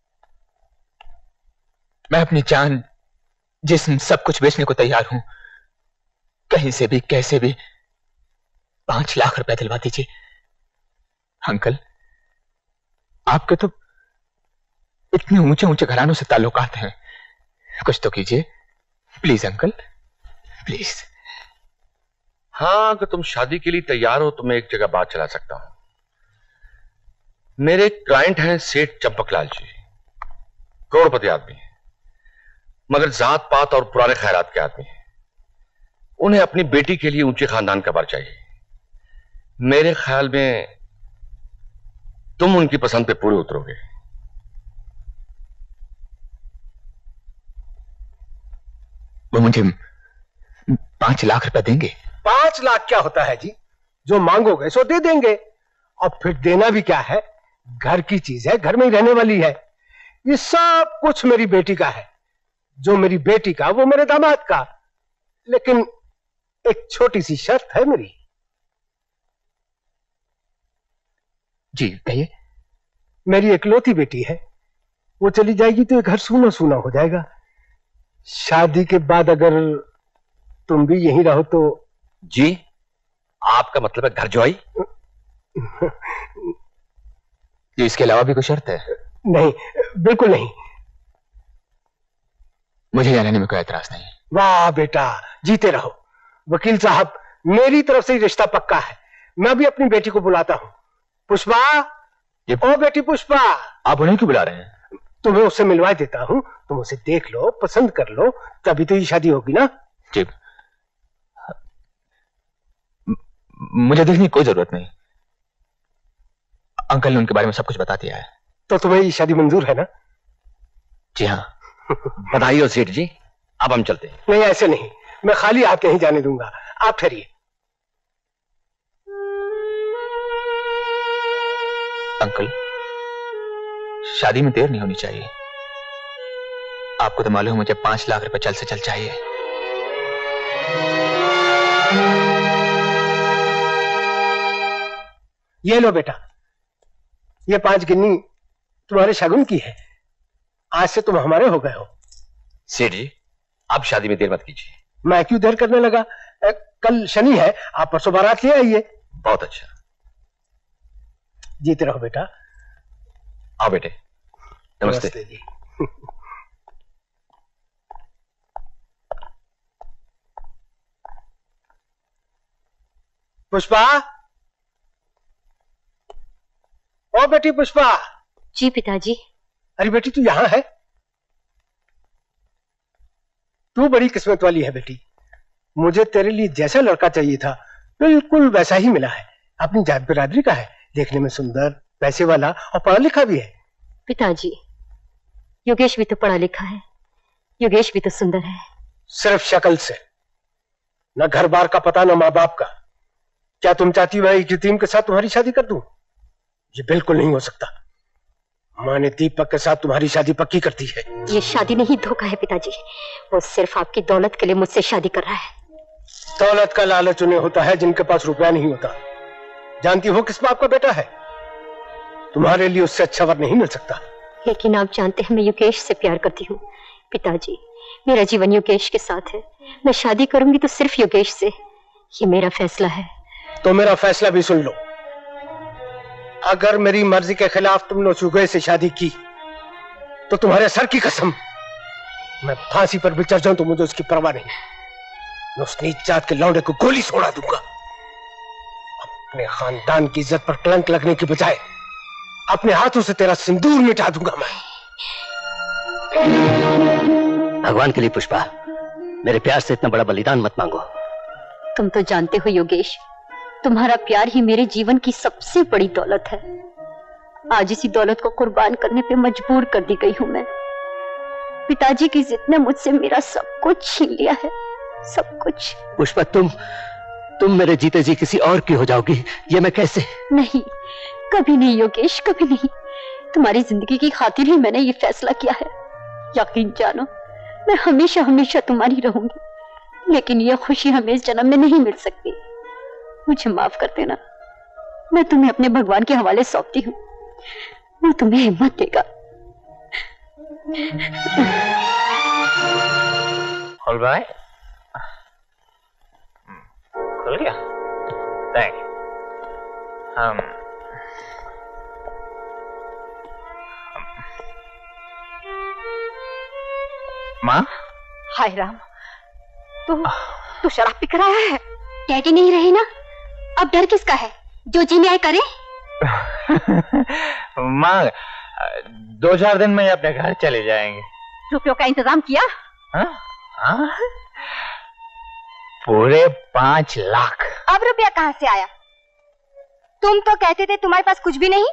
मैं अपनी जान, जिस्म, सब कुछ बेचने को तैयार हूं। कहीं से भी कैसे भी 5 लाख रुपए दिलवा दीजिए अंकल। आपके तो इतने ऊंचे ऊंचे घरानों से ताल्लुकात हैं, कुछ तो कीजिए प्लीज अंकल, प्लीज। हाँ, अगर तुम शादी के लिए तैयार हो तो मैं एक जगह बात चला सकता हूं। मेरे क्लाइंट हैं सेठ चंपकलाल जी, करोड़पति आदमी हैं, मगर जात पात और पुराने ख्यालात के आदमी हैं। उन्हें अपनी बेटी के लिए ऊंचे खानदान का वर चाहिए। मेरे ख्याल में तुम उनकी पसंद पे पूरे उतरोगे। वो मुझे 5 लाख रुपए देंगे? 5 लाख क्या होता है जी, जो मांगोगे सो दे देंगे। और फिर देना भी क्या है, घर की चीज है, घर में ही रहने वाली है। ये सब कुछ मेरी बेटी का है, जो मेरी बेटी का वो मेरे दामाद का। लेकिन एक छोटी सी शर्त है मेरी। जी कहिए। मेरी इकलौती बेटी है, वो चली जाएगी तो ये घर सूना सूना हो जाएगा। शादी के बाद अगर तुम भी यहीं रहो तो। जी, आपका मतलब है घर जुआई? इसके अलावा भी कोई शर्त है? नहीं, बिल्कुल नहीं। मुझे रहने में कोई एतराज नहीं। वाह बेटा, जीते रहो। वकील साहब, मेरी तरफ से ही रिश्ता पक्का है। मैं भी अपनी बेटी को बुलाता हूँ। पुष्पा, ओ बेटी पुष्पा। आप उन्हें क्यों बुला रहे हैं? तुम्हें उससे मिलवा देता हूँ, तुम उसे देख लो, पसंद कर लो, तभी तो ये शादी होगी ना। जी, मुझे देखने की कोई जरूरत नहीं। अंकल ने उनके बारे में सब कुछ बता दिया है। तो तुम्हें ये शादी मंजूर है ना? जी हाँ। बधाई सेठ जी, अब हम चलते हैं। नहीं, ऐसे नहीं, मैं खाली हाथ नहीं जाने दूंगा। आप ठहरिए। अंकल, शादी में देर नहीं होनी चाहिए। आपको तो मालूम है मुझे 5 लाख रुपए जल्द से जल्द चाहिए। ये लो बेटा, ये 5 गिन्नी तुम्हारे शगुन की है। आज से तुम हमारे हो गए हो। सेठ जी, आप शादी में देर मत कीजिए। मैं क्यों देर करने लगा? कल शनि है, आप परसों बारात ले आइए। बहुत अच्छा। जीते रहो बेटा। आओ बेटे। नमस्ते जी। पुष्पा, ओ बेटी पुष्पा। जी पिताजी। अरे बेटी तू यहाँ है? तू बड़ी किस्मत वाली है बेटी। मुझे तेरे लिए जैसा लड़का चाहिए था बिल्कुल वैसा ही मिला है। अपनी जात बिरादरी का है, देखने में सुंदर, पैसे वाला और पढ़ा लिखा भी है। पिताजी, योगेश भी तो पढ़ा लिखा है, योगेश भी तो सुंदर है। सिर्फ शक्ल से, न घर बार का पता न माँ बाप का। क्या तुम चाहती हो एक यतीम के साथ तुम्हारी शादी कर दूं? ये बिल्कुल नहीं हो सकता। माँ ने दीपक के साथ तुम्हारी शादी पक्की कर दी है। ये शादी नहीं, धोखा है पिताजी। वो सिर्फ आपकी दौलत के लिए मुझसे शादी कर रहा है। दौलत का लालच उन्हें होता है जिनके पास रुपया नहीं होता। जानती हो किस बाप का बेटा है? तुम्हारे लिए उससे अच्छा वर नहीं मिल सकता। लेकिन आप जानते हैं मैं योगेश से प्यार करती हूँ पिताजी। मेरा जीवन योगेश के साथ है। मैं शादी करूंगी तो सिर्फ योगेश से। ये मेरा फैसला है। तो मेरा फैसला भी सुन लो। अगर मेरी मर्जी के खिलाफ तुमने योगेश से शादी की तो तुम्हारे सर की कसम मैं फांसी पर भी चढ़ जाऊं तो मुझे उसकी परवाह नहीं। मैं उस नीच जात के लौंडे को गोली छोड़ा दूंगा। अपने खानदान की इज्जत पर कलंक लगने की बजाय अपने हाथों से तेरा सिंदूर मिटा दूंगा मैं। भगवान के लिए पुष्पा, मेरे प्यार से इतना बड़ा बलिदान मत मांगो। तुम तो जानते हो योगेश, तुम्हारा प्यार ही मेरे जीवन की सबसे बड़ी दौलत है। आज इसी दौलत को कुर्बान करने पे मजबूर कर दी गई हूं मैं। पिताजी की जिद ने मुझसे मेरा सब कुछ छीन लिया है, सब कुछ। पुष्पा, तुम मेरे जीते जी किसी और की हो जाओगी, ये मैं कैसे? नहीं, कभी नहीं योगेश, कभी नहीं। तुम्हारी जिंदगी की खातिर ही मैंने ये फैसला किया है। यकीन जानो, मैं हमेशा हमेशा तुम्हारी रहूंगी। लेकिन ये खुशी हमें इस जन्म में नहीं मिल सकती। मुझे माफ कर देना। मैं तुम्हें अपने भगवान के हवाले सौंपती हूँ। वो तुम्हें हिम्मत देगा। खुल भाई, खुल गया। थैंक। माँ। हाय राम, तू शराब पी कर आया है? डैडी नहीं रहे ना, अब डर किसका है? जो जी में आए करे। माँ, 2-4 दिन में अपने घर चले जाएंगे। रुपयों का इंतजाम किया? हाँ? पूरे 5 लाख। अब रुपया कहाँ से आया? तुम तो कहते थे तुम्हारे पास कुछ भी नहीं।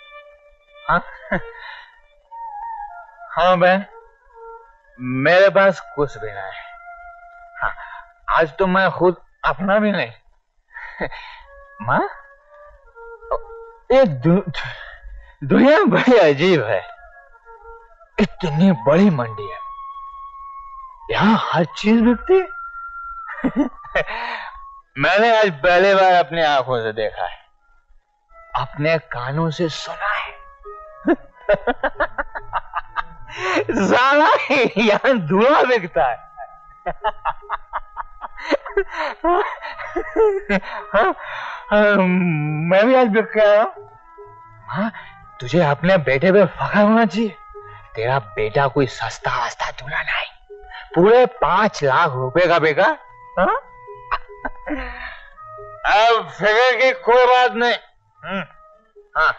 हाँ बहन, मेरे पास कुछ भी नहीं। हाँ, आज तो मैं खुद अपना भी नहीं। माँ, ये दुनिया बड़ी अजीब है। इतनी बड़ी मंडी है, यहाँ हर चीज बिकती है। मैंने आज पहली बार अपनी आंखों से देखा है, अपने कानों से सुना है। साला यहाँ धुआं बिकता है। मैं भी आज बिक के आया। हाँ, तुझे अपने बेटे पे फख्र होना चाहिए। तेरा बेटा कोई सस्ता वस्ता दूल्हा नहीं, पूरे 5 लाख रुपए का बेगा। हाँ? अब फिक्र की कोई बात नहीं। हाँ,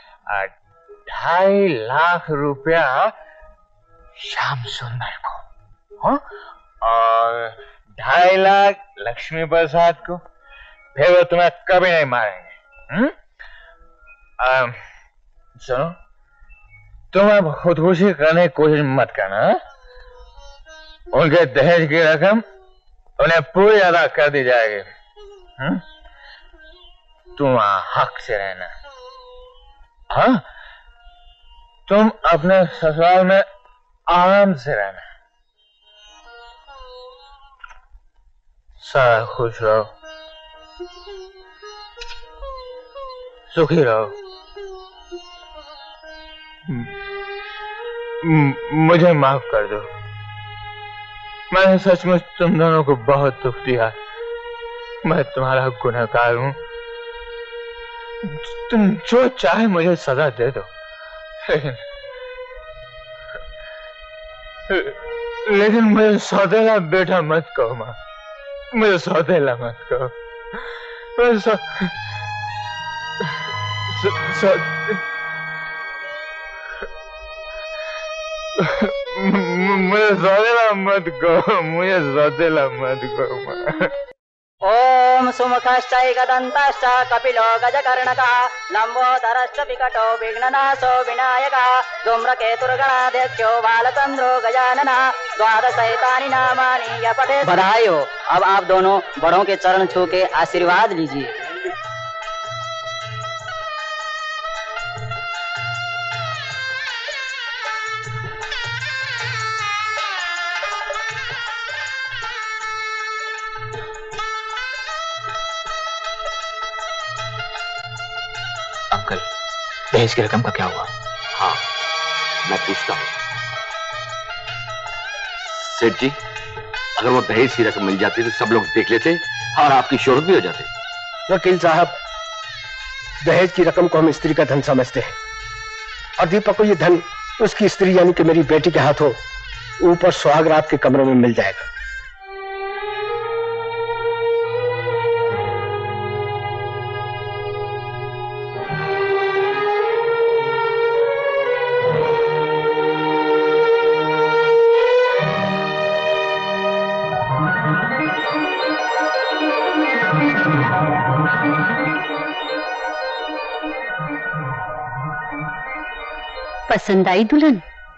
2.5 लाख रुपया श्याम सुंदर को, हाँ? और 2.5 लाख लक्ष्मी प्रसाद को। फिर वो तुम्हें कभी नहीं मारेंगे। सुनो, तुम अब खुदकुशी करने की कोशिश मत करना। उनके दहेज की रकम उन्हें पूरी अदा कर दी जाएगी। तुम हक से रहना। हाँ, तुम अपने ससुराल में आराम से रहना। सारा खुश रहो, सुखी रहो। मुझे माफ कर दो, मैंने सचमुच तुम दोनों को बहुत दुख दिया। मैं तुम्हारा गुनहगार हूँ। तुम जो चाहे मुझे सजा दे दो, लेकिन मुझे सौतेला बेटा मत कहो माँ, मुझे सौतेला मत कहो। मुझे सौतेला मत कहो, मुझे सौतेला मत कहो माँ। ओम सुमुखश्चैकदन्तश्च कपिलो गजकर्णकः लम्बोदरश्च विकटो विघ्ननाशो विनायकः धूम्रकेतुर्गणाध्यक्षो बालचन्द्रो गजाननः द्वादशैतानि नामानि यः पठेत्। बधाई हो। अब आप दोनों बड़ों के चरण छू के आशीर्वाद लीजिए। अंकल, दहेज की रकम का क्या हुआ? हाँ, मैं पूछता हूँ। सेठ जी, अगर वो दहेज की रकम मिल जाती तो सब लोग देख लेते और आपकी शोहरत भी हो जाती। वकील साहब, दहेज की रकम को हम स्त्री का धन समझते हैं और दीपक को ये धन उसकी स्त्री यानी कि मेरी बेटी के हाथों ऊपर सुहागरात के कमरे में मिल जाएगा। पसंद आई दुल्हन?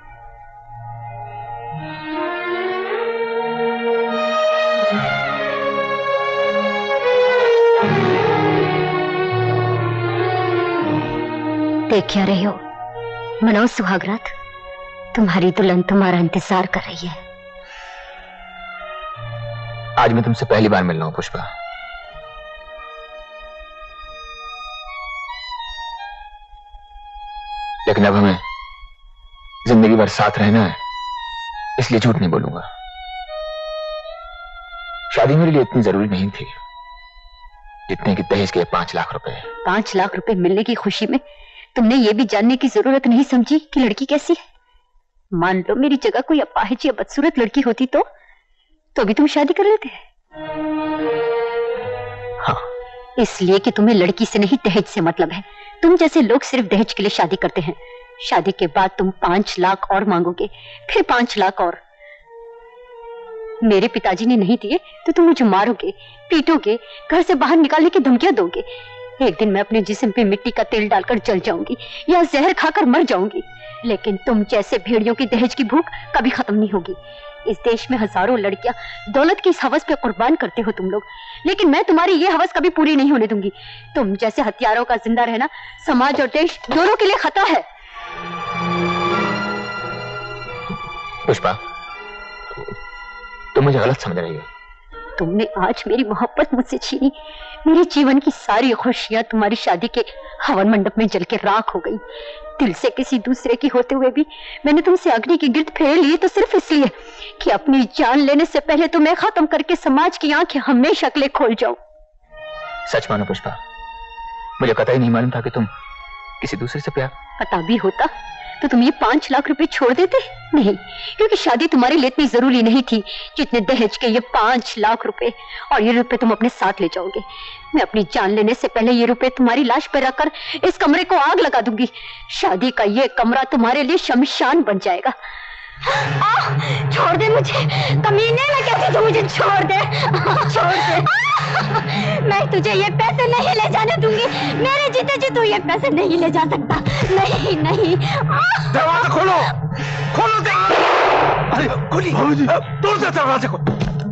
देख क्या रहे हो? मनाओ सुहागरात, तुम्हारी दुल्हन तुम्हारा इंतजार कर रही है। आज मैं तुमसे पहली बार मिल रहा हूं पुष्पा। लेकिन अब हमें जिंदगी भर साथ रहना है, इसलिए झूठ नहीं बोलूंगा। शादी मेरे लिए इतनी जरूरी नहीं थी जितने की दहेज के 5 लाख रुपए। 5 लाख रुपए मिलने की खुशी में तुमने ये भी जानने की जरूरत नहीं समझी कि लड़की कैसी है। मान लो मेरी जगह कोई अपाहिज या बदसूरत लड़की होती तो भी तुम शादी कर लेते। हाँ। इसलिए कि तुम्हें लड़की से नहीं दहेज से मतलब है। तुम जैसे लोग सिर्फ दहेज के लिए शादी करते हैं। शादी के बाद तुम 5 लाख और मांगोगे, फिर 5 लाख और। मेरे पिताजी ने नहीं दिए तो तुम मुझे मारोगे, पीटोगे, घर से बाहर निकालने की धमकियां दोगे। एक दिन मैं अपने जिस्म पे मिट्टी का तेल डालकर जल जाऊंगी या जहर खाकर मर जाऊंगी। लेकिन तुम जैसे भेड़ियों की दहेज की भूख कभी खत्म नहीं होगी। इस देश में हजारों लड़कियां दौलत की इस हवस पे कुर्बान करते हो तुम लोग, लेकिन मैं तुम्हारी ये हवस कभी पूरी नहीं होने दूंगी। तुम जैसे हत्यारों का जिंदा रहना समाज और देश दोनों के लिए खतरा है। पुष्पा, तुम मुझे गलत समझ रही हो। तुमने आज मेरी मोहब्बत मुझसे छीनी। मेरे जीवन की सारी खुशियां तुम्हारी शादी के हवन मंडप में जल के राख हो गई। दिल से किसी दूसरे की होते हुए भी मैंने तुमसे अग्नि की गिरद फेर ली, तो सिर्फ इसलिए कि अपनी जान लेने से पहले तुम्हें खत्म करके समाज की आंखें हमेशा के लिए खोल जाऊं। सच मानो पुष्पा, मुझे कतई नहीं मालूम था कि तुम किसी दूसरे से प्यार। पता भी होता तो तुम ये 5 लाख रुपए छोड़ देते? नहीं, क्योंकि शादी तुम्हारे लिए इतनी जरूरी नहीं थी जितने दहेज के ये 5 लाख रुपए। और ये रुपए तुम अपने साथ ले जाओगे। मैं अपनी जान लेने से पहले ये रुपए तुम्हारी लाश पर रखकर इस कमरे को आग लगा दूंगी। शादी का ये कमरा तुम्हारे लिए शमशान बन जाएगा। छोड़ दे मुझे कमीने, मैं कहती तू मुझे छोड़ दे, छोड़ दे। मैं तुझे ये पैसे नहीं ले जाने दूंगी। मेरे जीते जी तू ये पैसे नहीं ले जा सकता। नहीं नहीं। दरवाजा खोलो, खोलो दरवाजा। अरे खोली, तोड़ दे दरवाजे को।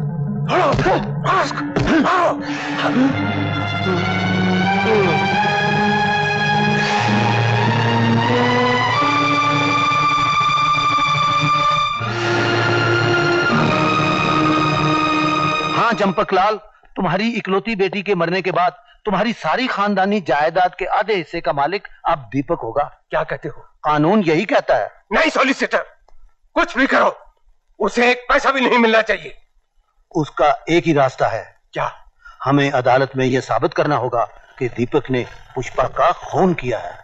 हाँ चंपकलाल, तुम्हारी इकलौती बेटी के मरने के बाद तुम्हारी सारी खानदानी जायदाद के आधे हिस्से का मालिक अब दीपक होगा। क्या कहते हो? कानून यही कहता है। नहीं सॉलिसिटर, कुछ भी करो, उसे एक पैसा भी नहीं मिलना चाहिए। उसका एक ही रास्ता है। क्या? हमें अदालत में यह साबित करना होगा कि दीपक ने पुष्पा का खून किया है।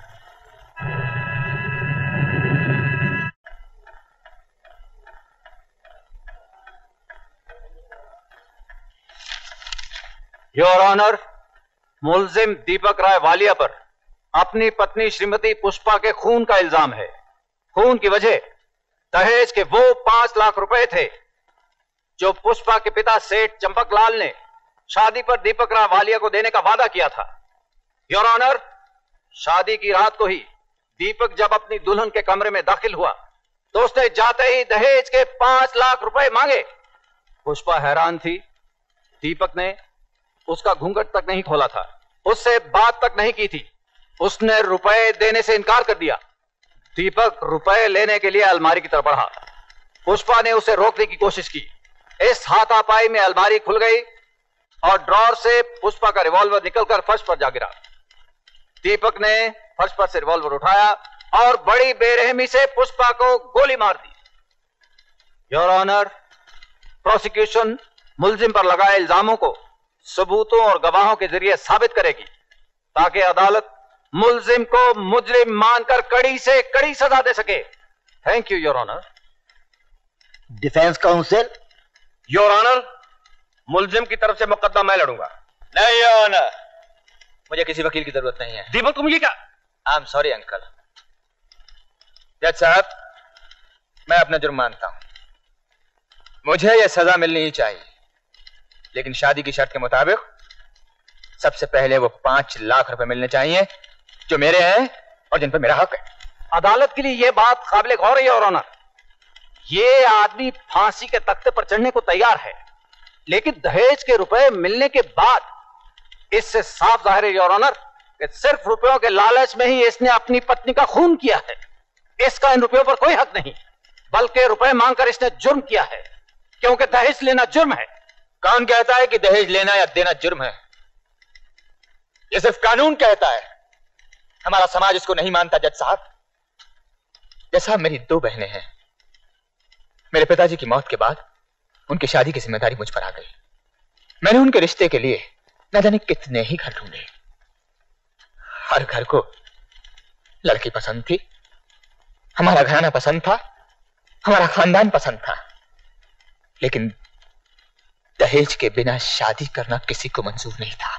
योर ऑनर, मुलजिम दीपक राय वालिया पर अपनी पत्नी श्रीमती पुष्पा के खून का इल्जाम है। खून की वजह दहेज के वो 5 लाख रुपए थे जो पुष्पा के पिता सेठ चंपकलाल ने शादी पर दीपक राय वालिया को देने का वादा किया था। योर ऑनर, शादी की रात को ही दीपक जब अपनी दुल्हन के कमरे में दाखिल हुआ तो उसने जाते ही दहेज के 5 लाख रुपए मांगे। पुष्पा हैरान थी। दीपक ने उसका घूंघट तक नहीं खोला था, उससे बात तक नहीं की थी। उसने रुपए देने से इनकार कर दिया। दीपक रुपए लेने के लिए अलमारी की तरफ बढ़ा। पुष्पा ने उसे रोकने की कोशिश की। इस हाथापाई में अलमारी खुल गई और ड्रॉर से पुष्पा का रिवॉल्वर निकलकर फर्श पर जा गिरा। दीपक ने फर्श पर से रिवॉल्वर उठाया और बड़ी बेरहमी से पुष्पा को गोली मार दी। योर ऑनर, प्रोसिक्यूशन मुलजिम पर लगाए इल्जामों को सबूतों और गवाहों के जरिए साबित करेगी ताकि अदालत मुलजिम को मुजरिम मानकर कड़ी से कड़ी सजा दे सके। Thank you your honour. Defence counsel. Your honour, मुलजिम की तरफ से मुकदमा मैं लड़ूंगा। नहीं योर ऑनर, मुझे किसी वकील की जरूरत नहीं है। दीपक तुम ये क्या? I am sorry uncle. जज साहब, मैं अपना जुर्म मानता हूं। मुझे यह सजा मिलनी ही चाहिए, लेकिन शादी की शर्त के मुताबिक सबसे पहले वो 5 लाख रुपए मिलने चाहिए जो मेरे हैं और जिन पर मेरा हक है। अदालत के लिए यह बात काबिल गौर है योर ऑनर। ये आदमी फांसी के तख्ते पर चढ़ने को तैयार है, लेकिन दहेज के रुपए मिलने के बाद इससे साफ जाहिर है योर ऑनर कि सिर्फ रुपयों के लालच में ही इसने अपनी पत्नी का खून किया है। इसका इन रुपयों पर कोई हक नहीं, बल्कि रुपए मांगकर इसने जुर्म किया है, क्योंकि दहेज लेना जुर्म है। कौन कहता है कि दहेज लेना या देना जुर्म है? यह सिर्फ कानून कहता है, हमारा समाज इसको नहीं मानता। जज साहब, जैसा मेरी 2 बहनें हैं। मेरे पिताजी की मौत के बाद उनकी शादी की जिम्मेदारी मुझ पर आ गई। मैंने उनके रिश्ते के लिए न जाने कितने ही घर ढूंढे। हर घर को लड़की पसंद थी, हमारा घराना पसंद था, हमारा खानदान पसंद था, लेकिन दहेज के बिना शादी करना किसी को मंजूर नहीं था।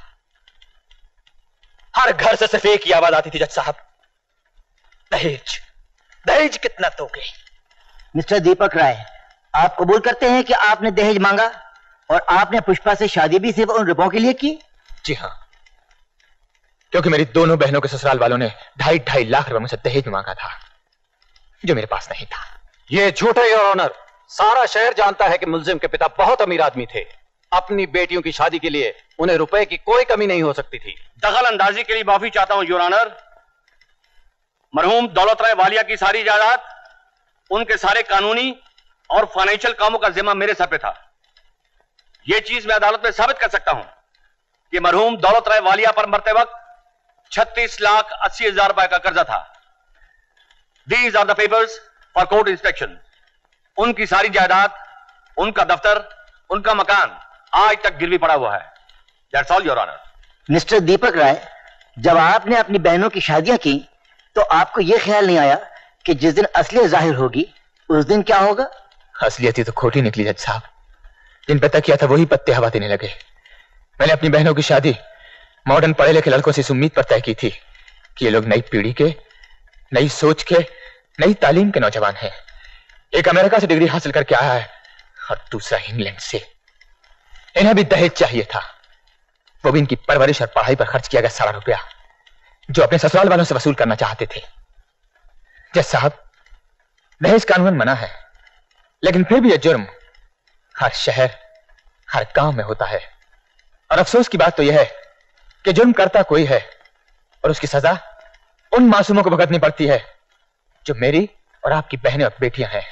हर घर से सिर्फ एक ही आवाज आती थी, जज साहब, दहेज, दहेज कितना दोगे? मिस्टर दीपक राय, आप कबूल करते हैं कि आपने दहेज मांगा और आपने पुष्पा से शादी भी सिर्फ उन रुपयों के लिए की? जी हाँ, क्योंकि मेरी दोनों बहनों के ससुराल वालों ने 2.5 लाख रुपए मुझसे दहेज में मांगा था, जो मेरे पास नहीं था। यह झूठ है योर ऑनर। सारा शहर जानता है कि मुलजिम के पिता बहुत अमीर आदमी थे। अपनी बेटियों की शादी के लिए उन्हें रुपए की कोई कमी नहीं हो सकती थी। दखल अंदाजी के लिए माफी चाहता हूं योर ऑनर। मरहूम दौलत राय वालिया की सारी जायदाद, उनके सारे कानूनी और फाइनेंशियल कामों का जिम्मा मेरे सर पे था। यह चीज मैं अदालत में साबित कर सकता हूं कि मरहूम दौलत राय वालिया पर मरते वक्त 36,80,000 रुपए का कर्जा था। These are the papers for court inspection. उनकी सारी जायदाद, उनका दफ्तर, उनका मकान आज तक गिरवी पड़ा हुआ है। That's all your honour. Mister Deepak Rai, जब आपने अपनी बहनों की शादियां की तो आपको यह ख्याल नहीं आया कि जिस दिन असलियत जाहिर होगी उस दिन क्या होगा? असलियत ही तो खोटी निकली जज साहब। जिन पे तक किया था वही पत्ते हवा देने लगे। मैंने अपनी बहनों की शादी मॉडर्न पढ़े लिखे लड़कों से इस उम्मीद पर तय की थी कि ये लोग नई पीढ़ी के, नई सोच के, नई तालीम के नौजवान हैं। एक अमेरिका से डिग्री हासिल करके आया है और दूसरा इंग्लैंड से। इन्हें भी दहेज चाहिए था, वो भी इनकी परवरिश और पढ़ाई पर खर्च किया गया सारा रुपया जो अपने ससुराल वालों से वसूल करना चाहते थे। जज साहब, दहेज कानून मना है, लेकिन फिर भी यह जुर्म हर शहर, हर गांव में होता है। और अफसोस की बात तो यह है कि जुर्म करता कोई है और उसकी सजा उन मासूमों को भुगतनी पड़ती है जो मेरी और आपकी बहनें और बेटियां हैं।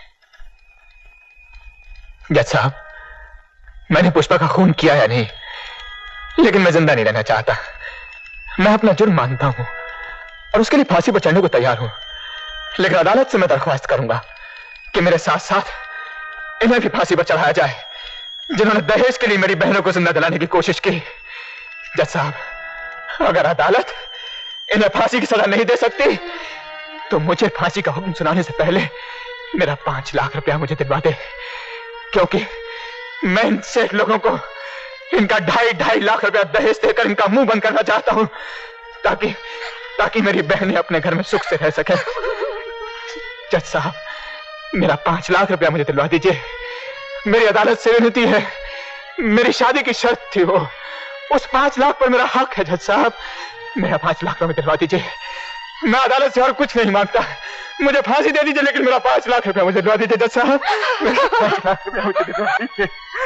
जज साहब, मैंने पुष्पा का खून किया या नहीं, लेकिन मैं जिंदा नहीं रहना चाहता। मैं अपना जुर्म मानता हूं और उसके लिए फांसी पर चढ़ने को तैयार हूं, लेकिन अदालत से मैं दरख्वास्त करूंगा कि मेरे साथ साथ इन्हें भी फांसी पर चढ़ाया जाए जिन्होंने दहेज के लिए मेरी बहनों को जिंदा दिलाने की कोशिश की। जज साहब, अगर अदालत इन्हें फांसी की सजा नहीं दे सकती तो मुझे फांसी का हुक्म सुनाने से पहले मेरा 5 लाख रुपया मुझे दिलवा दे, क्योंकि मैं इन सेठ लोगों को इनका 2.5 लाख रुपया दहेज देकर इनका मुंह बंद करना चाहता हूं, ताकि मेरी बहनें अपने घर में सुख से रह सकें। जज साहब, मेरा 5 लाख रुपया मुझे दिलवा दीजिए। मेरी अदालत से विनती है, मेरी शादी की शर्त थी वो, उस 5 लाख पर मेरा हक है। जज साहब, मेरा 5 लाख रुपया दिलवा दीजिए। मैं अदालत से और कुछ नहीं मांगता, मुझे फांसी दे दीजिए, लेकिन मेरा 5 लाख रुपया मुझे दिलवा दीजिए। जज साहब, मेरा 5 लाख रुपया मुझे दिलवा दीजिए।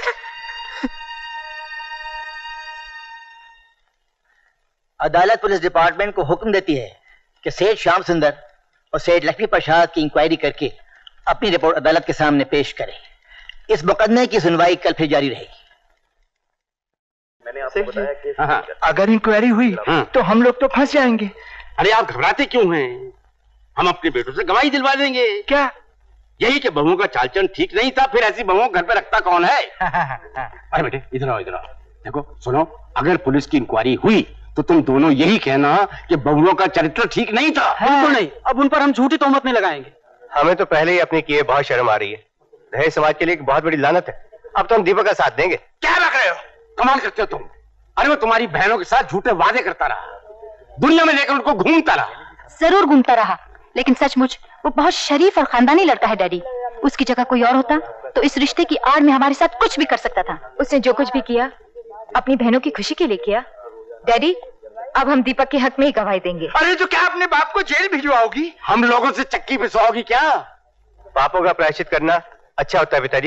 अदालत पुलिस डिपार्टमेंट को हुक्म देती है कि सेठ श्याम सुंदर और सेठ लक्ष्मी प्रसाद की इंक्वायरी करके अपनी रिपोर्ट अदालत के सामने पेश करें। इस मुकदमे की सुनवाई कल फिर जारी रहेगी। मैंने आपको बताया कि अगर इंक्वायरी हुई तो हम लोग तो फंस जाएंगे। अरे आप घबराते क्यों हैं? हम अपने बेटों से गवाही दिलवा देंगे। क्या? यही कि बहुओं का चाल चलन ठीक नहीं था, फिर ऐसी बहुओं घर पे रखता कौन है? अरे बेटे इधर आओ, इधर आओ। देखो सुनो, अगर पुलिस की इंक्वायरी हुई तो तुम दोनों यही कहना कि बहुओं का चरित्र ठीक नहीं था। बिल्कुल नहीं, अब उन पर हम झूठी तोहमत नहीं लगाएंगे। हमें तो पहले ही अपने किए बहुत शर्म आ रही है। दहेज समाज के लिए एक बहुत बड़ी लानत है। अब तो हम दीपक का साथ देंगे। क्या रख रहे हो? कमाल करते हो तुम। अरे वो तुम्हारी बहनों के साथ झूठे वादे करता रहा, दुनिया में लेकर उनको घूमता रहा। जरूर घूमता रहा, लेकिन सचमुच वो बहुत शरीफ और खानदानी लड़का है डैडी। उसकी जगह कोई और होता तो इस रिश्ते की आड़ में हमारे साथ कुछ भी कर सकता था। उसने जो कुछ भी किया अपनी बहनों की खुशी के लिए किया। डैडी, अब हम दीपक के हक में ही गवाही देंगे। अरे तो क्या अपने बाप को जेल भिजवाओगी? हम लोगों से चक्की पिसवाओगी क्या? पापों का प्रायश्चित करना अच्छा होता है पिताजी।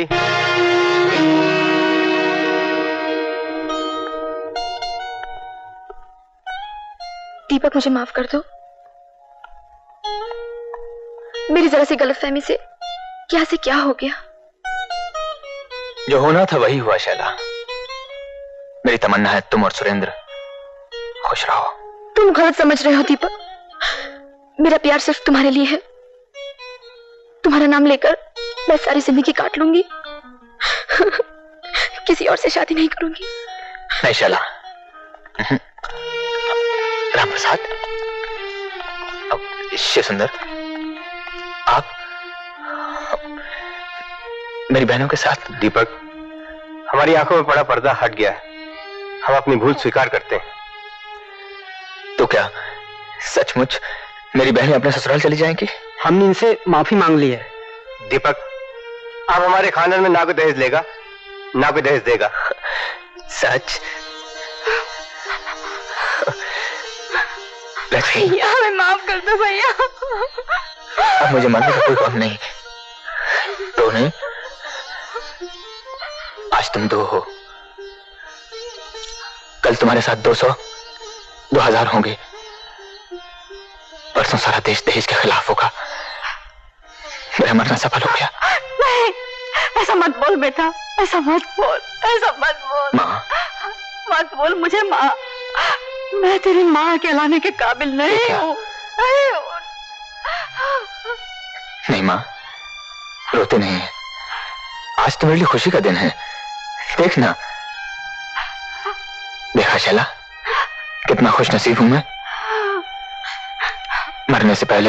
दीपक, मुझे माफ कर दो। मेरी जरा सी गलतफहमी से क्या से क्या हो गया। जो होना था वही हुआ शैला। मेरी तमन्ना है तुम और सुरेंद्र खुश रहो। तुम गलत समझ रहे हो दीपक। मेरा प्यार सिर्फ तुम्हारे लिए है। तुम्हारा नाम लेकर मैं सारी जिंदगी काट लूंगी। किसी और से शादी नहीं करूंगी। नहीं शैला। राम प्रसाद, शिव सुंदर, आप मेरी बहनों के साथ। दीपक, हमारी आंखों में पड़ा पर्दा हट गया है। हम अपनी भूल स्वीकार करते हैं। तो क्या सचमुच मेरी बहनें अपने ससुराल चली जाएंगी? हमने इनसे माफी मांग ली है। दीपक, अब हमारे खानदान में ना कोई दहेज लेगा ना कोई दहेज देगा। सच? भैया हमें माफ कर दो भैया। अब मुझे मरने का कोई गम नहीं। तो नहीं, आज तुम 2 हो, कल तुम्हारे साथ 200, 2000 होंगे। परसों सारा देश दहेज के खिलाफ होगा। मेरा मरना सफल हो गया। नहीं, ऐसा मत बोल बेटा, ऐसा मत बोल, ऐसा मत बोल। माँ, मत बोल मुझे माँ। मैं तेरी माँ कहलाने के काबिल नहीं हूँ। नहीं माँ, रोते नहीं है। आज तो मेरे लिए खुशी का दिन है। देखना, देखा शैला कितना खुश नसीब हूं मैं। मरने से पहले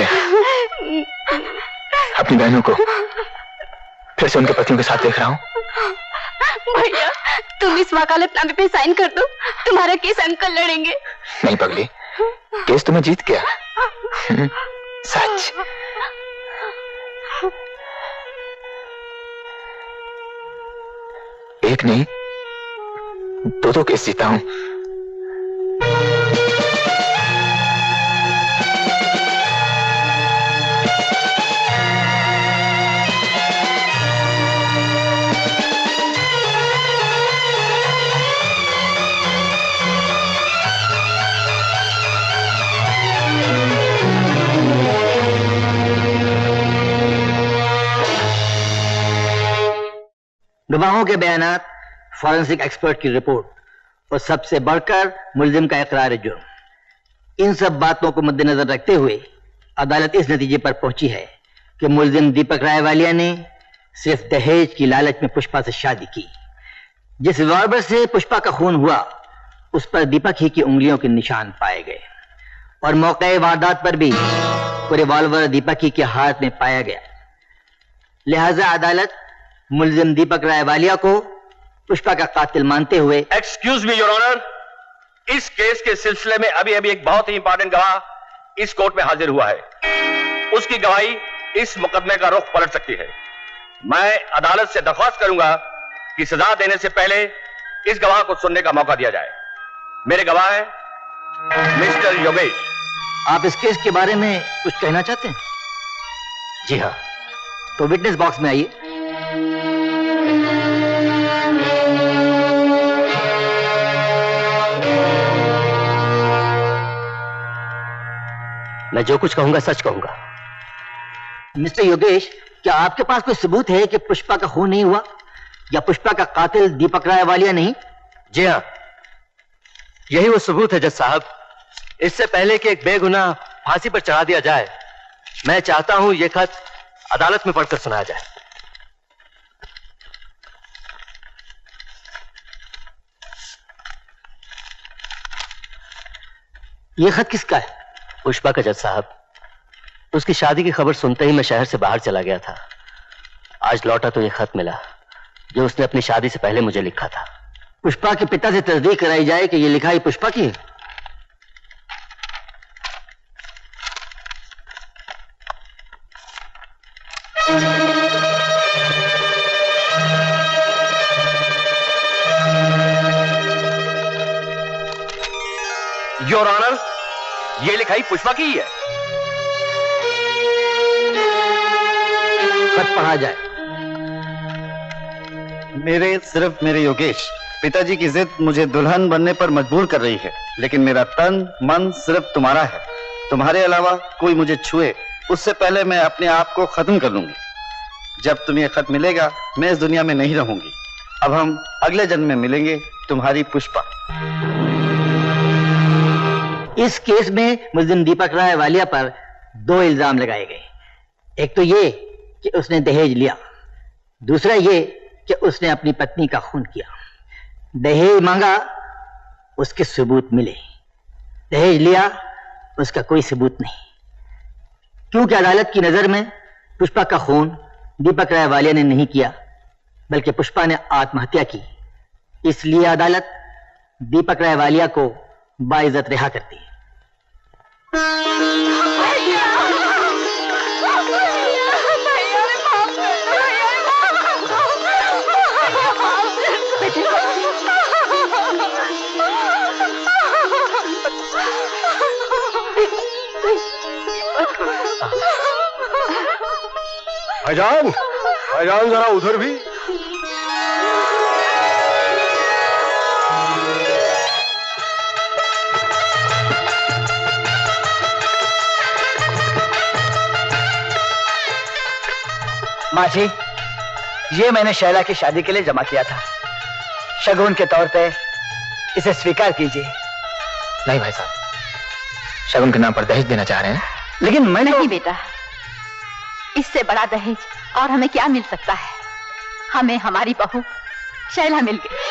अपनी बहनों को फिर से उनके पतियों के साथ देख रहा हूं। भैया तुम इस वकालतनामे पे साइन कर दो, तुम्हारा केस अंकल लड़ेंगे। नहीं पगली, केस तुम्हें जीत गया। सच। एक नहीं 2 केस जीता हूं। गवाहों के बयानात, फॉरेंसिक एक्सपर्ट की रिपोर्ट और सबसे बढ़कर मुल्जिम का इकरार जुर्म। इन सब बातों को मद्देनजर रखते हुए अदालत इस नतीजे पर पहुंची है कि मुल्जिम दीपक रायवालिया ने सिर्फ दहेज की लालच में पुष्पा से शादी की। जिस रिवॉल्वर से पुष्पा का खून हुआ उस पर दीपक ही की उंगलियों के निशान पाए गए और मौके वारदात पर भी रिवॉल्वर दीपक ही के हाथ में पाया गया। लिहाजा अदालत मुलजिम दीपक रायवालिया को पुष्पा का कातिल मानते हुए। एक्सक्यूज मी योर ऑनर, इस केस के सिलसिले में अभी अभी एक बहुत ही इंपॉर्टेंट गवाह इस कोर्ट में हाजिर हुआ है। उसकी गवाही इस मुकदमे का रुख पलट सकती है। मैं अदालत से दरख्वास्त करूंगा कि सजा देने से पहले इस गवाह को सुनने का मौका दिया जाए। मेरे गवाह हैं मिस्टर योगेश। आप इस केस के बारे में कुछ कहना चाहते हैं? जी हाँ, तो विटनेस बॉक्स में आइए। मैं जो कुछ कहूंगा सच कहूंगा। मिस्टर योगेश, क्या आपके पास कोई सबूत है कि पुष्पा का खून नहीं हुआ या पुष्पा का कातिल दीपक रायवालिया नहीं? जी हाँ, यही वो सबूत है जज साहब। इससे पहले कि एक बेगुनाह फांसी पर चढ़ा दिया जाए, मैं चाहता हूं यह खत अदालत में पढ़कर सुनाया जाए। यह खत किसका है? पुष्पा का जज साहब। उसकी शादी की खबर सुनते ही मैं शहर से बाहर चला गया था। आज लौटा तो यह खत मिला जो उसने अपनी शादी से पहले मुझे लिखा था। पुष्पा के पिता से तस्दीक कराई जाए कि यह लिखाई पुष्पा की है। योर ऑनर, यह लिखाई पुष्पा की ही है। खत पढ़ा जाए। मेरे योगेश, पिताजी की जिद मुझे दुल्हन बनने पर मजबूर कर रही है, लेकिन मेरा तन मन सिर्फ तुम्हारा है। तुम्हारे अलावा कोई मुझे छुए उससे पहले मैं अपने आप को खत्म कर लूंगी। जब तुम्हें यह खत मिलेगा मैं इस दुनिया में नहीं रहूंगी। अब हम अगले जन्म में मिलेंगे। तुम्हारी पुष्पा। इस केस में मुलजिम दीपक रायवालिया पर 2 इल्जाम लगाए गए। एक तो ये कि उसने दहेज लिया, दूसरा ये कि उसने अपनी पत्नी का खून किया। दहेज मांगा, उसके सबूत मिले। दहेज लिया, उसका कोई सबूत नहीं। क्योंकि अदालत की नजर में पुष्पा का खून दीपक रायवालिया ने नहीं किया, बल्कि पुष्पा ने आत्महत्या की। इसलिए अदालत दीपक रायवालिया को बाइज्जत रिहा करती है। भाईजान, भाईजान जरा उधर भी। माँ जी, ये मैंने शैला की शादी के लिए जमा किया था। शगुन के तौर पे इसे स्वीकार कीजिए। नहीं भाई साहब, शगुन के नाम पर दहेज देना चाह रहे हैं। लेकिन मैंने नहीं बेटा, इससे बड़ा दहेज और हमें क्या मिल सकता है। हमें हमारी बहू शैला मिल गई।